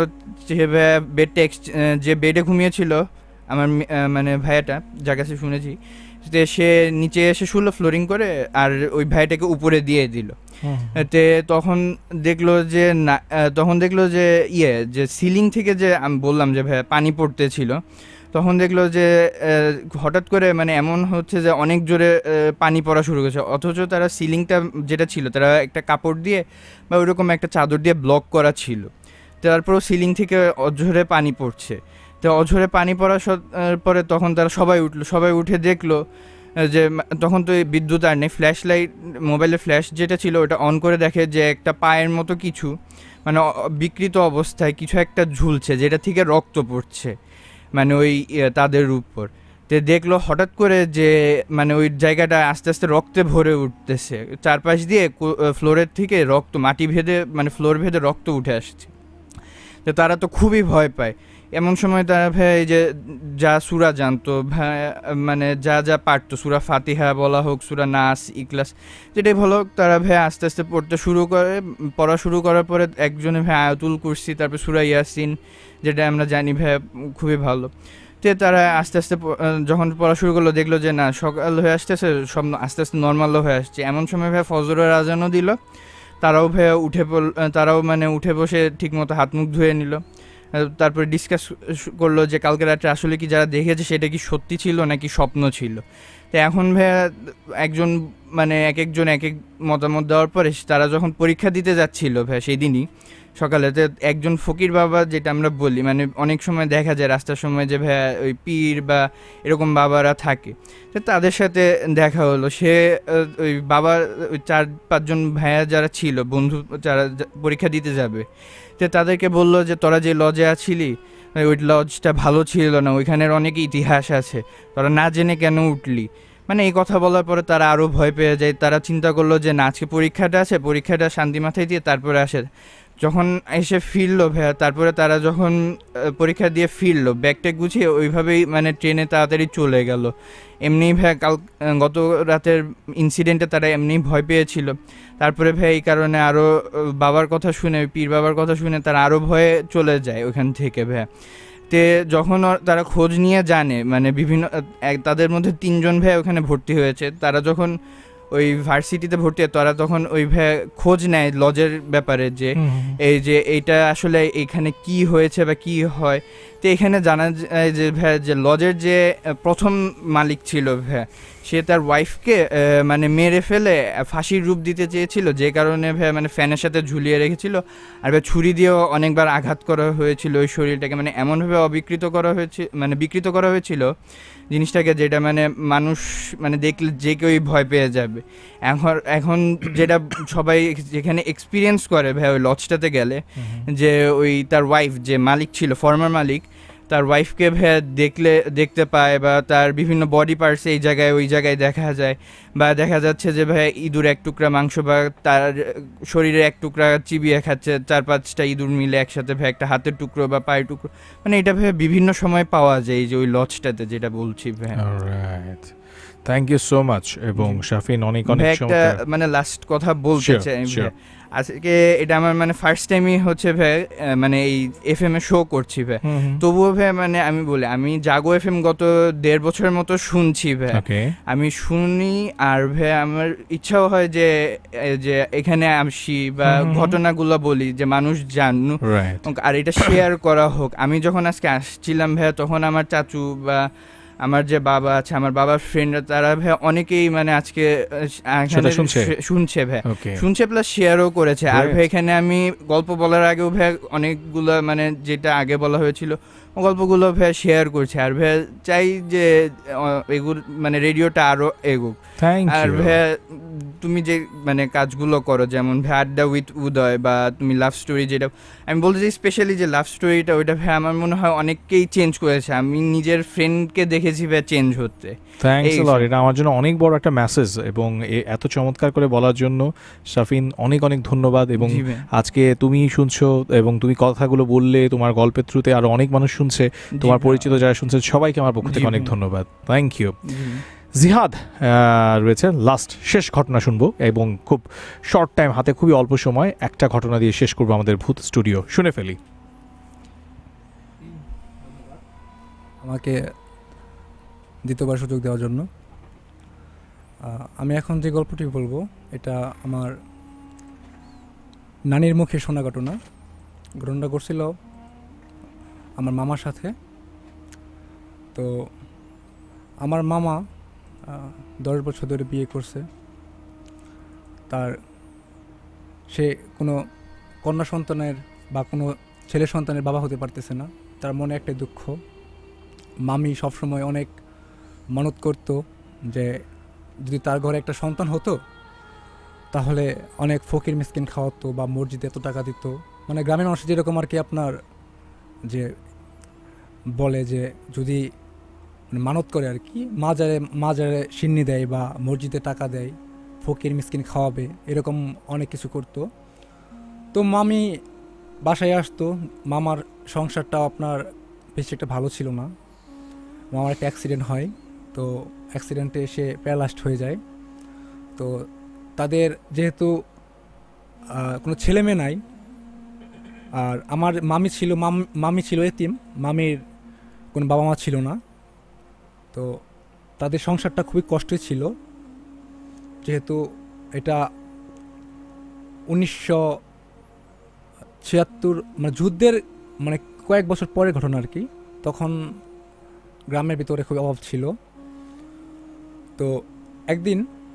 যে বেডে ঘুমিয়েছিল আমার মানে ভাইয়াটা, যার কাছে শুনেছি, সে নিচে এসে শুলো ফ্লোরিং করে, আর ওই ভাইটাকে উপরে দিয়ে দিল। তে তখন দেখলো যে যে সিলিং থেকে যে আমি বললাম যে ভাইয়া পানি পড়তেছিল, তখন দেখলো যে হঠাৎ করে মানে এমন হচ্ছে যে অনেক জোরে পানি পড়া শুরু করেছে, অথচ তারা সিলিংটা যেটা ছিল তারা একটা কাপড় দিয়ে বা ওইরকম একটা চাদর দিয়ে ব্লক করা ছিল। তারপরও সিলিং থেকে অঝরে পানি পড়ছে। তো অঝরে পানি পড়ার পরে তখন তারা সবাই উঠে দেখলো যে তখন তো বিদ্যুৎ আর নেই, ফ্ল্যাশ লাইট মোবাইলের ফ্ল্যাশ যেটা ছিল ওটা অন করে দেখে যে একটা পায়ের মতো কিছু মানে বিকৃত অবস্থায় কিছু একটা ঝুলছে, যেটা থেকে রক্ত পড়ছে মানে ওই তাদের উপর। তো দেখলো হঠাৎ করে যে মানে ওই জায়গাটা আস্তে আস্তে রক্তে ভরে উঠতেছে, চারপাশ দিয়ে ফ্লোরের থেকে রক্ত, মাটি ভেদে মানে ফ্লোর ভেদে রক্ত উঠে আসছে। তো তারা তো খুবই ভয় পায়, এমন সময় তারা ভাই এই যে যা সূরা জানতো মানে যা যা পারতো, সূরা ফাতিহা বলা হোক, সূরা নাস, ইখলাস, যেটাই ভালো তারা ভাই আস্তে আস্তে পড়া শুরু করার পরে একজনে ভাই আয়াতুল কুরসি, তারপর সূরা ইয়াসিন, যেটা আমরা জানি ভাই খুবই ভালো। তো তারা আস্তে আস্তে যখন পড়া শুরু করলো, দেখলো যে না সকাল হয়ে আসতেছে, সব আস্তে আস্তে নর্মালও হয়ে আসছে। এমন সময় ভাই ফজরের আজানও দিল, তারাও ভাই তারাও মানে উঠে বসে ঠিকমতো হাত মুখ ধুয়ে নিল। তারপরে ডিসকাস করলো যে কালকে রাত্রে আসলে কি যারা দেখেছে সেটা কি সত্যি ছিল নাকি স্বপ্ন ছিল। তো এখন ভাইয়া একজন মানে এক একজন এক এক মতামত দেওয়ার পরে তারা যখন পরীক্ষা দিতে যাচ্ছিল ভাইয়া সেই দিনই সকালে, তো একজন ফকির বাবা, যেটা আমরা বলি মানে অনেক সময় দেখা যায় রাস্তার সময় যে ভাইয়া ওই পীর বা এরকম বাবারা থাকে, তো তাদের সাথে দেখা হলো। সে ওই বাবা ওই 4-5 জন ভাইয়া যারা ছিল বন্ধু, যারা পরীক্ষা দিতে যাবে, তো তাদেরকে বললো যে তোরা যে লজে আছিলি ওই লজটা ভালো ছিল না, ওইখানের অনেক ইতিহাস আছে, তোরা না জেনে কেন উঠলি। মানে এই কথা বলার পরে তারা আরও ভয় পেয়ে যায়। তারা চিন্তা করলো যে না আজকে পরীক্ষাটা আছে, পরীক্ষাটা শান্তি মাথায় দিয়ে তারপরে আসে। যখন এসে ফিরলো ভাইয়া, তারপরে তারা যখন পরীক্ষা দিয়ে ফিরলো ব্যাগটা গুছিয়ে ওইভাবেই মানে ট্রেনে তাড়াতাড়ি চলে গেল। এমনি ভাইয়া গত রাতের ইনসিডেন্টে তারা এমনি ভয় পেয়েছিল। তারপরে ভাই এই কারণে আরও বাবার কথা শুনে, পীর বাবার কথা শুনে তারা আরও ভয়ে চলে যায় ওখান থেকে ভাইয়া। তে যখন তারা খোঁজ নিয়ে জানে মানে বিভিন্ন তাদের মধ্যে 3 জন ভাই ওখানে ভর্তি হয়েছে, তারা যখন ওই ভার্সিটিতে ভর্তি হয় তারা তখন ওই ভাই খোঁজ নেয় লজের ব্যাপারে যে এই যে এইটা আসলে এইখানে কি হয়েছে বা কি হয়। তো এখানে জানা যায় যে ভাই যে লজের যে প্রথম মালিক ছিল ভাই, সে তার ওয়াইফকে মানে মেরে ফেলে ফাঁসির রূপ দিতে চেয়েছিল, যে কারণে ভাই মানে ফ্যানের সাথে ঝুলিয়ে রেখেছিল। আর ভাই ছুরি দিয়েও অনেকবার আঘাত করা হয়েছিল ওই শরীরটাকে, মানে এমনভাবে বিকৃত করা হয়েছিল জিনিসটাকে, যেটা মানে মানুষ মানে দেখলে যে কেউই ভয় পেয়ে যাবে। এখন যেটা সবাই যেখানে এক্সপিরিয়েন্স করে ভাই ওই লজটাতে গেলে, যে ওই তার ওয়াইফ যে মালিক ছিল, ফর্মার মালিক, তার ওয়াইফকে ভাইয়া দেখতে পায় বা তার বিভিন্ন বডি পার্টস এই জায়গায় ওই জায়গায় দেখা যায়, বা দেখা যাচ্ছে যে ভাইয়া ইঁদুর 1 টুকরা মাংস বা তার শরীরে 1 টুকরা চিবিয়ে খাচ্ছে, 4-5টা ইঁদুর মিলে একসাথে ভাই একটা হাতের টুকরো বা পায়ের টুকরো, মানে এটা ভাইয়া বিভিন্ন সময় পাওয়া যায় যে ওই লজটাতে, যেটা বলছি ভাইয়া। Alright, thank you so much. এবং শাফিন অনেক একটা মানে লাস্ট কথা বলতে চাই আজকে, এটা আমার মানে ফার্স্ট টাইমই হচ্ছে ভাই মানে এই FM এ শো করছি ভাই। তবুও ভাই মানে আমি বলি আমি জাগো FM গত 1.5 বছরের মতো শুনছি ভাই, আমি শুনি। আর ভাই আমার ইচ্ছাও হয় যে এখানে আসি বা ঘটনাগুলো বলি যে মানুষ জানুক, আর এটা শেয়ার করা হোক। আমি যখন আজকে আসছিলাম ভাই তখন আমার চাচু বা আমার যে বাবা আছে, আমার বাবার ফ্রেন্ডরা, তারা ভাই অনেকেই মানে আজকে শুনছে ভাই, শুনছে প্লাস শেয়ারও করেছে। আর ভাই এখানে আমি গল্প বলার আগেও ভাই অনেকগুলো মানে যেটা আগে বলা হয়েছিল গল্পগুলো ভাই শেয়ার করছে। আর ভাই চাই যে এগুলো মানে রেডিওটা আরো এগুক। আর ভাই তুমি যে মানে কাজগুলো করো, যেমন ভাই আড্ডা উইথ উদয় বা তুমি লাভ স্টোরি, যেটা আমি বলতে চাই স্পেশালি যে লাভ স্টোরিটা, ওইটা ভাই আমার মনে হয় অনেককেই চেঞ্জ করেছে। আমি নিজের ফ্রেন্ডকে দেখেছি ভাই চেঞ্জ হতে। থ্যাঙ্কস আ লট, এটা আমার জন্য অনেক বড় একটা মেসেজ। এবং এত চমৎকার করে বলার জন্য শাফিন অনেক অনেক ধন্যবাদ। এবং আজকে তুমি শুনছো এবং তুমি কথাগুলো বললে, তোমার গল্পের থ্রুতে আরো অনেক মানুষ শুনছে, তোমার পরিচিত যারা শুনছে সবাইকে আমার পক্ষ থেকে অনেক ধন্যবাদ। Thank you. জিহাদ রয়েছে, লাস্ট শেষ ঘটনা শুনবো এবং খুব শর্ট টাইম হাতে, খুবই অল্প সময় একটা ঘটনা দিয়ে শেষ করবো আমাদের ভূত স্টুডিও। শুনে ফেলি। আমাকে দ্বিতীয়বার সুযোগ দেওয়ার জন্য। আমি এখন যে গল্পটি বলবো এটা আমার নানির মুখে শোনা ঘটনা। ঘটনাটা ঘটছিল আমার মামার সাথে। তো আমার মামা 10 বছর ধরে বিয়ে করছে। সে কোনো কন্যা সন্তানের বা কোনো ছেলে সন্তানের বাবা হতে পারতেছে না। তার মনে একটাই দুঃখ। মামি সবসময় অনেক মানত করত যে যদি তার ঘরে একটা সন্তান হতো তাহলে অনেক ফকির মিসকিন খাওয়াতো বা মসজিদে এত টাকা দিত। মানে গ্রামের মানুষ যেরকম আর কি আপনার যে বলে যে যদি মানত করে আর কি, মাজারে সিন্নি দেয় বা মসজিদে টাকা দেয়, ফকির মিসকিন খাওয়াবে, এরকম অনেক কিছু করত। তো মামি বাসায় আসতো, মামার সংসারটা আপনার বেশি একটা ভালো ছিল না। মামার একটা অ্যাক্সিডেন্ট হয়, তো অ্যাক্সিডেন্টে সে প্যারালাইজড হয়ে যায়। তো তাদের যেহেতু কোনো ছেলে মেয়ে নাই, আর আমার মামি ছিল এতিম, মামির কোনো বাবা মা ছিল না, তো তাদের সংসারটা খুবই কষ্টে ছিল। যেহেতু এটা 1976 মানে যুদ্ধের মানে কয়েক বছর পরে ঘটনা আর কি, তখন গ্রামের ভিতরে খুব অভাব ছিল। তো একদিন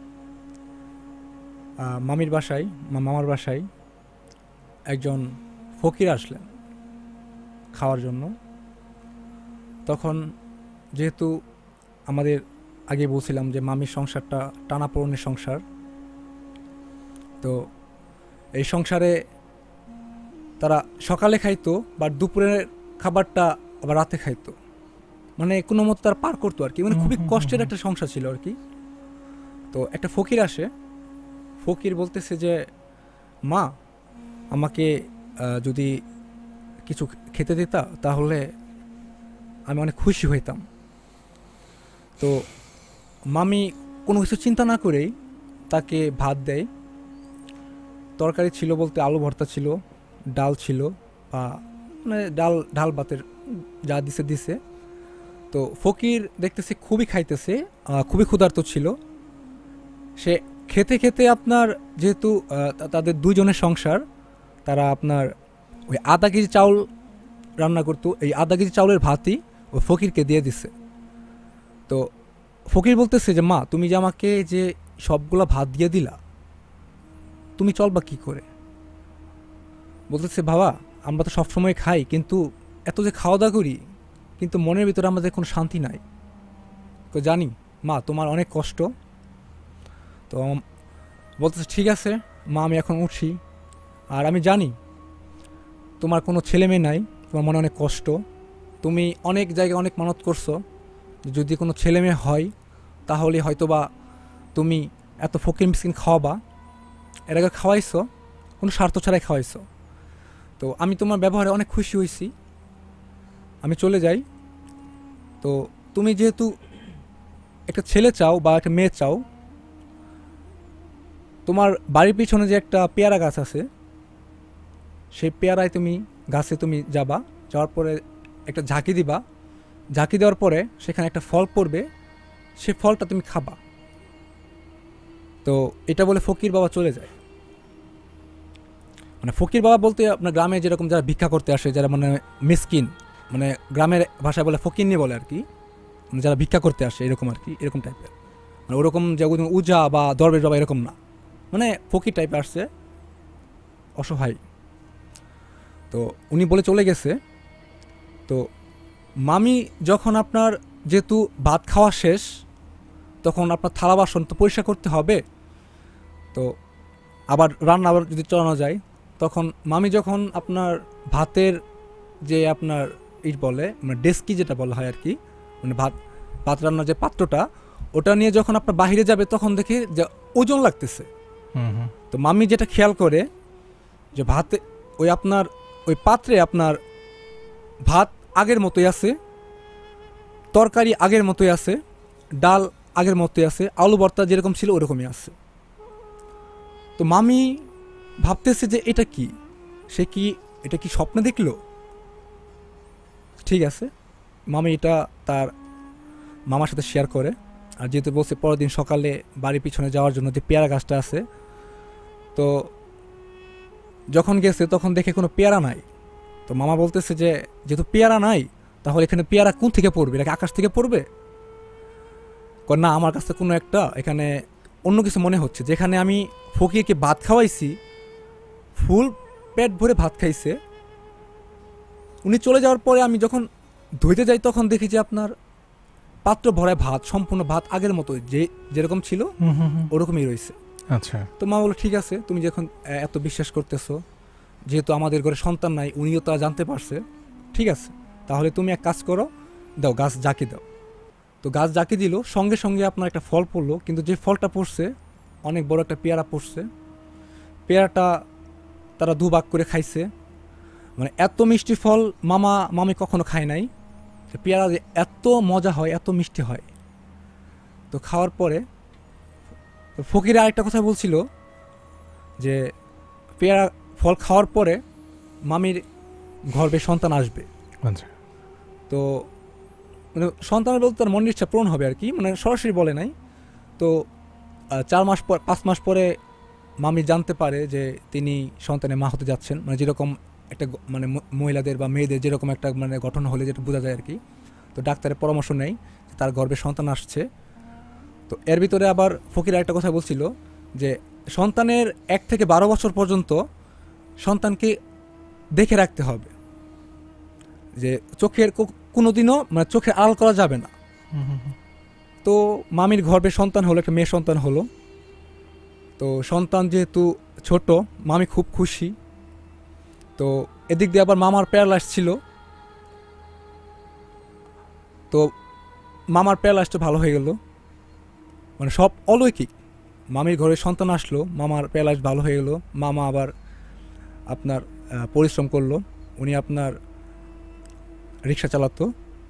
মামার বাসায় একজন ফকির আসলেন খাওয়ার জন্য। তখন যেহেতু আমাদের আগে বলছিলাম যে মামির সংসারটা টানাপোড়েনের সংসার, তো এই সংসারে তারা সকালে খাইতো বা দুপুরের খাবারটা আবার রাতে খাইতো, মানে কোনো মতো তারা পার করতো আর কি, মানে খুবই কষ্টের একটা সংসার ছিল আর কি। তো একটা ফকির আসে, ফকির বলতেছে যে মা আমাকে যদি কিছু খেতে দিতা তাহলে আমি অনেক খুশি হইতাম। তো মামি কোনো কিছু চিন্তা না করেই তাকে ভাত দেয়। তরকারি ছিল বলতে আলু ভর্তা ছিল, ডাল ছিল, বা মানে ডাল ভাতের যা দিছে। তো ফকির দেখতেছে খুবই খাইতেছে, খুবই ক্ষুধার্ত ছিল। সে খেতে খেতে আপনার যেহেতু তাদের দুইজনের সংসার, তারা আপনার ওই আধা কেজি চাউল রান্না করতো, এই আধা কেজি চাউলের ভাতই ও ফকিরকে দিয়ে দিছে। তো ফকির বলতেছে যে মা তুমি যে আমাকে যে সবগুলা ভাত দিয়ে দিলা, তুমি চলবা কি করে? বলতেছে বাবা আমরা তো সবসময় খাই, কিন্তু এত যে খাওয়া দাওয়া করি কিন্তু মনের ভিতরে আমাদের কোনো শান্তি নাই। তো জানি মা তোমার অনেক কষ্ট। তো বলতেছে ঠিক আছে মা আমি এখন উঠছি, আর আমি জানি তোমার কোনো ছেলে মেয়ে নাই, তোমার মনে অনেক কষ্ট, তুমি অনেক জায়গায় অনেক মানত করছো, যদি কোনো ছেলে মেয়ে হয় তাহলে হয়তোবা তুমি এত ফকির মিসকিন খাওয়াবা, এর আগে খাওয়াইছো, কোনো স্বার্থ ছাড়াই খাওয়াইছো। তো আমি তোমার ব্যবহারে অনেক খুশি হয়েছি, আমি চলে যাই। তো তুমি যেহেতু একটা ছেলে চাও বা একটা মেয়ে চাও, তোমার বাড়ির পিছনে যে একটা পেয়ারা গাছ আছে, সেই পেয়ারায় গাছে তুমি যাবা, যাওয়ার পরে একটা ঝাঁকি দিবা, ঝাঁকি দেওয়ার পরে সেখানে একটা ফল পড়বে, সে ফলটা তুমি খাবা। তো এটা বলে ফকির বাবা চলে যায়। মানে ফকির বাবা বলতে আপনার গ্রামে যেরকম যারা ভিক্ষা করতে আসে, যারা মানে মিসকিন, মানে গ্রামের ভাষায় বলে ফকিরনি বলে আর কি, মানে যারা ভিক্ষা করতে আসে এরকম আর কি, এরকম টাইপের, মানে ওরকম যে উজা বা দরবেশ বাবা এরকম না, মানে ফকির টাইপে আসছে, অসহায়। তো উনি বলে চলে গেছে। তো মামি যখন আপনার যেহেতু ভাত খাওয়া শেষ, তখন আপনার থালা বাসন তো পরিষ্কার করতে হবে, তো আবার রান্না আবার যদি চালানো যায়, তখন মামি যখন আপনার ভাতের যে আপনার বলে মানে ডেস্কি যেটা বলা হয় আর কি, মানে ভাত রান্নার যে পাত্রটা, ওটা নিয়ে যখন আপনার বাহিরে যাবে তখন দেখে যে ওজন লাগতেছে। তো মামি যেটা খেয়াল করে যে ভাতে ওই পাত্রে আপনার ভাত আগের মতোই আছে, তরকারি আগের মতোই আছে, ডাল আগের মতোই আছে, আলু ভর্তা যেরকম ছিল ওরকমই আছে। তো মামি ভাবতেছে যে এটা কি, এটা কি স্বপ্নে দেখলো? ঠিক আছে, মামি এটা তার মামার সাথে শেয়ার করে। আর যেহেতু বলছে পরের দিন সকালে বাড়ির পিছনে যাওয়ার জন্য যে পেয়ারা গাছটা আছে, তো যখন গেছে তখন দেখে কোনো পেয়ারা নাই। তো মামা বলতেছে যে যেহেতু পেয়ারা নাই, তাহলে এখানে পেয়ারা কোন থেকে পড়বে? এটা আকাশ থেকে পড়বে? না, আমার কাছে কোনো একটা এখানে অন্য কিছু মনে হচ্ছে, যেখানে আমি ফকিরকে ভাত খাওয়াইছি, ফুল পেট ভরে ভাত খাইছে, উনি চলে যাওয়ার পরে আমি যখন ধুইতে যাই তখন দেখি যে আপনার পাত্র ভরায় ভাত, সম্পূর্ণ ভাত আগের মতো যেরকম ছিল ওরকমই রয়েছে। আচ্ছা। তো মা বলল ঠিক আছে, তুমি যখন এত বিশ্বাস করতেছো, যেহেতু আমাদের ঘরে সন্তান নাই, উনিও তা জানতে পারছে, ঠিক আছে তাহলে তুমি এক কাজ করো, দাও গাছ জাকি দাও। তো গাছ জাকি দিল, সঙ্গে সঙ্গে আপনার একটা ফল পড়লো, কিন্তু যে ফলটা পড়ছে অনেক বড় একটা পেয়ারা পড়ছে। পেয়ারাটা তারা দুভাগ করে খাইছে, মানে এত মিষ্টি ফল মামি কখনো খায় নাই। পেয়ারা যে এত মজা হয়, এত মিষ্টি হয়। তো খাওয়ার পরে ফকির আরেকটা কথা বলছিল যে পেয়ারা ফল খাওয়ার পরে মামির গর্ভে সন্তান আসবে। আচ্ছা। তো মানে সন্তানের বলতে তার মনের ইচ্ছা পূরণ হবে আর কি, মানে সরাসরি বলে নাই। তো 4 মাস পর 5 মাস পরে মামি জানতে পারে যে তিনি সন্তানের মা হতে যাচ্ছেন, মানে যেরকম একটা মানে মহিলাদের বা মেয়েদের যেরকম একটা মানে গঠন হলে যেটা বোঝা যায় আর কি। তো ডাক্তারের পরামর্শ নেয় তার গর্ভে সন্তান আসছে। তো এর ভিতরে আবার ফকির একটা কথা বলছিল যে সন্তানের 1 থেকে 12 বছর পর্যন্ত সন্তানকে দেখে রাখতে হবে, যে চোখের কোনোদিনও মানে চোখে আড়াল করা যাবে না। তো মামির গর্ভে সন্তান হলো, একটা মেয়ে সন্তান হলো। তো সন্তান যেহেতু ছোট, মামি খুব খুশি। তো এদিক দিয়ে আবার মামার প্যারালাইস ছিল, তো মামার প্যারালাইসটা ভালো হয়ে গেল, মানে সব অলৌকিক। মামির ঘরে সন্তান আসলো, মামার প্যারালাইস ভালো হয়ে গেল। মামা আবার আপনার পরিশ্রম করলো, উনি আপনার রিক্সা চালাতো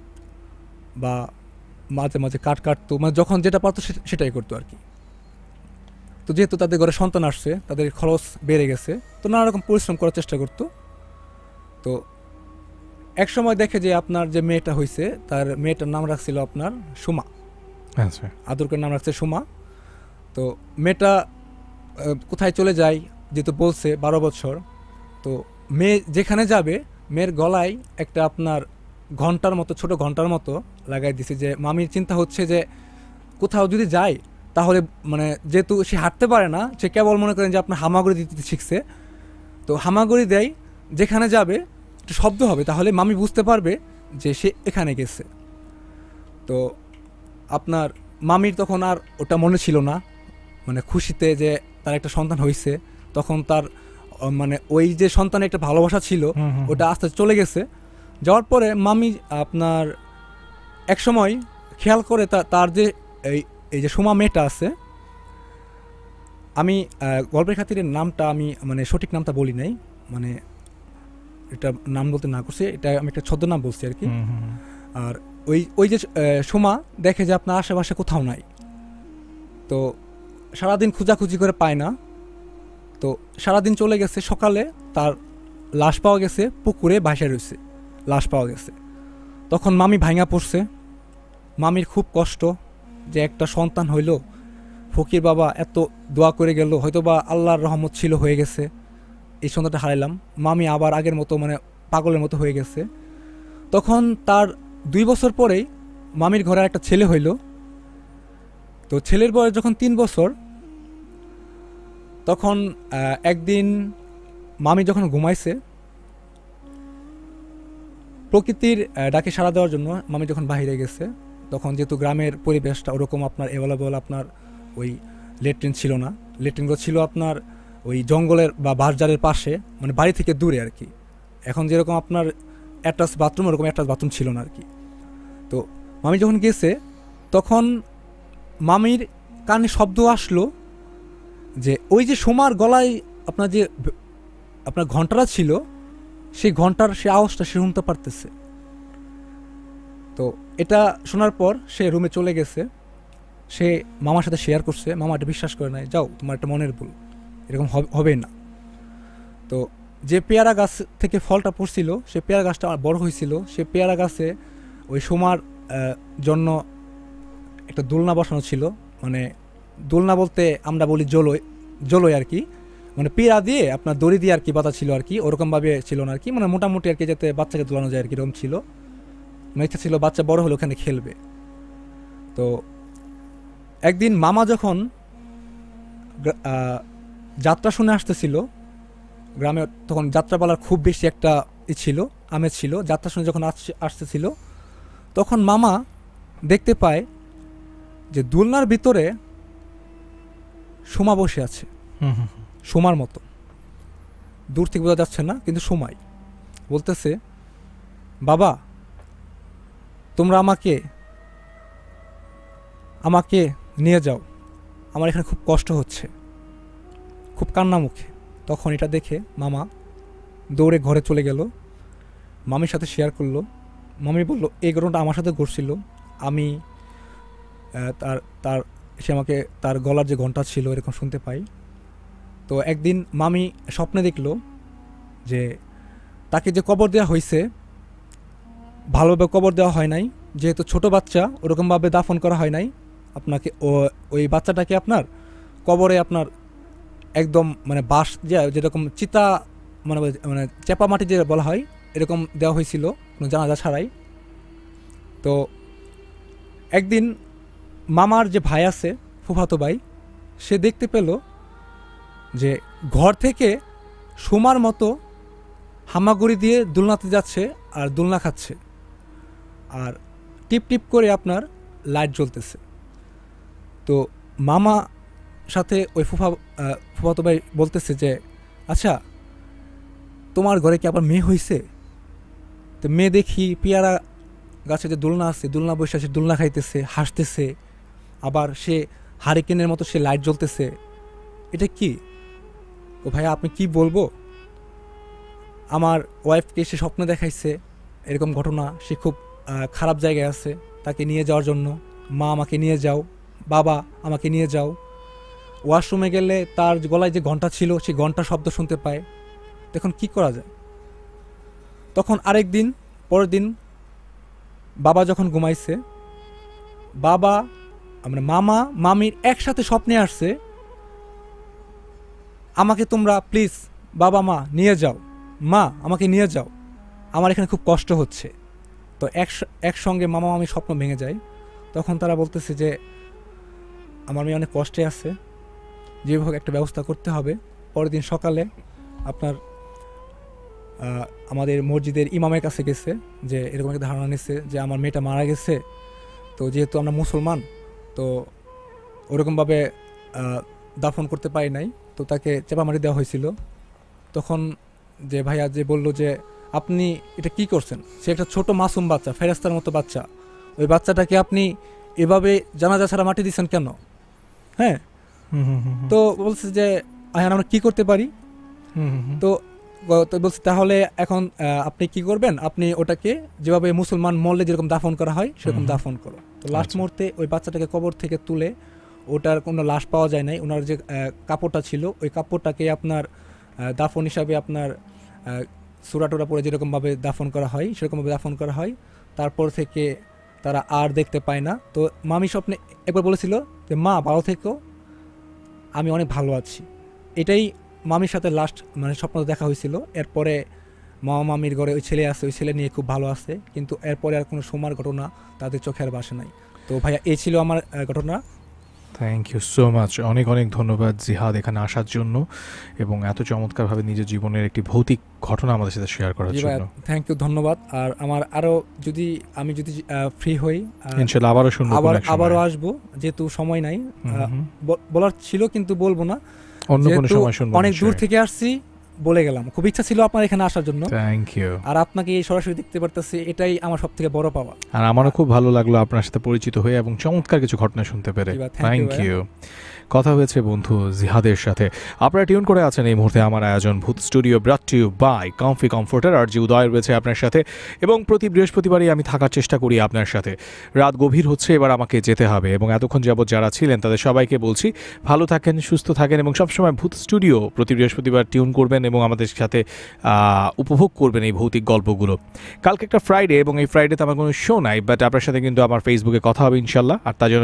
বা মাঝে মাঝে কাটতো, মানে যখন যেটা পারতো সেটাই করতো আর কি। তো যেহেতু তাদের ঘরে সন্তান আসছে, তাদের খরচ বেড়ে গেছে, তো নানা রকম পরিশ্রম করার চেষ্টা করতো। তো এক সময় দেখে যে আপনার যে মেয়েটা হয়েছে, তার মেয়েটার নাম রাখছিল আপনার সুমা। আচ্ছা। আদর করে নাম রাখছে সুমা। তো মেয়েটা কোথায় চলে যায়, যেহেতু বলছে 12 বছর, তো মেয়ে যেখানে যাবে মেয়ের গলায় একটা আপনার ঘন্টার মতো, ছোট ঘন্টার মতো লাগাই দিছে। যে মামির চিন্তা হচ্ছে যে কোথাও যদি যায় তাহলে মানে যেহেতু সে হাঁটতে পারে না, সে কেবল মনে করেন যে আপনার হামাগুড়ি দিতে শিখছে। তো হামাগুড়ি দেয়, যেখানে যাবে একটু শব্দ হবে, তাহলে মামি বুঝতে পারবে যে সে এখানে গেছে। তো আপনার মামির তখন আর ওটা মনে ছিল না, মানে খুশিতে যে তার একটা সন্তান হয়েছে, তখন তার মানে ওই যে সন্তানের একটা ভালোবাসা ছিল ওটা আস্তে আস্তে চলে গেছে। যাওয়ার পরে মামি আপনার এক সময় খেয়াল করে তার যে এই যে সুমা মেয়েটা আছে, আমি গল্পের খাতিরে নামটা আমি মানে সঠিক নামটা বলি নাই, মানে এটা নাম বলতে না করছে, এটা আমি একটা ছদ্মনাম বলছি আর কি। আর ওই যে সুমা দেখে যে আপনার আশেপাশে কোথাও নাই, তো সারাদিন খোঁজাখুঁজি করে পায় না। তো সারাদিন চলে গেছে, সকালে তার লাশ পাওয়া গেছে, পুকুরে ভাসে রয়েছে, লাশ পাওয়া গেছে। তখন মামি ভাঙা পড়ছে, মামির খুব কষ্ট যে একটা সন্তান হইল, ফকির বাবা এত দোয়া করে গেল, হয়তো বা আল্লাহর রহমত ছিল, হয়ে গেছে, এই সন্তানটা হারাইলাম। মামি আবার আগের মতো মানে পাগলের মতো হয়ে গেছে। তখন তার 2 বছর পরেই মামির ঘরে একটা ছেলে হইল। তো ছেলের বয়স যখন 3 বছর, তখন একদিন মামি যখন ঘুমাইছে, প্রকৃতির ডাকে সাড়া দেওয়ার জন্য মামি যখন বাহিরে গেছে, তখন যেহেতু গ্রামের পরিবেশটা ওরকম আপনার অ্যাভেলেবল, আপনার ওই ল্যাট্রিন ছিল না, ল্যাট্রিনগুলো ছিল আপনার ওই জঙ্গলের বা বাঁশঝাড়ের পাশে, মানে বাড়ি থেকে দূরে আর কি। এখন যেরকম আপনার অ্যাটাচ বাথরুম, ওরকম অ্যাটাচ বাথরুম ছিল না আর কি। তো মামি যখন গেছে, তখন মামির কানে শব্দ আসলো যে ওই যে সুমার গলায় আপনার যে আপনার ঘন্টাটা ছিল, সেই ঘন্টার সে আওয়াজটা সে শুনতে পারতেছে। তো এটা শোনার পর সে রুমে চলে গেছে, সে মামার সাথে শেয়ার করছে। মামা এটা বিশ্বাস করে নাই, যাও তোমার একটা মনের ভুল, এরকম হবে না। তো যে পেয়ারা গাছ থেকে ফলটা পড়ছিল, সে পেয়ারা গাছটা বড় হয়েছিল, সে পেয়ারা গাছে ওই সুমার জন্য একটা দোলনা বসানো ছিল। মানে দোলনা বলতে আমরা বলি জলই আর কি, মানে পেয়ারা দিয়ে আপনার দড়ি দিয়ে আর কি বাতা ছিল আর কি, ওরকমভাবে ছিল না আর কি, মানে মোটামুটি আর কি, যাতে বাচ্চাকে দোলানো যায় আর কি, এরকম ছিল। ইচ্ছা ছিল বাচ্চা বড় হলে ওখানে খেলবে। তো একদিন মামা যখন যাত্রা শুনে আসতেছিল গ্রামে, তখন যাত্রাপালার খুব বেশি একটা ছিল, আমেজ ছিল। যাত্রা শুনে যখন আসতেছিল, তখন মামা দেখতে পায় যে দোলনার ভিতরে সুমা বসে আছে, সুমার মতো, দূর থেকে বোঝা যাচ্ছে না, কিন্তু সুমাই বলতেছে, বাবা তোমরা আমাকে নিয়ে যাও, আমার এখানে খুব কষ্ট হচ্ছে, খুব কান্না মুখে। তখন এটা দেখে মামা দৌড়ে ঘরে চলে গেল, মামির সাথে শেয়ার করলো। মামি বলল এই ঘটনাটা আমার সাথে ঘটছিল। আমি তার সে আমাকে তার গলার যে ঘন্টা ছিল এরকম শুনতে পাই। তো একদিন মামি স্বপ্নে দেখলো যে তাকে যে কবর দেওয়া হয়েছে ভালোভাবে কবর দেওয়া হয় নাই, যেহেতু ছোট বাচ্চা ওরকমভাবে দাফন করা হয় নাই। আপনাকে ওই বাচ্চাটাকে আপনার কবরে আপনার একদম মানে বাঁশ যেরকম চিতা মানে মানে চেপা মাটি যে বলা হয় এরকম দেওয়া হয়েছিল কোনো জানাজা ছাড়াই। তো একদিন মামার যে ভাই আছে ফুফাতো ভাই, সে দেখতে পেল যে ঘর থেকে সুমার মতো হামাগুড়ি দিয়ে দোলনাতে যাচ্ছে আর দোলনা খাচ্ছে, আর টিপ টিপ করে আপনার লাইট জ্বলতেছে। তো মামা সাথে ওই ফুফাতো ভাই বলতেছে যে আচ্ছা তোমার ঘরে কি আবার মেয়ে হয়েছে? তো মেয়ে দেখি পেয়ারা গাছে যে দোলনা আছে দোলনা বসে সে দোলনা খাইতেছে, হাসতেছে, আবার সে হারিকেনের মতো সে লাইট জ্বলতেছে, এটা কি? ও ভাইয়া আপনি কি বলবো? আমার ওয়াইফকে সে স্বপ্নে দেখাইছে এরকম ঘটনা, সে খুব খারাপ জায়গায় আছে, তাকে নিয়ে যাওয়ার জন্য মা আমাকে নিয়ে যাও, বাবা আমাকে নিয়ে যাও। ওয়াশরুমে গেলে তার গলায় যে ঘন্টা ছিল সেই ঘন্টার শব্দ শুনতে পায়। তখন কি করা যায়? তখন আরেক দিন পরের দিন বাবা যখন ঘুমাইছে, বাবা মানে মামা মামির একসাথে স্বপ্নে আসছে আমাকে তোমরা প্লিজ বাবা মা নিয়ে যাও, মা আমাকে নিয়ে যাও, আমার এখানে খুব কষ্ট হচ্ছে। তো একসঙ্গে মামা মামির স্বপ্ন ভেঙে যায়। তখন তারা বলতেছে যে আমার মেয়ে অনেক কষ্টে আছে, যেভাবে একটা ব্যবস্থা করতে হবে। পরের দিন সকালে আপনার আমাদের মসজিদের ইমামের কাছে গেছে, যে এরকম একটা ধারণা নিচ্ছে যে আমার মেয়েটা মারা গেছে, তো যেহেতু আমরা মুসলমান তো ওরকমভাবে দাফন করতে পারি নাই, তো তাকে চেপামারি দেওয়া হয়েছিল। তখন যে ভাইয়া যে বললো যে আপনি এটা কি করছেন? সে একটা ছোট মাসুম বাচ্চা, ফেরেস্তার মতো বাচ্চা, ওই বাচ্চাটাকে আপনি এভাবে জানাজা ছাড়া মাটি দিচ্ছেন কেন? হ্যাঁ, তো বলছে যে আয়ান আমরা কি করতে পারি? তো বলছে তাহলে এখন আপনি কি করবেন, আপনি ওটাকে যেভাবে মুসলমান মরলে যেরকম দাফন করা হয় সেরকম দাফন করো। তো লাস্ট মুহূর্তে ওই বাচ্চাটাকে কবর থেকে তুলে, ওটার কোনো লাশ পাওয়া যায় নাই, ওনার যে কাপড়টা ছিল ওই কাপড়টাকে আপনার দাফন হিসাবে আপনার সুরা টুরা পরে যেরকমভাবে দাফন করা হয় সেরকমভাবে দাফন করা হয়। তারপর থেকে তারা আর দেখতে পায় না। তো মামি স্বপ্নে একবার বলেছিল যে মা ভালো থেকো, আমি অনেক ভালো আছি। এটাই মামির সাথে লাস্ট মানে স্বপ্ন দেখা হয়েছিল। এরপরে মামা মামির ঘরে ওই ছেলে আছে, ওই ছেলে নিয়ে খুব ভালো আছে, কিন্তু এরপরে আর কোনো সময়ের ঘটনা তাদের চোখে আর বাসে নাই। তো ভাইয়া এই ছিল আমার ঘটনা। থ্যাংক ইউ সো মাচ, অনেক অনেক ধন্যবাদ জিহাদ এখানে আসার জন্য এবং এত চমৎকারভাবে নিজের জীবনের একটি ভৌতিক ঘটনা আমাদের সাথে শেয়ার করার জন্য। থ্যাংক ইউ, ধন্যবাদ। আর আমার আরও যদি ফ্রি হই ইনশাআল্লাহ আবারও শুনবো, আবারও আসবো, যেহেতু সময় নাই বলার ছিল কিন্তু বলবো না, অন্য কোনো সময় শুনবো। অনেক দূর থেকে আসছি বলে গেলাম, খুব ইচ্ছা ছিল আপনার এখানে আসার জন্য। Thank you. আর আপনাকে সরাসরি দেখতে পারতেছি, এটাই আমার সবথেকে বড় পাওয়া। আর আমারও খুব ভালো লাগলো আপনার সাথে পরিচিত হয়ে এবং চমৎকার কিছু ঘটনা শুনতে পেরে। Thank you. কথা হয়েছে বন্ধু জিহাদের সাথে। আপনারা টিউন করে আছেন এই মুহূর্তে আমার আয়োজন Bhoot studio, brought to you by comfy comforter. আর যে উদয় রয়েছে আপনার সাথে এবং প্রতি বৃহস্পতিবারই আমি থাকার চেষ্টা করি আপনার সাথে। রাত গভীর হচ্ছে, এবার আমাকে যেতে হবে এবং এতক্ষণ যাবৎ যারা ছিলেন তাদের সবাইকে বলছি ভালো থাকেন, সুস্থ থাকেন এবং সবসময় ভূত স্টুডিও প্রতি বৃহস্পতিবার টিউন করবেন এবং আমাদের সাথে উপভোগ করবেন এই ভৌতিক গল্পগুলো। কালকে একটা ফ্রাইডে এবং এই ফ্রাইডেতে আমার কোনো শো নাই, বাট আপনার সাথে কিন্তু আমার ফেসবুকে কথা হবে ইনশাল্লাহ। আর তার জন্য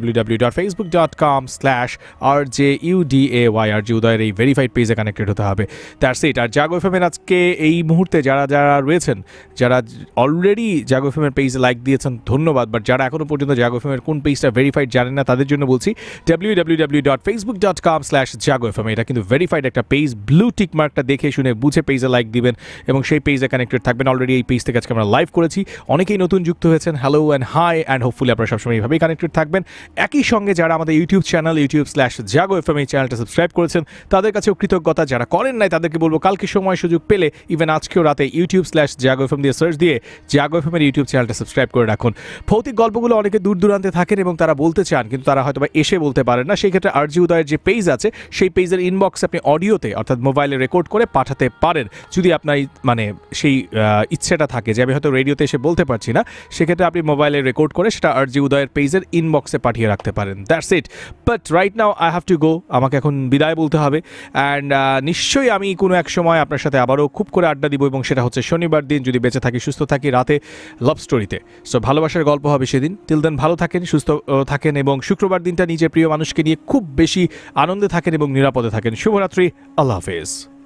www.facebook.com/RJUDAYRG উদয়ের এই ভেরিফাইড পেজে কানেক্টেড হতে হবে। That's it. আর জাগো এফএমের আজকে এই মুহূর্তে যারা যারা রয়েছেন, যারা অলরেডি জাগো এফএমের পেজে লাইক দিয়েছেন ধন্যবাদ, বাট যারা এখনও পর্যন্ত জাগো এফএমের কোন পেজটা ভেরিফাইড জানেন না তাদের জন্য বলছি www.facebook.com/JagoFM। এটা কিন্তু ভেরিফাইড একটা পেজ, ব্লু টিক মার্কটা দেখে শুনে বুঝে পেজে লাইক দিবেন এবং সেই পেজে কানেক্টেড থাকবেন। অলরেডি এই পেজ থেকে আজকে আমরা লাইভ করেছি, অনেকেই নতুন যুক্ত হয়েছেন, hello and hi and hopefully আপনারা সবসময় এইভাবেই কানেক্টেড থাকবেন। একই সঙ্গে যারা আমাদের ইউটিউব চ্যানেল youtube.com/jago FM এই চ্যানেলটা সাবস্ক্রাইব করেছেন তাদের কাছেও কৃতজ্ঞতা, যারা করেন নাই তাদেরকে বলবো কালকে সময় সুযোগ পেলে ইভেন আজকেও রাতে youtube.com/jago FM দিয়ে সার্চ দিয়ে জাগো এফএম এর ইউটিউব চ্যানেলটা সাবস্ক্রাইব করে রাখুন। ভৌতিক গল্পগুলো অনেকে দূর দূরান্তে থাকেন এবং তারা বলতে চান কিন্তু তারা হয়তো বা এসে বলতে পারেন না, সেই ক্ষেত্রে আরজি উদয়ের যে পেজ আছে সেই পেজের ইনবক্সে আপনি অডিওতে অর্থাৎ মোবাইলে রেকর্ড করে পাঠাতে পারেন যদি আপনার মানে সেই ইচ্ছেটা থাকে যে আমি হয়তো রেডিওতে এসে বলতে পারছি না, সেক্ষেত্রে আপনি মোবাইলে রেকর্ড করে সেটা আরজি উদয়ের পেজের ইনবক্সে পাঠিয়ে রাখতে পারেন। That's it, but right now I have to go, আমাকে এখন বিদায় বলতে হবে। অ্যান্ড নিশ্চয়ই আমি কোনো এক সময় আপনার সাথে আবারও খুব করে আড্ডা দিব এবং সেটা হচ্ছে শনিবার দিন, যদি বেঁচে থাকি সুস্থ থাকি, রাতে লাভ স্টোরিতে। সো ভালোবাসার গল্প হবে সেদিন। টিল দেন ভালো থাকেন, সুস্থ থাকেন এবং শুক্রবার দিনটা নিজের প্রিয় মানুষকে নিয়ে খুব বেশি আনন্দে থাকেন এবং নিরাপদে থাকেন। শুভরাত্রি, আল্লাহ হাফেজ।